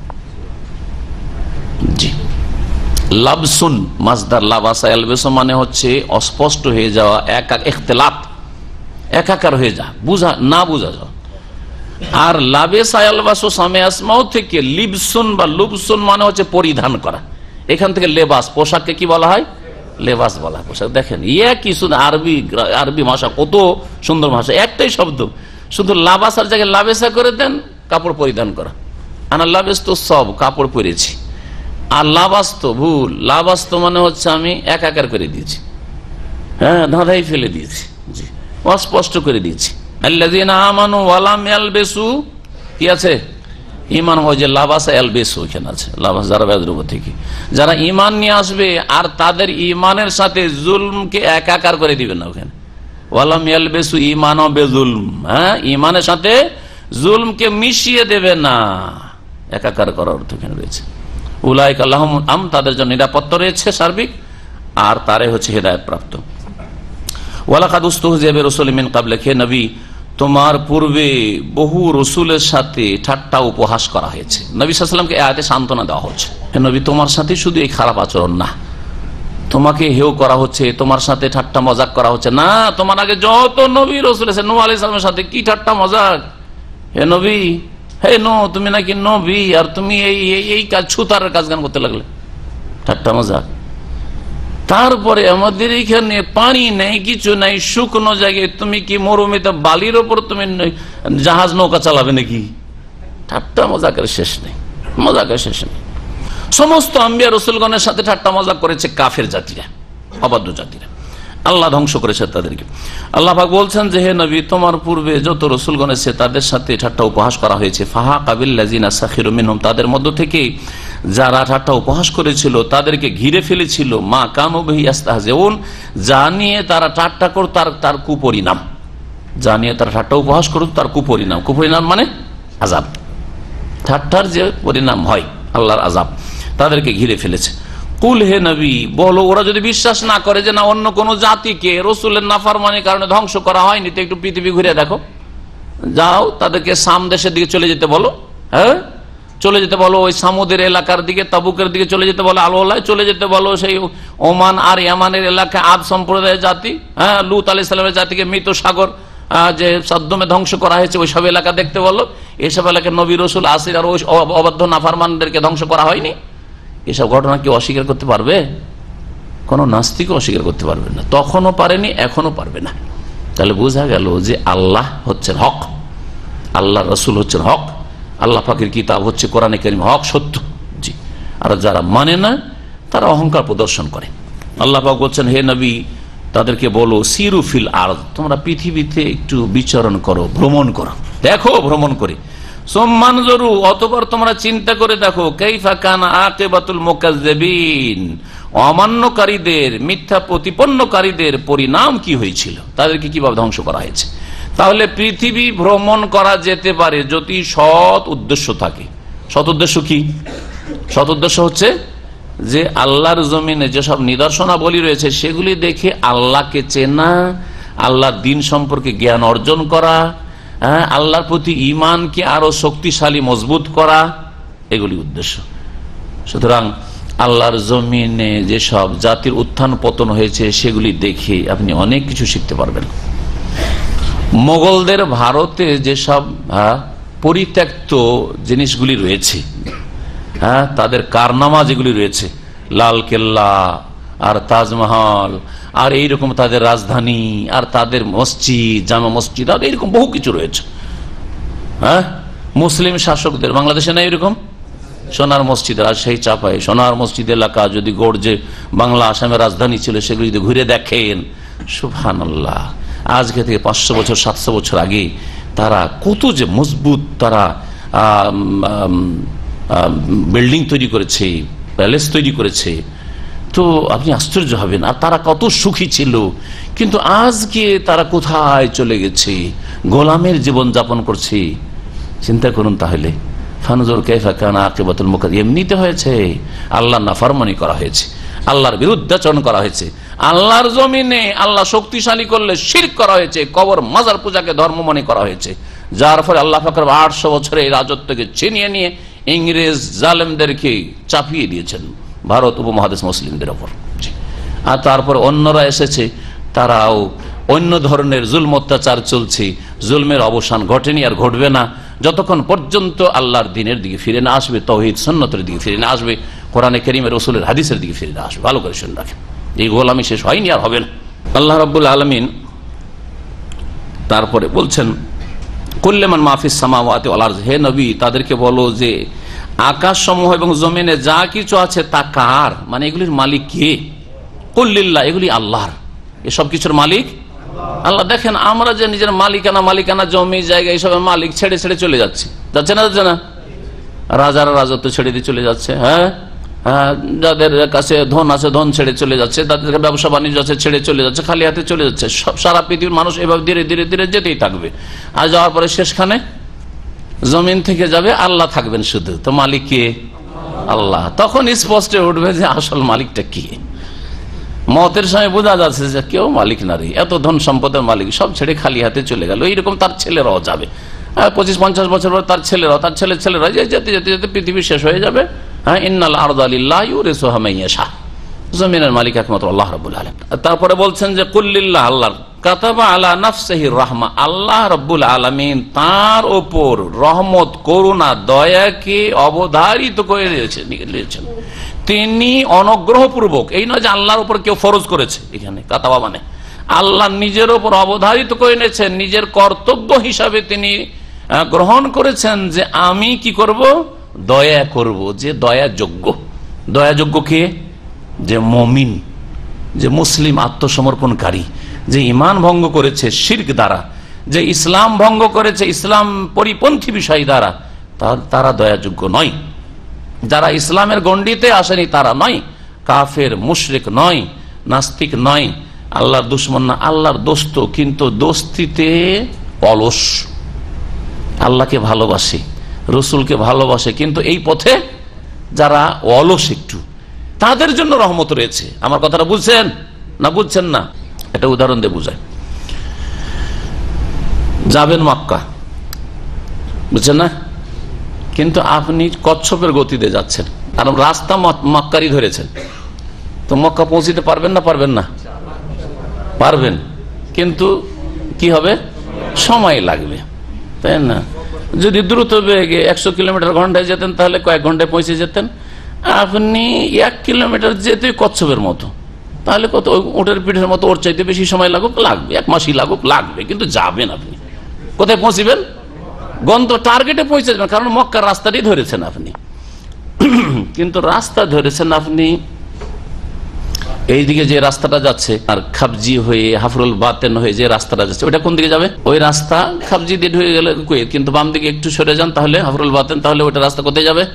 জি, লাবসুন মাসদার লাবাসা ইয়ালবিসু মানে হচ্ছে অস্পষ্ট হয়ে যাওয়া, ইখতিলাত, একাকার হয়ে যা, বুঝা না বুঝা যাওয়া। আর লাবেসা ইয়ালবাসু সামে আসমাও থেকে লিবসুন বা লুবসুন মানে হচ্ছে পরিধান করা। এখান থেকে লেবাস, পোশাককে কি বলা হয়? লেবাস বলা হয়। পোশাক দেখেন কি সুন্দর আরবি ভাষা, কত সুন্দর ভাষা, একটাই শব্দ, শুধু লাবাসার জায়গায় লাবেসা করে দেন, কাপড় পরিধান করা। আনা লাবেস তো সব কাপড় পরেছি, আর লাবাস তো ভুল, লাবাস তো মানে হচ্ছে আমি একাকার করে দিয়েছি, হ্যাঁ ধাঁধাই ফেলে দিয়েছি, জি অস্পষ্ট করে দিয়েছি। আল্লাযীনা আমানু ওয়া লাম ইয়ালবিসু, কি আছে? ঈমান, হয় যে লাবাসা ইয়ালবিসু এখানে আছে, লাবাস যারা বেদরূপ থেকে, যারা ঈমান নিয়ে আসবে আর তাদের ঈমানের সাথে জুলমকে একাকার করে দিবে না। ওখানে ওয়া লাম ইয়ালবিসু ঈমানা বিজুলম, হ্যাঁ ঈমানের সাথে জুলমকে মিশিয়ে দেবে না, একাকার করার অর্থ এখানে রয়েছে। উলাইকা লাহুমুল আমন, তাদের জন্য নিরাপত্তা রয়েছে সার্বিক, আর তারাই হচ্ছে হেদায়েত প্রাপ্ত। ওয়ালাকাদ উস্তুহজিয়া বিরাসূলিন মিন ক্বাবলিক, হে নবী তোমার পূর্বে বহু রসুলের সাথে ঠাট্টা উপহাস করা হয়েছে। নবী সাল্লাল্লাহু আলাইহি ওয়াসাল্লামকে আয়াতে সান্ত্বনা দেওয়া হচ্ছে, হে নবী তোমার সাথে শুধু এই খারাপ আচরণ না, তোমাকে হেয় করা হচ্ছে, তোমার সাথে ঠাট্টা মজাক করা হচ্ছে না। তোমার আগে যত নবী রসুল এসেছে, নূহ আলাইহিস সালামের সাথে কি ঠাট্টা মজাক, হে নবী, হে নূহ তুমি নাকি নবী, আর তুমি এই কাজ, ছুতারের কাজ গান করতে লাগলে, ঠাট্টা মজাক। তারপরে আমাদের এখানে পানি নেই, কিছু নাই, শুকনো জায়গায় তুমি কি মরুমিতে বালির ওপর তুমি জাহাজ নৌকা চালাবে নাকি? ঠাট্টা মজাকের শেষ নেই, মজাকের শেষ নেই। সমস্ত আম্বিয়া রসুলগণের সাথে ঠাট্টা মজাক করেছে কাফের জাতিরা, অবাধ্য জাতিরা, আল্লাহ ধ্বংস করেছে তাদেরকে। আল্লাহ পাক বলছেন যে হে নবী তোমার পূর্বে যত রসুলগণ এসেছে তাদের সাথে ঠাট্টা উপহাস করা হয়েছে। ফাহাকা বিল্লাযিনা সাখিরু মিনহুম, তাদের মধ্য থেকে যারা ঠাট্টা উপহাস করেছিল তাদেরকে ঘিরে ফেলেছিল মা কানু বিহি ইস্তাহজিউন, যা নিয়ে তারা ঠাট্টা করত, তার কুপরিণাম, যা নিয়ে তারা ঠাট্টা উপহাস করত তার কুপরিণাম। কুপরিণাম মানে আযাব, ঠাট্টার যে পরিণাম হয় আল্লাহর আযাব, তাদেরকে ঘিরে ফেলেছে। কুল হে নবী বলো, ওরা যদি বিশ্বাস না করে যে না অন্য কোন জাতিকে রসুলের নাফরমানির কারণে ধ্বংস করা হয়নি, তো একটু পৃথিবী ঘুরে দেখো, যাও তাদেরকে সাম দেশের দিকে চলে যেতে বলো, হ্যাঁ চলে যেতে বলো, ওই সামুদের এলাকার দিকে, তাবুকের দিকে চলে যেতে বলো, আল-ওয়ালায় চলে যেতে বলো, সেই ওমান আর ইয়ামানের এলাকায় আদ সম্প্রদায়ের জাতি, হ্যাঁ লূত আলাইহিস সালামের জাতিকে মৃত সাগর যে সাদ্দমে ধ্বংস করা হয়েছে ওই সব এলাকা দেখতে বলো। এসব এলাকায় নবী রসুল আসির আর ওই অবাধ্য নাফরমানদেরকে ধ্বংস করা হয়নি। এসব ঘটনা কি অস্বীকার করতে পারবে? কোন নাস্তিক অস্বীকার করতে পারবে না, তখনও পারেনি, এখনো পারবে না। তাহলে বোঝা গেল যে আল্লাহ হচ্ছেন হক, আল্লাহ রসুল হচ্ছেন হক, আল্লাহ পাকের কিতাব হচ্ছে কোরআনে কারীম হক, সত্য। জি, আর যারা মানে না তারা অহংকার প্রদর্শন করে। আল্লাহ পাক বলছেন হে নবী তাদেরকে বলো সিরু ফিল আরদ, তোমরা পৃথিবীতে একটু বিচরণ করো, ভ্রমণ করো, দেখো ভ্রমণ করে। সোম্মান জরু, অতঃপর তোমরা চিন্তা করে দেখো, কাইফা কানা আকিবাতুল মুকাজ্জিবিন, অমান্যকারীদের, মিথ্যা প্রতিপন্নকারীদের পরিণাম কি হয়েছিল, তাদেরকে কিভাবে ধ্বংস করা হয়েছে। তাহলে পৃথিবী ভ্রমণ করা যেতে পারে যদি সৎ উদ্দেশ্য থাকে। সৎ উদ্দেশ্য কি? সৎ উদ্দেশ্য হচ্ছে যে আল্লাহর জমিনে যেসব নিদর্শনাবলী রয়েছে সেগুলি দেখে আল্লাহকে চেনা, আল্লাহর দ্বীন সম্পর্কে জ্ঞান অর্জন করা, আল্লাহর প্রতি ঈমানকে আরো শক্তিশালী মজবুত করা, এগুলি উদ্দেশ্য। সুতরাং আল্লাহর জমিনে যেসব জাতির উত্থান পতন হয়েছে সেগুলি দেখে আপনি অনেক কিছু শিখতে পারবেন। মোগলদের ভারতে যেসব পরিত্যক্ত জিনিসগুলি রয়েছে, তাদের কারনামা যেগুলি রয়েছে, লাল কেল্লা আর তাজমহল আর এইরকম তাদের রাজধানী আর তাদের মসজিদ, জামা মসজিদ আর এইরকম বহু কিছু রয়েছে। মুসলিম শাসকদের, বাংলাদেশে না এরকম সোনার মসজিদ, রাজশাহী চাপায় সোনার মসজিদ এলাকা যদি গড়ে বাংলা আসামের রাজধানী ছিল, সেগুলি যদি ঘুরে দেখেন সুবহানাল্লাহ, আজকে থেকে 500 বছর 700 বছর আগে তারা কত যে মজবুত তারা বিল্ডিং তৈরি করেছে, প্যালেস তৈরি করেছে, তো আপনি আশ্চর্য হবেন। আর তারা কত সুখী ছিল, কিন্তু আজকে তারা কোথায় চলে গেছে, গোলামের জীবন যাপন করছে। চিন্তা করুন তাহলে, ফানজুর কাইফা কানা আকিবাতুল মুকাদ্দিমিন। এমনিতে হয়েছে, আল্লাহর নাফরমানি করা হয়েছে, আল্লাহর বিরুদ্ধাচরণ করা হয়েছে, আল্লাহর জমিনে আল্লাহ শক্তিশালী করলে শিরক করা হয়েছে, কবর মাজার পূজাকে ধর্ম মনে করা হয়েছে, যার ফলে আল্লাহ পাক 800 বছরে এই রাজত্বকে ছিনিয়ে নিয়ে ইংরেজ জালেমদেরকে চাপিয়ে দিয়েছেন ভারত উপমহাদেশ মুসলিমদের ওপর। আর তারপর অন্যরা এসেছে, তারাও অন্য ধরনের জুলম অত্যাচার চলছে, জুলমের অবসান ঘটেনি আর ঘটবে না যতক্ষণ পর্যন্ত আল্লাহর দ্বীনের দিকে ফিরে না আসবে, তাওহীদ সুন্নতের দিকে ফিরে না আসবে, কোরআনে কারীমের রাসূলের হাদিসের দিকে ফিরে না আসবে। ভালো করে শুনে রাখেন, এই গোলামি শেষ হয়নি আর হবে না। আল্লাহ রাব্বুল আলামিন তারপরে বলছেন, কুল্লুমান মাফিস সামাওয়াতি ওয়াল আরদ, হে নবী তাদেরকে বলো যে আকাশসমূহ এবং জমিনে যা কিছু আছে তা কার, মানে এগুলির মালিক কে? কুল লিল্লাহ, এগুলি আল্লাহর, এসব কিছুর মালিক আল্লাহ। দেখেন আমরা যে নিজের মালিকানা জমি জায়গা এইসবের মালিক ছেড়ে ছেড়ে চলে যাচ্ছে না, যাচ্ছে না? রাজারা রাজত্ব ছেড়ে দিয়ে চলে যাচ্ছে, হ্যাঁ, যাদের কাছে ধন আছে ধন ছেড়ে চলে যাচ্ছে, তাদের ব্যবসা বাণিজ্য আছে ছেড়ে চলে যাচ্ছে, খালি হাতে চলে যাচ্ছে। সারা পৃথিবীর মানুষ এভাবে ধীরে ধীরে ধীরে যেতেই থাকবে, আর যাওয়ার পরে শেষখানে জমিন থেকে যাবে, আল্লাহ থাকবেন শুধু। তো মালিক কে? আল্লাহ। তখন স্পষ্ট উঠবে যে আসল মালিকটা কি। মতের সময় বোঝা যাচ্ছে যে কেউ মালিক না রে, এত ধন সম্পদের মালিক সব ছেড়ে খালি হাতে চলে গেল। এইরকম তার ছেলেরাও যাবে, 25-50 বছর পর তার ছেলেরা যেতে যেতে যেতে পৃথিবী শেষ হয়ে যাবে। হ্যাঁ, ইন্নাল আরদা লিল্লাহি ইউরিসুহা মান ইয়াশা, জমিনের মালিক একমাত্র আল্লাহ রাব্বুল আলামিন। তারপরে বলছেন যে কুল লিল্লাহ, আল্লাহর, কাতাবা আলা নাফসিহির রাহমা, আল্লাহ রাব্বুল আলামিন তার উপর রহমত, করুণা, দয়াকে অবধারিত করে দিয়েছেন। তিনি অনুগ্রহপূর্বক, এই নয় যে আল্লাহর উপর কেউ ফরজ করেছে, এখানে কাতাবা মানে আল্লাহ নিজের উপর অবধারিত করে নিয়েছেন, নিজের কর্তব্য হিসাবে তিনি গ্রহণ করেছেন যে আমি কি করব, দয়া করব। যে দয়াযোগ্য কে? যে মুমিন, যে মুসলিম আত্মসমর্পণকারী, যে ঈমান ভঙ্গ করেছে শিরক দ্বারা, যে ইসলাম ভঙ্গ করেছে ইসলাম পরিপন্থী বিষয় দ্বারা, তারা দয়াযোগ্য নয়। যারা ইসলামের গণ্ডিতে আসেনি তারা নয়, কাফের মুশরিক নয়, নাস্তিক নয়, আল্লাহর দুশমন না, আল্লাহর দোস্ত, কিন্তু দোস্তিতে অলস। আল্লাহকে ভালোবাসে, রসুলকে ভালোবাসে, কিন্তু এই পথে যারা অলস একটু, তাদের জন্য রহমত রয়েছে। আমার কথাটা বুঝছেন না? বুঝছেন না? এটা উদাহরণ দিয়ে বুঝায়। যাবেন মক্কা, বুঝছেন না? কিন্তু আপনি কচ্ছপের গতিতে যাচ্ছেন, আর রাস্তা মক্কারই ধরেছেন, তো মক্কা পৌঁছিতে পারবেন না? পারবেন না? পারবেন, কিন্তু কি হবে? সময় লাগবে, তাই না? যদি দ্রুত বেগে 100 কিলোমিটার ঘন্টায় যেতেন তাহলে কয়েক ঘন্টায় পৌঁছে যেতেন। আপনি 1 কিলোমিটার যেতে কচ্ছপের মতো, তাহলে কত? উটের পিঠের মতো, ওর চাইতে বেশি সময় লাগবে, 1 মাসই লাগবে, কিন্তু যাবেন আপনি। কোথায় পৌঁছিবেন? টার্গেটে পৌঁছে যাবেন, কারণ মক্কার রাস্তাটি ধরেছেন আপনি। কিন্তু রাস্তা ধরেছেন আপনি এইদিকে যে রাস্তাটা যাচ্ছে, আর খাবজি হয়ে হাফরুল বাতেন হয়ে যে রাস্তাটা যাচ্ছে, ওইটা কোন দিকে যাবে? ওই রাস্তা খাবজি দিয়ে ঢুকে গেলে কুয়েত, কিন্তু বাম দিকে একটু সরে যান তাহলে হাফরুল বাতেন, তাহলে ওইটা রাস্তা কোথায় যাবে?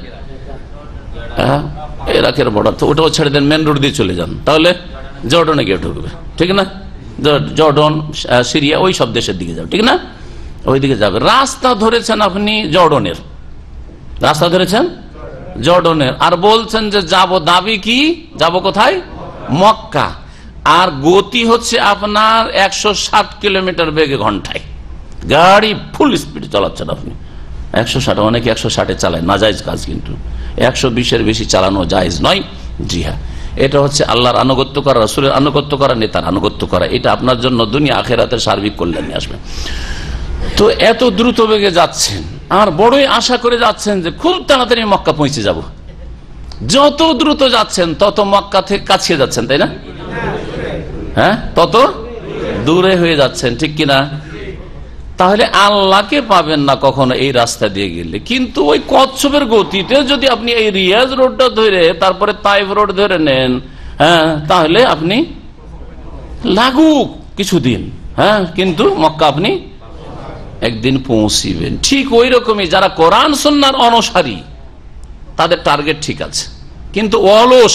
ইরাকের বর্ডার। তো ওটাও ছেড়ে দেন, মেন রোড দিয়ে চলে যান, তাহলে জর্ডনে গিয়ে ঢুকবে, ঠিক না? জর্ডন, সিরিয়া, ওই সব দেশের দিকে যাবে, ঠিক না? ওই দিকে যাবে। রাস্তা ধরেছেন আপনি জর্ডনের, রাস্তা ধরেছেন জর্ডনের, আর বলছেন যে যাব, দাবি কি? যাব কোথায়? মক্কা। আর গতি হচ্ছে আপনার 160 কিলোমিটার বেগে ঘন্টায়, গাড়ি ফুল স্পিড চালাচ্ছেন আপনি। 160, অনেকে 160-এ চালায়, নাজায়েজ কাজ, কিন্তু 120-এর বেশি চালানো জায়েজ নয়। জি হ্যাঁ, এটা হচ্ছে আল্লাহর আনুগত্য করা, রাসূলের আনুগত্য করা, নেতার আনুগত্য করা। এটা আপনার জন্য দুনিয়া আখিরাতের সার্বিক কল্যাণ নিয়ে আসবে। তো এত দ্রুত বেগে যাচ্ছেন, আর বড়ই আশা করে যাচ্ছেন যে খুব তাড়াতাড়ি মক্কা পৌঁছে যাব। যত দ্রুত যাচ্ছেন তত মক্কা থেকে কাছে যাচ্ছেন, তাই না? হ্যাঁ, তত দূরে হয়ে যাচ্ছেন, ঠিক কিনা? তাহলে আল্লাহকে পাবেন না কখনো এই রাস্তা দিয়ে গেলে। কিন্তু ওই কচ্ছপের গতিতে যদি আপনি এই রিয়াজ রোডটা ধরে তারপরে তাইফ রোড ধরে নেন, হ্যাঁ, তাহলে আপনি লাগুক কিছুদিন, হ্যাঁ, কিন্তু মক্কা আপনি একদিন পৌঁছিবেন। ঠিক ওই রকমই যারা কোরআন সুন্নাহর অনুসারী তাদের টার্গেট ঠিক আছে, কিন্তু অলস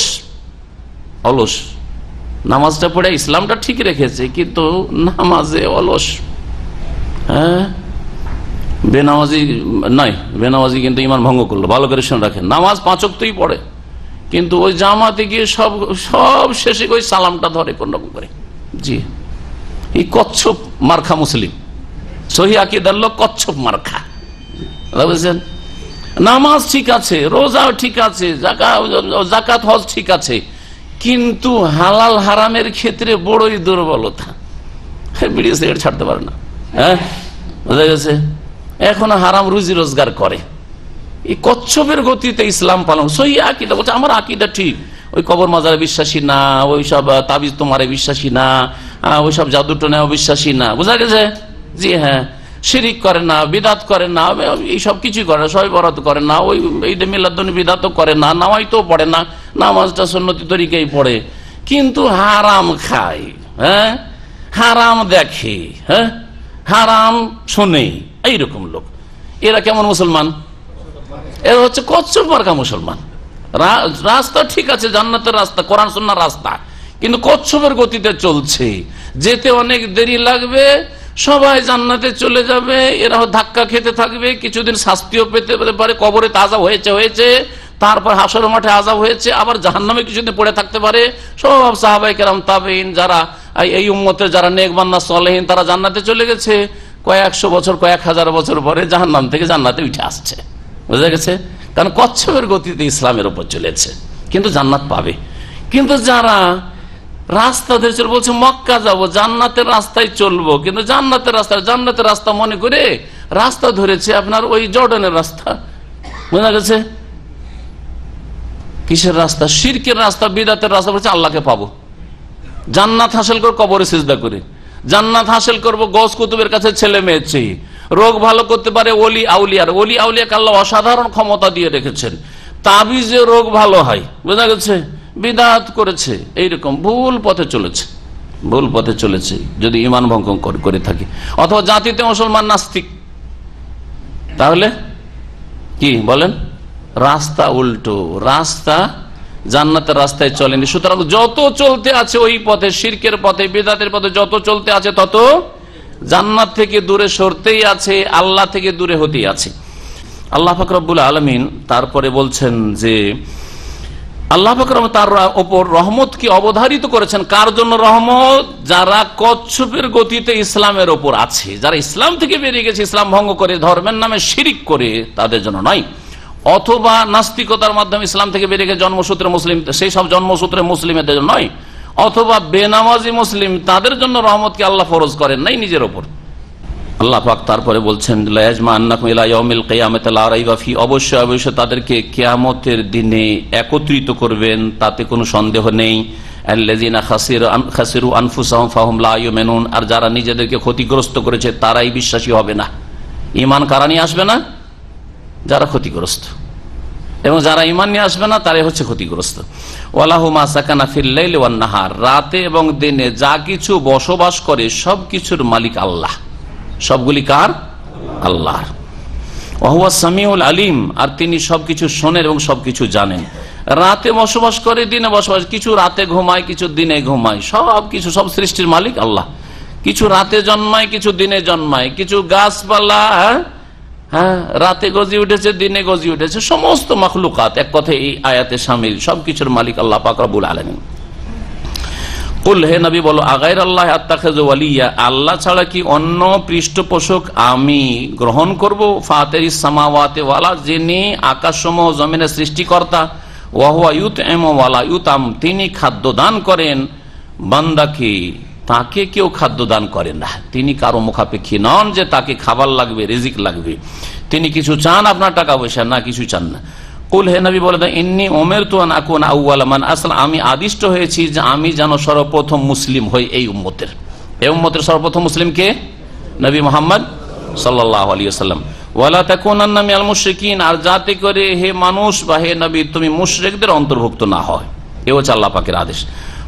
অলস নামাজটা পড়ে ইসলামটা ঠিক রেখেছে কিন্তু নামাজে অলস। হ্যাঁ, বেনামাজি নয়, বেনামাজি কিন্তু ইমান ভঙ্গ করলো। ভালো করে শুনে রাখেন, নামাজ 5 ওয়াক্তই পড়ে কিন্তু ওই জামাতে গিয়ে সব শেষে ওই সালামটা ধরে কোন রকম করে। জি, এই কচ্ছপ মার্খা মুসলিম, সহি আকীদার লোক কচ্ছপ মার্খা। বুঝছেন, নামাজ ঠিক আছে, রোজাও ঠিক আছে, যাকাত হজ ঠিক আছে, কিন্তু হালাল হারামের ক্ষেত্রে বড়ই দুর্বলতা। বিড়ি সিগারেট ছাড়তে পারে না। হ্যাঁ, বোঝা গেছে, এখন হারাম রুজি রোজগার করে। এই কচ্ছপের গতিতে ইসলাম পালন। সহি আকীদা বলছে আমার আকীদা ঠিক, ওই কবর মাজারে বিশ্বাসী না, ওইসব তাবিজ তোমারে বিশ্বাসী না, ওইসব জাদুটনায় বিশ্বাসী না। বোঝা গেছে? জি হ্যাঁ, শিরিক করে না, বিদাত করে না, এইসব কিছুই করে না, সবাই বরাত করে না, ওই ঈদে মিলাদুন বিদাতও করে না, নামাজও পড়ে না, নামাজটা সুন্নতি তরিকায় পড়ে, কিন্তু হারাম খায়, হ্যাঁ, হারাম দেখে, হ্যাঁ, হারাম শোনে। এইরকম লোক, এরা কেমন মুসলমান? এরা হচ্ছে কচ্ছপ মার্কা মুসলমান। রাস্তা ঠিক আছে, জান্নাতের রাস্তা, কোরআন সুন্নাহর রাস্তা, কিন্তু কচ্ছপের গতিতে চলছে, যেতে অনেক দেরি লাগবে, সবাই জান্নাতে চলে যাবে, এরা ধাক্কা খেতে থাকবে, কিছুদিন শাস্তিও পেতে পারে, কবরে আযাব হয়েছে, তারপর হাশরের মাঠে আযাব হয়েছে, আবার জাহান্নামে কিছুদিন পড়ে থাকতে পারে। সব সাহাবায়ে কেরাম, তাবেঈন, যারা এই উম্মতের যারা নেক বান্দা সালেহিন, তারা জান্নাতে চলে গেছে, কয়েক 100 বছর, কয়েক 1000 বছর পরে জাহান্নাম থেকে জান্নাতে উঠে আসছে। বুঝা গেছে? কারণ কচ্ছপের গতিতে ইসলামের উপর চলেছে, কিন্তু জান্নাত পাবে। কিন্তু যারা রাস্তা ধরে চলে, বলছে মক্কা যাব, জান্নাতের রাস্তায় চলবো, কিন্তু জান্নাতের রাস্তা মনে করে রাস্তা ধরেছে আপনার ওই জর্ডানের রাস্তা। বোঝা গেছে? কিসের রাস্তা? শিরকের রাস্তা, বিদআতের রাস্তা। বলছে আল্লাহকে পাবো, জান্নাত হাসিল করবো কবরে সিজদা করে, জান্নাত হাসিল করবো গৌস কুতুবের কাছে ছেলে মেয়ে চেয়ে, রোগ ভালো করতে পারে ওলি আউলিয়াকে আল্লাহ অসাধারণ ক্ষমতা দিয়ে রেখেছেন, তাবিজে রোগ ভালো হয়। বোঝা গেছে? বিদআত করেছে, এইরকম ভুল পথে চলেছে যদি ঈমান ভঙ্গ করে থাকে। অথবা জাতিতে মুসলমান নাস্তিক, তাহলে কি বলেন? রাস্তা উল্টো, রাস্তা জান্নাতের রাস্তায় চলেনি। সুতরাং যত চলতে আছে ওই পথে, শিরকের পথে, বিদআতের পথে যত চলতে আছে, তত জান্নাত থেকে দূরে সরতেই আছে, আল্লাহ থেকে দূরে হতেই আছে। আল্লাহ পাক রব্বুল আলামিন তারপরে বলছেন যে আল্লাহ পাক তার উপর রহমতকে অবধারিত করেছেন। কার জন্য রহমত? যারা কচ্ছপের গতিতে ইসলামের ওপর আছে, যারা ইসলাম থেকে বেরিয়ে গেছে, ইসলাম ভঙ্গ করে ধর্মের নামে শিরিক করে, তাদের জন্য নয়। অথবা নাস্তিকতার মাধ্যমে ইসলাম থেকে বেরিয়ে গেছে, জন্মসূত্রে মুসলিম, সেই সব জন্মসূত্রে মুসলিমদের জন্য নয়। অথবা বেনামাজি মুসলিম, তাদের জন্য রহমতকে আল্লাহ ফরজ করেন নাই নিজের ওপর। আল্লাহ পাক তারপরে বলছেন অবশ্যই তাদেরকে কিয়ামতের দিনে একত্রিত করবেন, তাতে কোনো সন্দেহ নেই। আর যারা নিজেদেরকে ক্ষতিগ্রস্ত করেছে তারাই বিশ্বাসী হবে না। ঈমান কারা নিয়ে আসবে না? যারা ক্ষতিগ্রস্ত, এবং যারা ঈমান নিয়ে আসবে না তারাই হচ্ছে ক্ষতিগ্রস্ত। ওয়ালাহু মা সাকানা ফিল লাইলি ওয়ান নাহার, রাতে এবং দিনে যা কিছু বসবাস করে সব কিছুর মালিক আল্লাহ। সবগুলি কার? আল্লাহর। ওয়া হুয়া সামিউল আলিম, আর তিনি সবকিছু শোনেন এবং সবকিছু জানেন। রাতে বসবাস করে, দিনে বসবাস, কিছু রাতে ঘুমায়, কিছু দিনে ঘুমায়, সবকিছু, সব সৃষ্টির মালিক আল্লাহ। কিছু রাতে জন্মায়, কিছু দিনে জন্মায়, কিছু গাছপালা হ্যাঁ রাতে গজি উঠেছে, দিনে গজি উঠেছে, সমস্ত মাখলুকাত এক কথায় এই আয়াতে শামিল, সবকিছুর মালিক আল্লাহ পাক রব্বুল আলামিন। কুল, হে নবী বলো, আগাইর আল্লাহ আত্তাখিযু ওয়ালিয়া, আল্লাহ ছাড়া কি অন্য পৃষ্ঠপোষক আমি গ্রহণ করব? ফাতিরিস সামাওয়াতি ওয়াল আরদ, যিনি আকাশসমূহ জমিনের সৃষ্টিকর্তা। ওয়া হুয়া ইউতইমু ওয়া লা ইউতাম, তিনি খাদ্য দান করেন বান্দাকে, তাকে কেউ খাদ্য দান করে না। তিনি কারো মুখাপেক্ষী নন যে তাকে খাবার লাগবে, রিজিক লাগবে। তিনি কিছু চান আপনার টাকা পয়সা? না, কিছু চান না। কুল, হে নবী বলে দেন, ইন্নী উমিরতু আন আকুনা আউওয়ালা মান আসলাম, আমি আদিষ্ট হয়েছি যে আমি যেন সর্বপ্রথম মুসলিম হই এই উম্মতের। এই উম্মতের সর্বপ্রথম মুসলিম কে? নবী মুহাম্মদ সাল্লাল্লাহু আলাইহি ওয়াসাল্লাম। ওয়ালা তাকুনান্না মিনাল মুশরিকিন, আর যাতে করে হে মানুষ বা হে নবী তুমি মুশরিকদের অন্তর্ভুক্ত না হয়। এ হচ্ছে আল্লাহ পাকের আদেশ।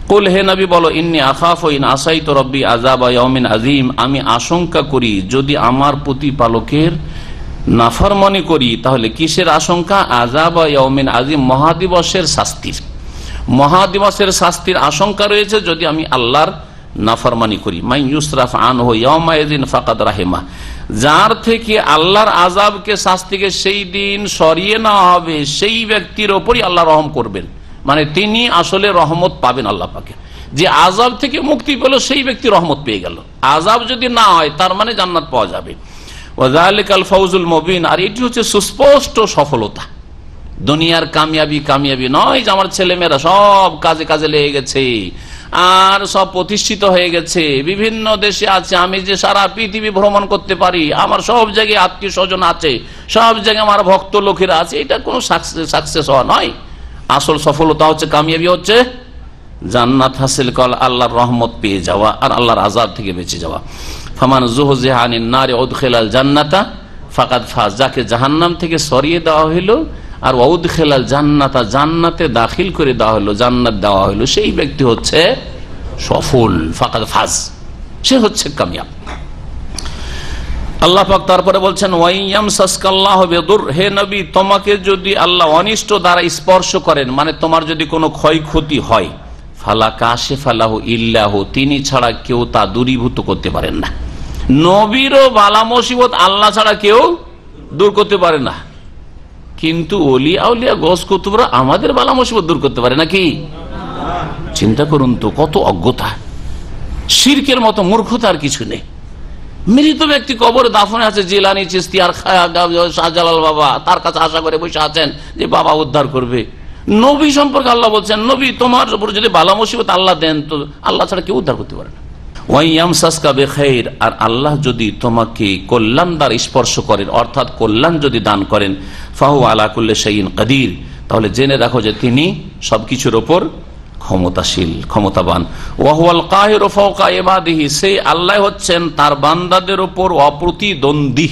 কুল হে নবী বলো, ইন্নী আখাফু ইন আসাইতু রাব্বি আযাবা ইয়াউমিন আযীম, আমি আশঙ্কা করি যদি আমার প্রতিপালকের নাফরমানি করি, তাহলে কিসের আশঙ্কা? আযাবা ইয়াউমিন আযীম, মহাদিবসের শাস্তির। মহাদিবসের শাস্তির আশঙ্কা রয়েছে যদি আমি আল্লাহর নাফরমানি করি। মাই ইউসরাফ আনহু ইয়াউমাইযিন ফাকাদ রাহিমা, যার থেকে আল্লাহর আযাবকে, শাস্তিকে সেই দিন সরিয়ে নেওয়া হবে, সেই ব্যক্তির ওপরই আল্লাহ রহম করবেন। মানে তিনি আসলে রহমত পাবেন আল্লাহ পাকে। যে আযাব থেকে মুক্তি পেল সেই ব্যক্তি রহমত পেয়ে গেল। আযাব যদি না হয় তার মানে জান্নাত পাওয়া যাবে। ওয়াযালিকাল ফাউজুল মুবিন, আর এটি হচ্ছে সুস্পষ্ট সফলতা। দুনিয়ার কামিয়াবি নয় যে আমার ছেলেমেয়েরা সব কাজে কাজে লেগে গেছে আর সব প্রতিষ্ঠিত হয়ে গেছে, বিভিন্ন দেশে আছে, আমি যে সারা পৃথিবী ভ্রমণ করতে পারি, আমার সব জায়গায় আত্মীয় স্বজন আছে, সব জায়গায় আমার ভক্ত লোকেরা আছে, এটা কোনো সাকসেস হওয়া নয়। আসল সফলতা হচ্ছে, কামিয়াবি হচ্ছে জান্নাত হাসিল করা, আল্লাহর রহমত পেয়ে যাওয়া আর আল্লাহর আযাব থেকে বেঁচে যাওয়া। ফামান যুহজিহা আনিন নারি উদখিলাল জান্নাতা ফাকাদ ফাজ, যাকে জাহান্নাম থেকে সরিয়ে দেওয়া হলো আর উদখিলাল জান্নাতা, জান্নাতে দাখিল করে দেওয়া হলো, জান্নাত দেওয়া হলো, সেই ব্যক্তি হচ্ছে সফল। ফাকাদ ফাজ, সে হচ্ছে কামিয়াব। আল্লাহ পাক তারপরে বলছেন, ওয়াইয়ামসাসকাল্লাহু বিদুর, হে নবী তোমাকে যদি আল্লাহ অনিষ্ট দ্বারা স্পর্শ করেন, মানে তোমার যদি কোনো ক্ষয়ক্ষতি হয়, ফালা কাশিফা লাহু ইল্লাহু, তিনি ছাড়া কেউ তা দূরীভূত করতে পারেন না। নবীরও বালা মুসিবত আল্লাহ ছাড়া কেউ দূর করতে পারে না, কিন্তু ওলিয়া আউলিয়া গস কুতুবরা আমাদের বালা মুসিবত দূর করতে পারে নাকি? চিন্তা করুন তো, কত অজ্ঞতা, শিরকের মতো মূর্খতা আর কিছু নেই। মৃত ব্যক্তি কবরে দাফনে আছে, জিলানী, চিশতি আর শাহজালাল বাবা তার কাছে আশা করে বসে আছেন যে বাবা উদ্ধার করবে। নবী সম্পর্কে আল্লাহ বলছেন, নবী তোমার উপর যদি বালা মুসিবত আল্লাহ দেন তো আল্লাহ ছাড়া কেউ উদ্ধার করতে পারে না। ওয়াইয়ামসাসকা বিখাইর, আর আল্লাহ যদি তোমাকে কল্যাণ দ্বারা স্পর্শ করেন, অর্থাৎ কল্যাণ যদি দান করেন, ফাহু আলা কুল্লি শাইইন কাদির, তাহলে জেনে রাখো যে তিনি সবকিছুর উপর ক্ষমতাশীল, ক্ষমতাবান। ওয়াহুয়াল কাহিরু ফাওকা ইবাদিহি, সেই আল্লাহ হচ্ছেন তার বান্দাদের উপর অপ্রতিদ্বন্দ্বী।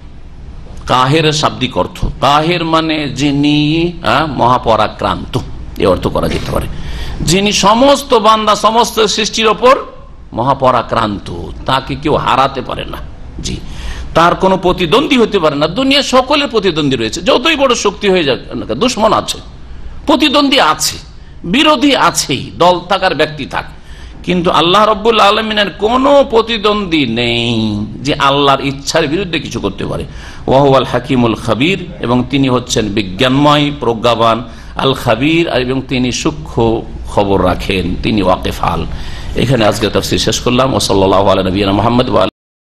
কাহের শাব্দিক অর্থ, কাহের মানে যিনি মহাপরাক্রান্ত, এই অর্থ করা যেতে পারে। যিনি সমস্ত বান্দা, সমস্ত সৃষ্টির ওপর মহাপরাক্রান্ত, তাকে কেউ হারাতে পারে না। জি, তার কোনো প্রতিদ্বন্দ্বী হতে পারে না। দুনিয়া সকলের প্রতিদ্বন্দ্বী রয়েছে, যতই বড় শক্তি হয়ে যাক, দুশ্মন আছে, প্রতিদ্বন্দ্বী আছে, বিরোধী আছেই, দল থাকার ব্যক্তি থাক, কিন্তু আল্লাহ রাব্বুল আলামিনের কোনো প্রতিদ্বন্দ্বী নেই যে আল্লাহর ইচ্ছার বিরুদ্ধে কিছু করতে পারে। ওয়াহুয়াল হাকিমুল খাবির, এবং তিনি হচ্ছেন বিজ্ঞানময়, প্রজ্ঞাবান, আল খাবির, এবং তিনি সূক্ষ্ম খবর রাখেন, তিনি ওয়াকিফাল। এখানে আজকে তাফসীর শেষ করলাম। ওয়া সাল্লাল্লাহু আলা নবিয়িনা মুহাম্মদ।